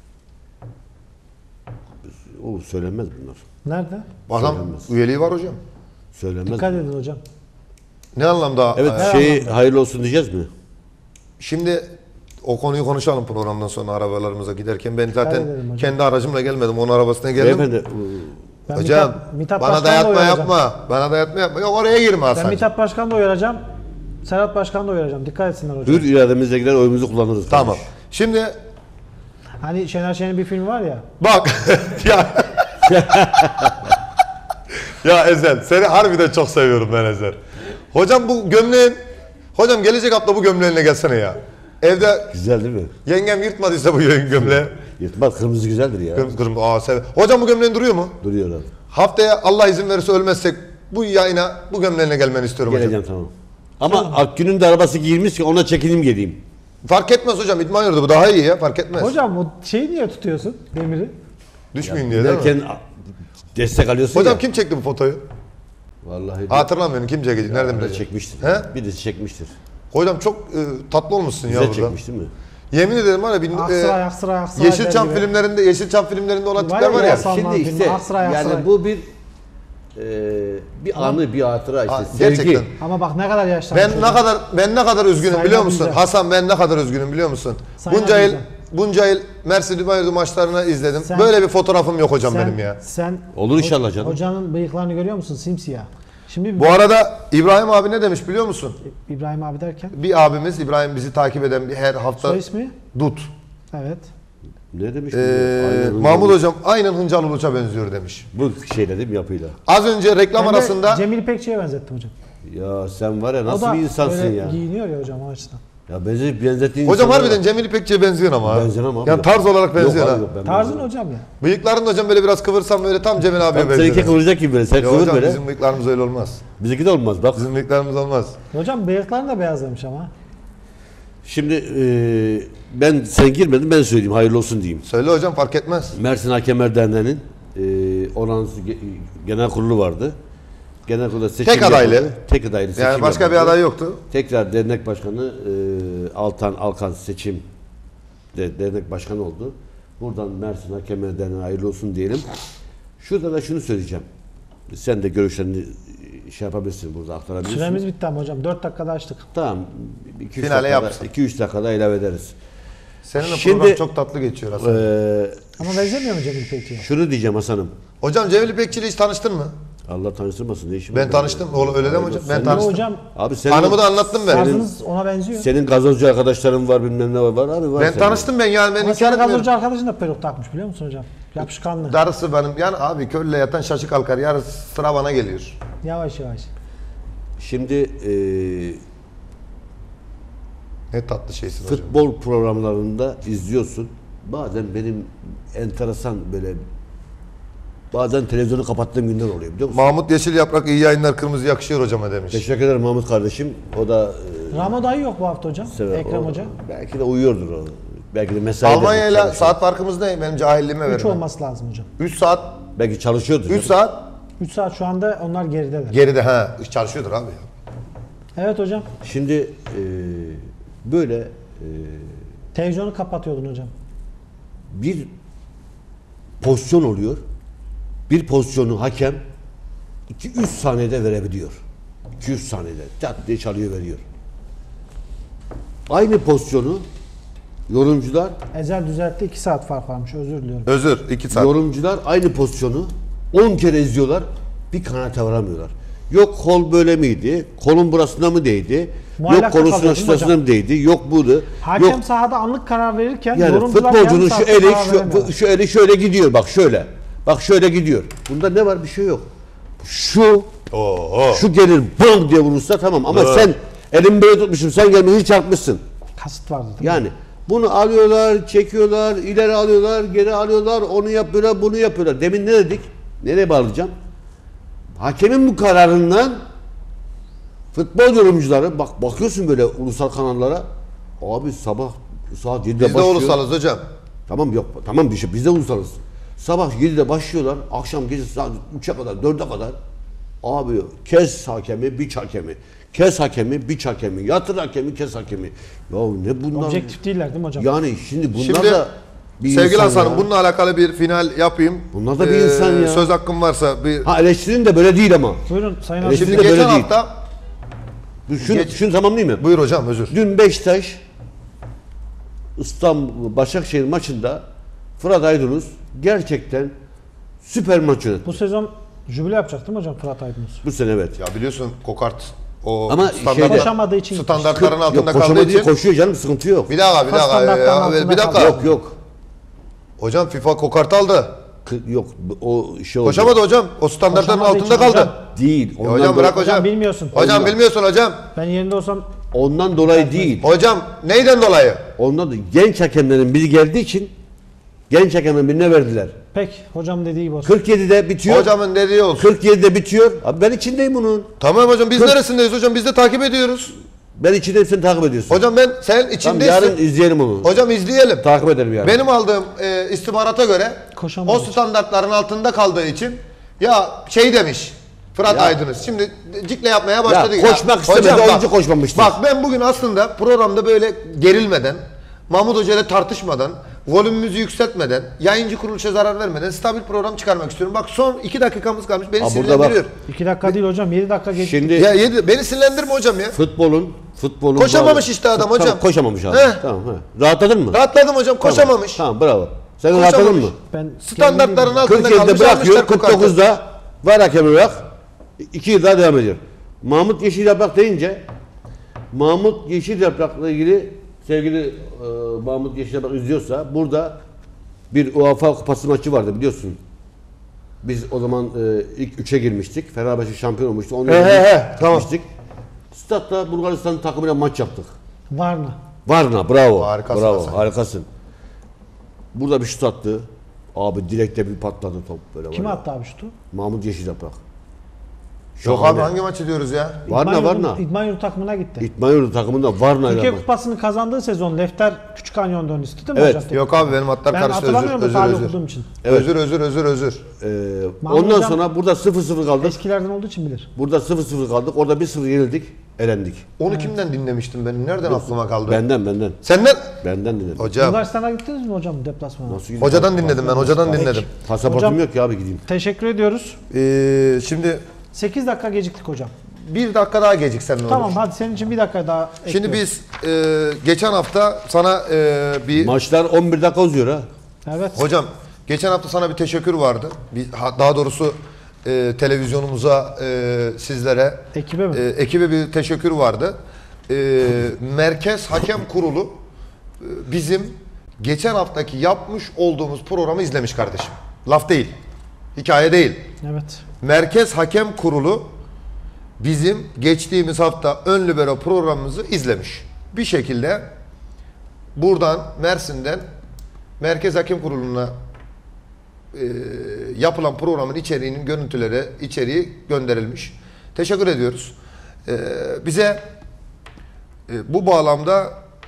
O söylenmez bunlar. Nerede? Adam Söylenmez. üyeliği var hocam. Söylenmez. Dikkat bunlar. edin hocam. Ne anlamda? Evet e, şeyi hayırlı olsun diyeceğiz mi? Şimdi o konuyu konuşalım programdan sonra arabalarımıza giderken. Ben zaten edelim hocam. kendi aracımla gelmedim. Onun arabasına geldim. Beyefendi Ben Hocam Mithat, Mithat bana Başkan'la dayatma uyaracağım. yapma. Bana dayatma yapma. Yok oraya girme Ben Hasan'cığım. Mithat Başkan'ı da uyaracağım. Serhat Başkan'ı da uyaracağım. Dikkat etsinler hocam. hür irademizle gider oyumuzu kullanırız. Tamam. kardeş. Şimdi Hani Şener Şen'in bir filmi var ya. bak ya ya Ezel seni harbiden çok seviyorum ben Ezel. Hocam bu gömleğin hocam gelecek hafta bu gömleğinle gelsene ya. Evde Güzel değil mi? yengem yırtmadıysa bu gömleği. Yırtmaz kırmızı güzeldir ya. Kırmızı kırmızı. Aa sev. Hocam bu gömleğin duruyor mu? Duruyor abi. Haftaya Allah izin verirse ölmezsek bu yayına bu gömleğinle gelmeni istiyorum hocam. Geleceğim tamam. Ama Akgün'ün de arabası giyilmiş ki ona çekinim geleyim. Fark etmez hocam idman yurdu bu daha iyi ya fark etmez. Hocam bu şeyi niye tutuyorsun? Demiri. Düşmeyin diye değil mi? Derken destek alıyorsun Hocam ya. kim çekti bu fotoyu? Vallahi Hatırlamıyorum kim çekecek nereden bir de bilecek? çekmiştir. He? Birisi çekmiştir. Hocam çok e, tatlı olmuşsun ya Bize burada. çekmiş değil mi? Yemin ederim var ya bir, Aksaray, e, Aksaray, Aksaray Yeşilçam der gibi. filmlerinde Yeşilçam filmlerinde olan Var tipler ya var ya. Hasan- Salman Şimdi filmi, işte Aksaray, yani Aksaray. bu bir e, bir anı, bir hatıra işte. Ha, sevgi. gerçekten. Ama bak ne kadar yaşlanmış. Ben ne kadar ben ne kadar üzgünüm Sayın biliyor musun? Abiyle. Hasan ben ne kadar üzgünüm biliyor musun? Sayın Bunca yıl Abiyle. bunca yıl Mersin İdman Yurdu maçlarını izledim. Sen- Böyle bir fotoğrafım yok hocam sen, benim ya. Sen Olur inşallah canım. Hocanın bıyıklarını görüyor musun? Simsiyah. Şimdi Bu arada İbrahim abi ne demiş biliyor musun? İbrahim abi derken Bir abimiz İbrahim bizi takip eden bir her hafta soy ismi? Dut. Evet. Ne demiş? Ee, Aynen Mahmut öyle. hocam aynen Hıncal Uluç'a benziyor demiş. Bu şeyle değil mi yapıyla? Az önce reklam Ben de arasında Cemil İpekçi'ye benzettim hocam. Ya sen var ya O nasıl da bir insansın öyle ya? giyiniyor ya hocam o açıdan. Ya benzetip benzettiğin hocam insanlara harbiden bak. Cemil İpekçi'ye benziyor ama. ha. Benzemem abi. Yani tarz olarak benziyor Yok ha. abi, yok, ben Tarzın benzemem. hocam ya. Bıyıklarını hocam böyle biraz kıvırsam böyle tam Cemil abiye Tam benziyor. seninki kıvıracak gibi böyle. Sen Ya kıvır hocam böyle. bizim bıyıklarımız öyle olmaz. Bizimki de olmaz bak. Bizim bıyıklarımız olmaz. Hocam bıyıkların da beyazlamış ama. Şimdi e, ben sen girmedin ben söyleyeyim hayırlı olsun diyeyim. Söyle hocam fark etmez. Mersin Hakemler Derneği'nin e, oransız ge- genel kurulu vardı. Genel kurulda seçim Tek adaylı. yapıldı. Tek adaylı seçim Yani başka bir yapıldı. aday yoktu. Tekrar dernek başkanı e, Altan Alkan seçim de dernek başkanı oldu. Buradan Mersin Hakemler Derneği'ne hayırlı olsun diyelim. Şurada da şunu söyleyeceğim. Sen de görüşlerini şey yapabilirsin burada aktarabilirsin. Süremiz bitti ama hocam. dört dakikada açtık. Tamam. iki üç Finale dakikada, yapsın. iki üç dakikada ilave ederiz. Senin de Şimdi- program çok tatlı geçiyor aslında. Ee, Ama benzemiyor mu Cemil İpekçi'ye? şunu diyeceğim Hasan'ım. Hocam Cemil İpekçi ile hiç tanıştın mı? Allah tanıştırmasın. Ne işim Ben var tanıştım. benim? Oğlum öyle deme Hayırlı hocam. olsun. Ben Senin- tanıştım. Hocam Abi senin, Hanımı da anlattım ben. tarzınız ona benziyor. senin gazozcu arkadaşların var bilmem ne var abi var. Ben senin. tanıştım ben yani ben Ama inkar senin etmiyorum. gazozcu arkadaşın da peruk takmış biliyor musun hocam? Yapışkanlı. Darısı benim. Yani abi kölle yatan şaşı kalkar. Yarın sıra bana geliyor. Yavaş yavaş. Şimdi e, Ne tatlı şeysin hocam. futbol programlarında izliyorsun. Bazen benim enteresan böyle bazen televizyonu kapattığım günler oluyor biliyor musun? Mahmut Yeşil Yaprak iyi yayınlar kırmızı yakışıyor hocama demiş. Teşekkür ederim Mahmut kardeşim. O da e, Ramo dayı yok bu hafta hocam. sever. Ekrem O- Hoca. Belki de uyuyordur o. Belki de mesai Almanya ile saat farkımız ne? Benim cahilliğime üç verin. olması lazım hocam. üç saat. belki çalışıyordur. üç saat üç saat şu anda onlar gerideler. geride ha. Çalışıyordur abi ya. Evet hocam. Şimdi e, böyle e, Televizyonu kapatıyordun hocam. bir pozisyon oluyor. Bir pozisyonu hakem iki üç saniyede verebiliyor. iki üç saniyede tat diye çalıyor veriyor. Aynı pozisyonu yorumcular Ezel düzeltti iki saat fark varmış özür diliyorum. Özür. iki saat. yorumcular aynı pozisyonu on kere izliyorlar. Bir kanaate varamıyorlar. Yok kol böyle miydi? Kolun burasına mı değdi? Muallakta Yok kolusunun kalıyor değil mi şurasına hocam? mı değdi? Yok budu. Hakem Yok sahada anlık karar verirken yani yorumcular futbolcunun yarım şu saatte eli karar şu, veremiyorlar. bu- şu eli şöyle gidiyor bak şöyle. Bak şöyle gidiyor. Bunda ne var? Bir şey yok. Şu Oo. şu gelir bam diye vurursa tamam ama Evet. sen elin böyle tutmuşsun sen gelmiş çarpmışsın. Kasıt vardı değil mi? Yani bunu alıyorlar, çekiyorlar, ileri alıyorlar, geri alıyorlar, onu yapıyorlar, bunu yapıyorlar. Demin ne dedik? Nereye bağlayacağım? Hakemin bu kararından futbol yorumcuları bak bakıyorsun böyle ulusal kanallara. Abi sabah saat yedide Biz de başlıyor. ulusalız hocam. Tamam yok tamam bir şey biz de ulusalız. Sabah yedide başlıyorlar. Akşam gece saat üçe kadar dörde kadar. Abi kes hakemi biç hakemi. Kes hakemi biç hakemi. Yatır hakemi kes hakemi. Ya ne bunlar? Objektif değiller değil mi hocam? Yani şimdi bunlar Şimdi da bir sevgili insan Hasan'ım ya. bununla alakalı bir final yapayım. Ee, Bunlar da bir insan ya. Söz hakkım varsa bir... Ha eleştirin de böyle değil ama. Buyurun Sayın Eleştiri Hocam. Şimdi de böyle geçen değil. hafta... Dur, Şunu, Geç. şunu tamamlayayım mı? Buyur hocam özür. Dün Beşiktaş İstanbul Başakşehir maçında Fırat Aydınus gerçekten süper maç yönetti. Bu sezon jübile yapacak değil mi hocam Fırat Aydınus? Bu sene evet. Ya biliyorsun kokart o Ama standart- şeyde- Koşamadığı için gitmiş. standartların altında Yok, kaldığı koşamadığı için. koşuyor canım sıkıntı yok. Bir dakika bir dakika Standartların ya, altında bir dakika. kaldı. Yok yok. Hocam FIFA kokart aldı. Kı- Yok o şey oldu. Koşamadı hocam. O standartların Koşamadığı altında için kaldı. hocam. Değil. Ya Ondan hocam bırak do- hocam. Hocam bilmiyorsun. Hocam Ondan- bilmiyorsun hocam. Ben yerinde olsam Ondan dolayı değil. Hocam neyden dolayı? Ondan da genç hakemlerin biri geldiği için genç hakemlerin birine verdiler. pek hocam dediği gibi olsun. kırk yedide bitiyor. Hocamın dediği olsun. kırk yedide bitiyor. Abi ben içindeyim bunun. Tamam hocam biz Kırk- neresindeyiz hocam? Biz de takip ediyoruz. Ben içindeyim sen takip ediyorsun. Hocam ben sen Tamam, içindesin. yarın izleyelim onu. Hocam izleyelim. Takip edelim yani. Benim aldığım e, istihbarata göre Koşamadı o için. standartların altında kaldığı için ya şey demiş Fırat Ya. Aydınus. Şimdi cikle yapmaya başladı. Ya koşmak istemedi, hocam oyuncu koşmamıştır. Bak ben bugün aslında programda böyle gerilmeden, Mahmut Hoca ile tartışmadan, volümümüzü yükseltmeden, yayıncı kuruluşa zarar vermeden stabil program çıkarmak istiyorum. Bak son iki dakikamız kalmış. Beni Ha, burada sinirlendiriyor. iki dakika değil hocam yedi dakika geçti. Şimdi Ya yedi, beni sinirlendirme hocam ya. futbolun futbolun Koşamamış işte adam Tamam, hocam. koşamamış abi. Heh. Tamam, he. Rahatladın mı? Rahatladım hocam. Tamam. Koşamamış. Tamam, bravo. Sen Koşamamış. rahatladın mı? Ben Standartların altında kırk yedide kalmış. bırakıyor, almışlar kırk kokartı. dokuzda var hakemi olarak iki yıl daha devam ediyor. Mahmut Yeşil Yaprak deyince Mahmut Yeşil Yaprak'la ilgili sevgili e, Mahmut Yeşil Yaprak izliyorsa burada bir UEFA Kupası maçı vardı biliyorsun. Biz o zaman e, ilk üçe girmiştik. Fenerbahçe şampiyon olmuştu. Onun He, he, he, tamam. gitmiştik. Statta Bulgaristan takımıyla maç yaptık. Varna. Varna bravo. Harikasın bravo Hasan. harikasın. Burada bir şut attı. Abi direkte bir patladı top böyle. Kim var ya. attı abi şutu? Mahmut Yeşil Yaprak. Yok Şahane. abi hangi maçı diyoruz ya? Varna İdman Varna. Yurdu- İdman Yurdu takımına gitti. İtman Yurdu takımında Varna ile. Türkiye Kupası'nı kazandığı sezon Lefter Küçük Kanyon'da üstü değil mi Evet. hocam? Yok abi benim hatlar Ben karıştı. Özür hatırlamıyorum da özür tarih özür. okuduğum için. Evet. Özür özür özür özür. Ee, Mahmut ondan hocam- sonra burada sıfır sıfır kaldık. Eskilerden olduğu için bilir. Burada sıfır sıfır kaldık. Orada bir sıfır yenildik. Elendik. Onu kimden dinlemiştim ben? Nereden aklıma kaldı? Benden benden. Senden? Benden dinledim. Hocam. Bulgaristan'a gittiniz mi hocam deplasmana? Nasıl gidiyor? Hocadan dinledim ben. Hocadan dinledim. Pasaportum Hocam- yok ki abi gideyim. Teşekkür ediyoruz. Ee, şimdi sekiz dakika geciktik hocam. bir dakika daha geciksen ne olur? Tamam hadi senin için bir dakika daha Şimdi ekliyoruz. biz e, geçen hafta sana e, bir Maçlar on bir dakika uzuyor ha. Evet. hocam geçen hafta sana bir teşekkür vardı. Bir, ha- daha doğrusu e, televizyonumuza e, sizlere Ekibe mi? e, ekibe bir teşekkür vardı. E, Merkez Hakem Kurulu e, bizim geçen haftaki yapmış olduğumuz programı izlemiş kardeşim. Laf değil. Hikaye değil. Evet. Merkez Hakem Kurulu bizim geçtiğimiz hafta ön libero programımızı izlemiş. Bir şekilde buradan Mersin'den Merkez Hakem Kurulu'na e, yapılan programın içeriğinin görüntüleri, içeriği gönderilmiş. Teşekkür ediyoruz. E, bize e, bu bağlamda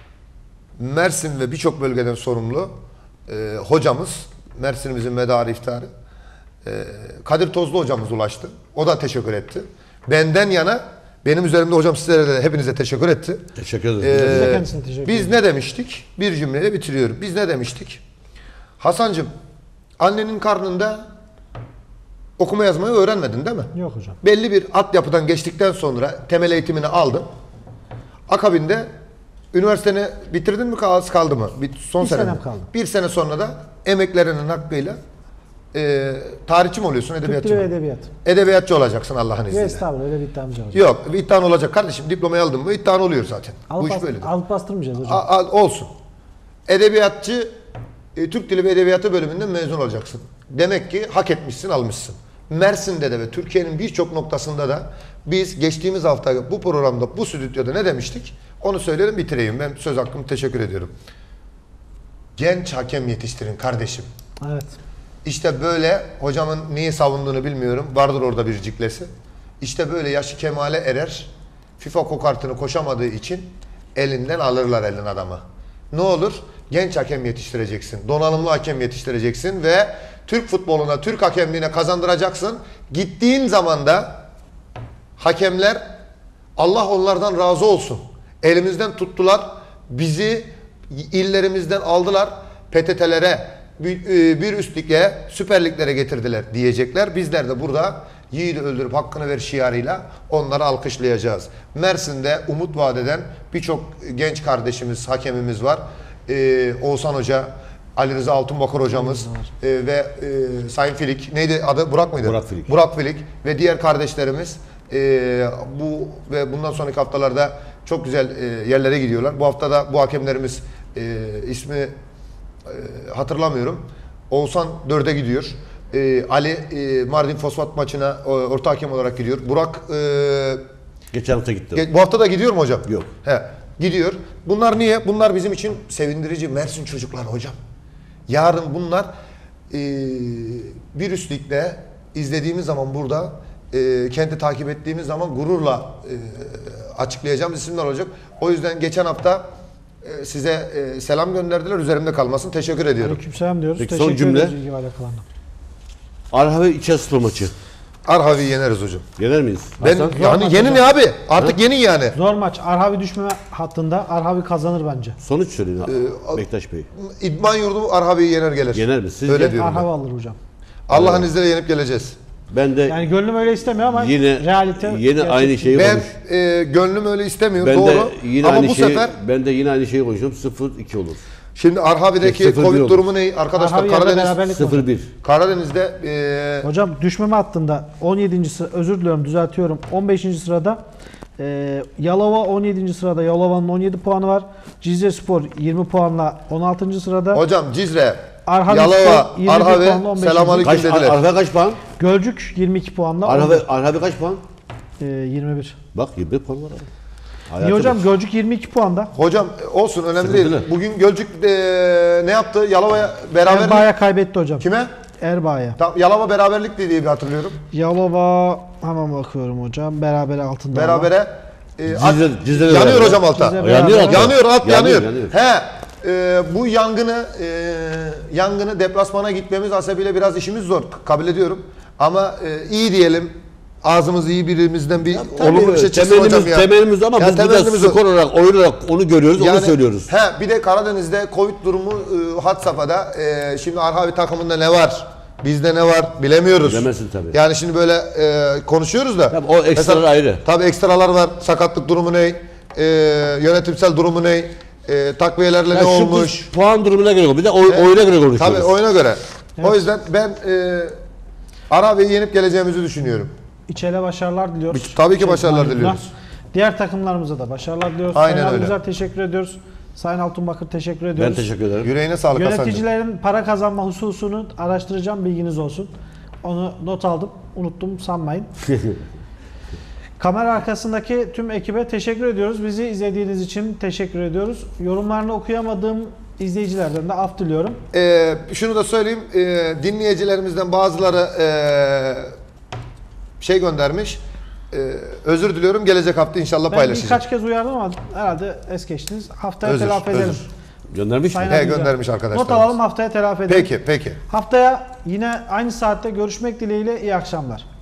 Mersin ve birçok bölgeden sorumlu e, hocamız, Mersin'imizin medarı iftarı e, Kadir Tozlu hocamız ulaştı. O da teşekkür etti. Benden yana benim üzerimde hocam sizlere de hepinize teşekkür etti. Teşekkür ederim. Ee, Biz de kendisine teşekkür biz ederiz. ne demiştik? Bir cümleyle bitiriyorum. Biz ne demiştik? Hasancığım, annenin karnında okuma yazmayı öğrenmedin değil mi? Yok hocam. Belli bir altyapıdan geçtikten sonra temel eğitimini aldın. Akabinde üniversiteni bitirdin mi kaldı, kaldı mı? Bir, son Bir sene senem mi? kaldı. Bir sene sonra da emeklerinin hakkıyla e, tarihçi mi oluyorsun, Türk edebiyatçı Dili mı? ve Edebiyat. Edebiyatçı olacaksın Allah'ın Yok izniyle. estağfurullah öyle bir iddiamız yok hocam. Yok, bir iddian olacak kardeşim. Diplomayı aldın mı iddian oluyor zaten. Bu Alıp, iş bas- böyledir. alıp bastırmayacağız hocam. A- a- olsun. Edebiyatçı, e, Türk Dili ve Edebiyatı bölümünden mezun olacaksın. Demek ki hak etmişsin, almışsın. Mersin'de de ve Türkiye'nin birçok noktasında da biz geçtiğimiz hafta bu programda, bu stüdyoda ne demiştik? Onu söyleyelim, bitireyim. Ben söz hakkımı teşekkür ediyorum. Genç hakem yetiştirin kardeşim. Evet. İşte böyle, hocamın neyi savunduğunu bilmiyorum. Vardır orada bir ciklesi. İşte böyle yaşı kemale erer. FIFA kokartını koşamadığı için elinden alırlar elin adamı. Ne olur? Genç hakem yetiştireceksin. Donanımlı hakem yetiştireceksin ve Türk futboluna, Türk hakemliğine kazandıracaksın. Gittiğin zaman da hakemler Allah onlardan razı olsun. Elimizden tuttular. Bizi illerimizden aldılar. P T T'lere, bir üst lige, Süper Liglere getirdiler diyecekler. Bizler de burada yiğidi öldürüp hakkını ver şiarıyla onları alkışlayacağız. Mersin'de umut vaat eden birçok genç kardeşimiz, hakemimiz var. Ee, Oğuzhan Hoca, Ali Rıza Altunbakır hocamız e, ve e, Sayın Filik, neydi adı? Burak mıydı? Burak Filik. Burak Filik ve diğer kardeşlerimiz e, bu ve bundan sonraki haftalarda çok güzel e, yerlere gidiyorlar. Bu haftada bu hakemlerimiz e, ismi e, hatırlamıyorum. Oğuzhan dörde gidiyor. E, Ali e, Mardin Fosfat maçına e, orta hakem olarak gidiyor. Burak e, Geçen hafta gittim. ge- bu hafta da gidiyor mu hocam? Yok. He, gidiyor. Bunlar niye? Bunlar bizim için sevindirici Mersin çocuklar hocam. Yarın bunlar e, bir üst ligde izlediğimiz zaman burada e, kenti takip ettiğimiz zaman gururla e, açıklayacağımız isimler olacak. O yüzden geçen hafta e, size e, selam gönderdiler. Üzerimde kalmasın. Teşekkür ediyorum. Aleykümselam diyoruz. Peki, son Teşekkür cümle. ederiz ilgi ve alakalarına. Arhavi İçerspor maçı. Arhavi'yi yeneriz hocam. Yener miyiz? Ben Hasan? yani maç yeni hocam. ne abi? Artık yeni yani. Zor maç. Arhavi düşmeme hattında. Arhavi kazanır bence. Sonuç söyleyin Ee, Bektaş Bey. İdman yurdu Arhavi'yi yener gelir. Yener mi? Sizce? Öyle diyorum Arhavi ben. alır hocam. Allah'ın izniyle yenip geleceğiz. Ben de Yani gönlüm öyle istemiyor ama yine realite yine gerçek. aynı şeyi Ben konuş. e, gönlüm öyle istemiyor. Ben Doğru. de yine Ama aynı bu şeyi sefer ben de yine aynı şeyi konuşuyorum. sıfır iki olur. şimdi Arhavi'deki Sıfır bir Covid olur. durumu ne? Arkadaşlar Arhavi yerine Karadeniz beraberlik mi sıfır hocam? bir. Karadeniz'de e, Hocam düşmeme hattında on yedinci sıra, özür diliyorum düzeltiyorum. on beşinci sırada e, Yalova on yedinci sırada. Yalova'nın on yedi puanı var. Cizrespor yirmi puanla on altıncı sırada. hocam Cizre, Arhavi Yalova, Spor yirmi bir Arhavi puanla on beşinci. selamünaleyküm Kaç dediler. Arhavi kaç puan? Gölcük yirmi iki puanla Arhavi Arhavi kaç puan? e, yirmi bir. Bak yirmi bir puan var abi. Niye Hayata hocam? bak. Gölcük yirmi iki puanda. Hocam e, olsun önemli Sıkıntılı. değil. Bugün Gölcük e, ne yaptı? Yalova'ya beraberlik. Erbağ'a kaybetti hocam. Kime? Erbağ'a. Tam Yalova beraberlik diye bir hatırlıyorum. Yalova Hemen bakıyorum hocam. Berabere altında. Berabere e, Cizre- at- Cizre yanıyor beraber. hocam altta. Cizre Yanıyor beraber. altta. Yanıyor at yanıyor. yanıyor. He e, bu yangını e, yangını deplasmana gitmemiz hasebiyle biraz işimiz zor. Kabul ediyorum. Ama e, iyi diyelim. Ağzımız iyi birimizden bir Tabii, olumlu bir şey çıksın temelimiz, hocam ya. temelimiz ama Ya biz burada temelimiz o. skor olarak, oyun olarak onu görüyoruz, onu söylüyoruz. He bir de Karadeniz'de Covid durumu e, had safhada. E, şimdi Arhavi takımında ne var? Bizde ne var bilemiyoruz. Bilemezsin tabii. Yani şimdi böyle e, konuşuyoruz da. Tabii o ekstralar ayrı. Tabii ekstralar var. Sakatlık durumu ne? E, yönetimsel durumu ne? E, takviyelerle Ya ne şu olmuş? kız puan durumuna göre, bir de oy, Evet. oyuna göre konuşuyoruz. Tabii oyuna göre. Evet. O yüzden ben e, Arhavi'yi yenip geleceğimizi düşünüyorum. İçeriye başarılar diliyoruz. Biz tabii ki Şey, başarılar Mağlubuna. diliyoruz. Diğer takımlarımıza da başarılar diliyoruz. Aynen Sayın öyle. Abimize teşekkür ediyoruz. Sayın Altunbakır teşekkür Ben ediyoruz. teşekkür ederim. Yüreğine sağlık Hasan'cığım. Yöneticilerin para kazanma hususunu araştıracağım, bilginiz olsun. Onu not aldım. Unuttum sanmayın. Kamera arkasındaki tüm ekibe teşekkür ediyoruz. Bizi izlediğiniz için teşekkür ediyoruz. Yorumlarını okuyamadığım izleyicilerden de af diliyorum. Ee, şunu da söyleyeyim. Ee, dinleyicilerimizden bazıları ee, şey göndermiş. Ee, özür diliyorum. Gelecek hafta inşallah Ben paylaşacağım. birkaç kez uyardım ama herhalde es geçtiniz. Haftaya Özür, telafi edelim. özür. Göndermiş mi? Sayın He, Abimize. göndermiş arkadaşlarımız. Not alalım, haftaya telafi edelim. Peki, peki. Haftaya yine aynı saatte görüşmek dileğiyle iyi akşamlar.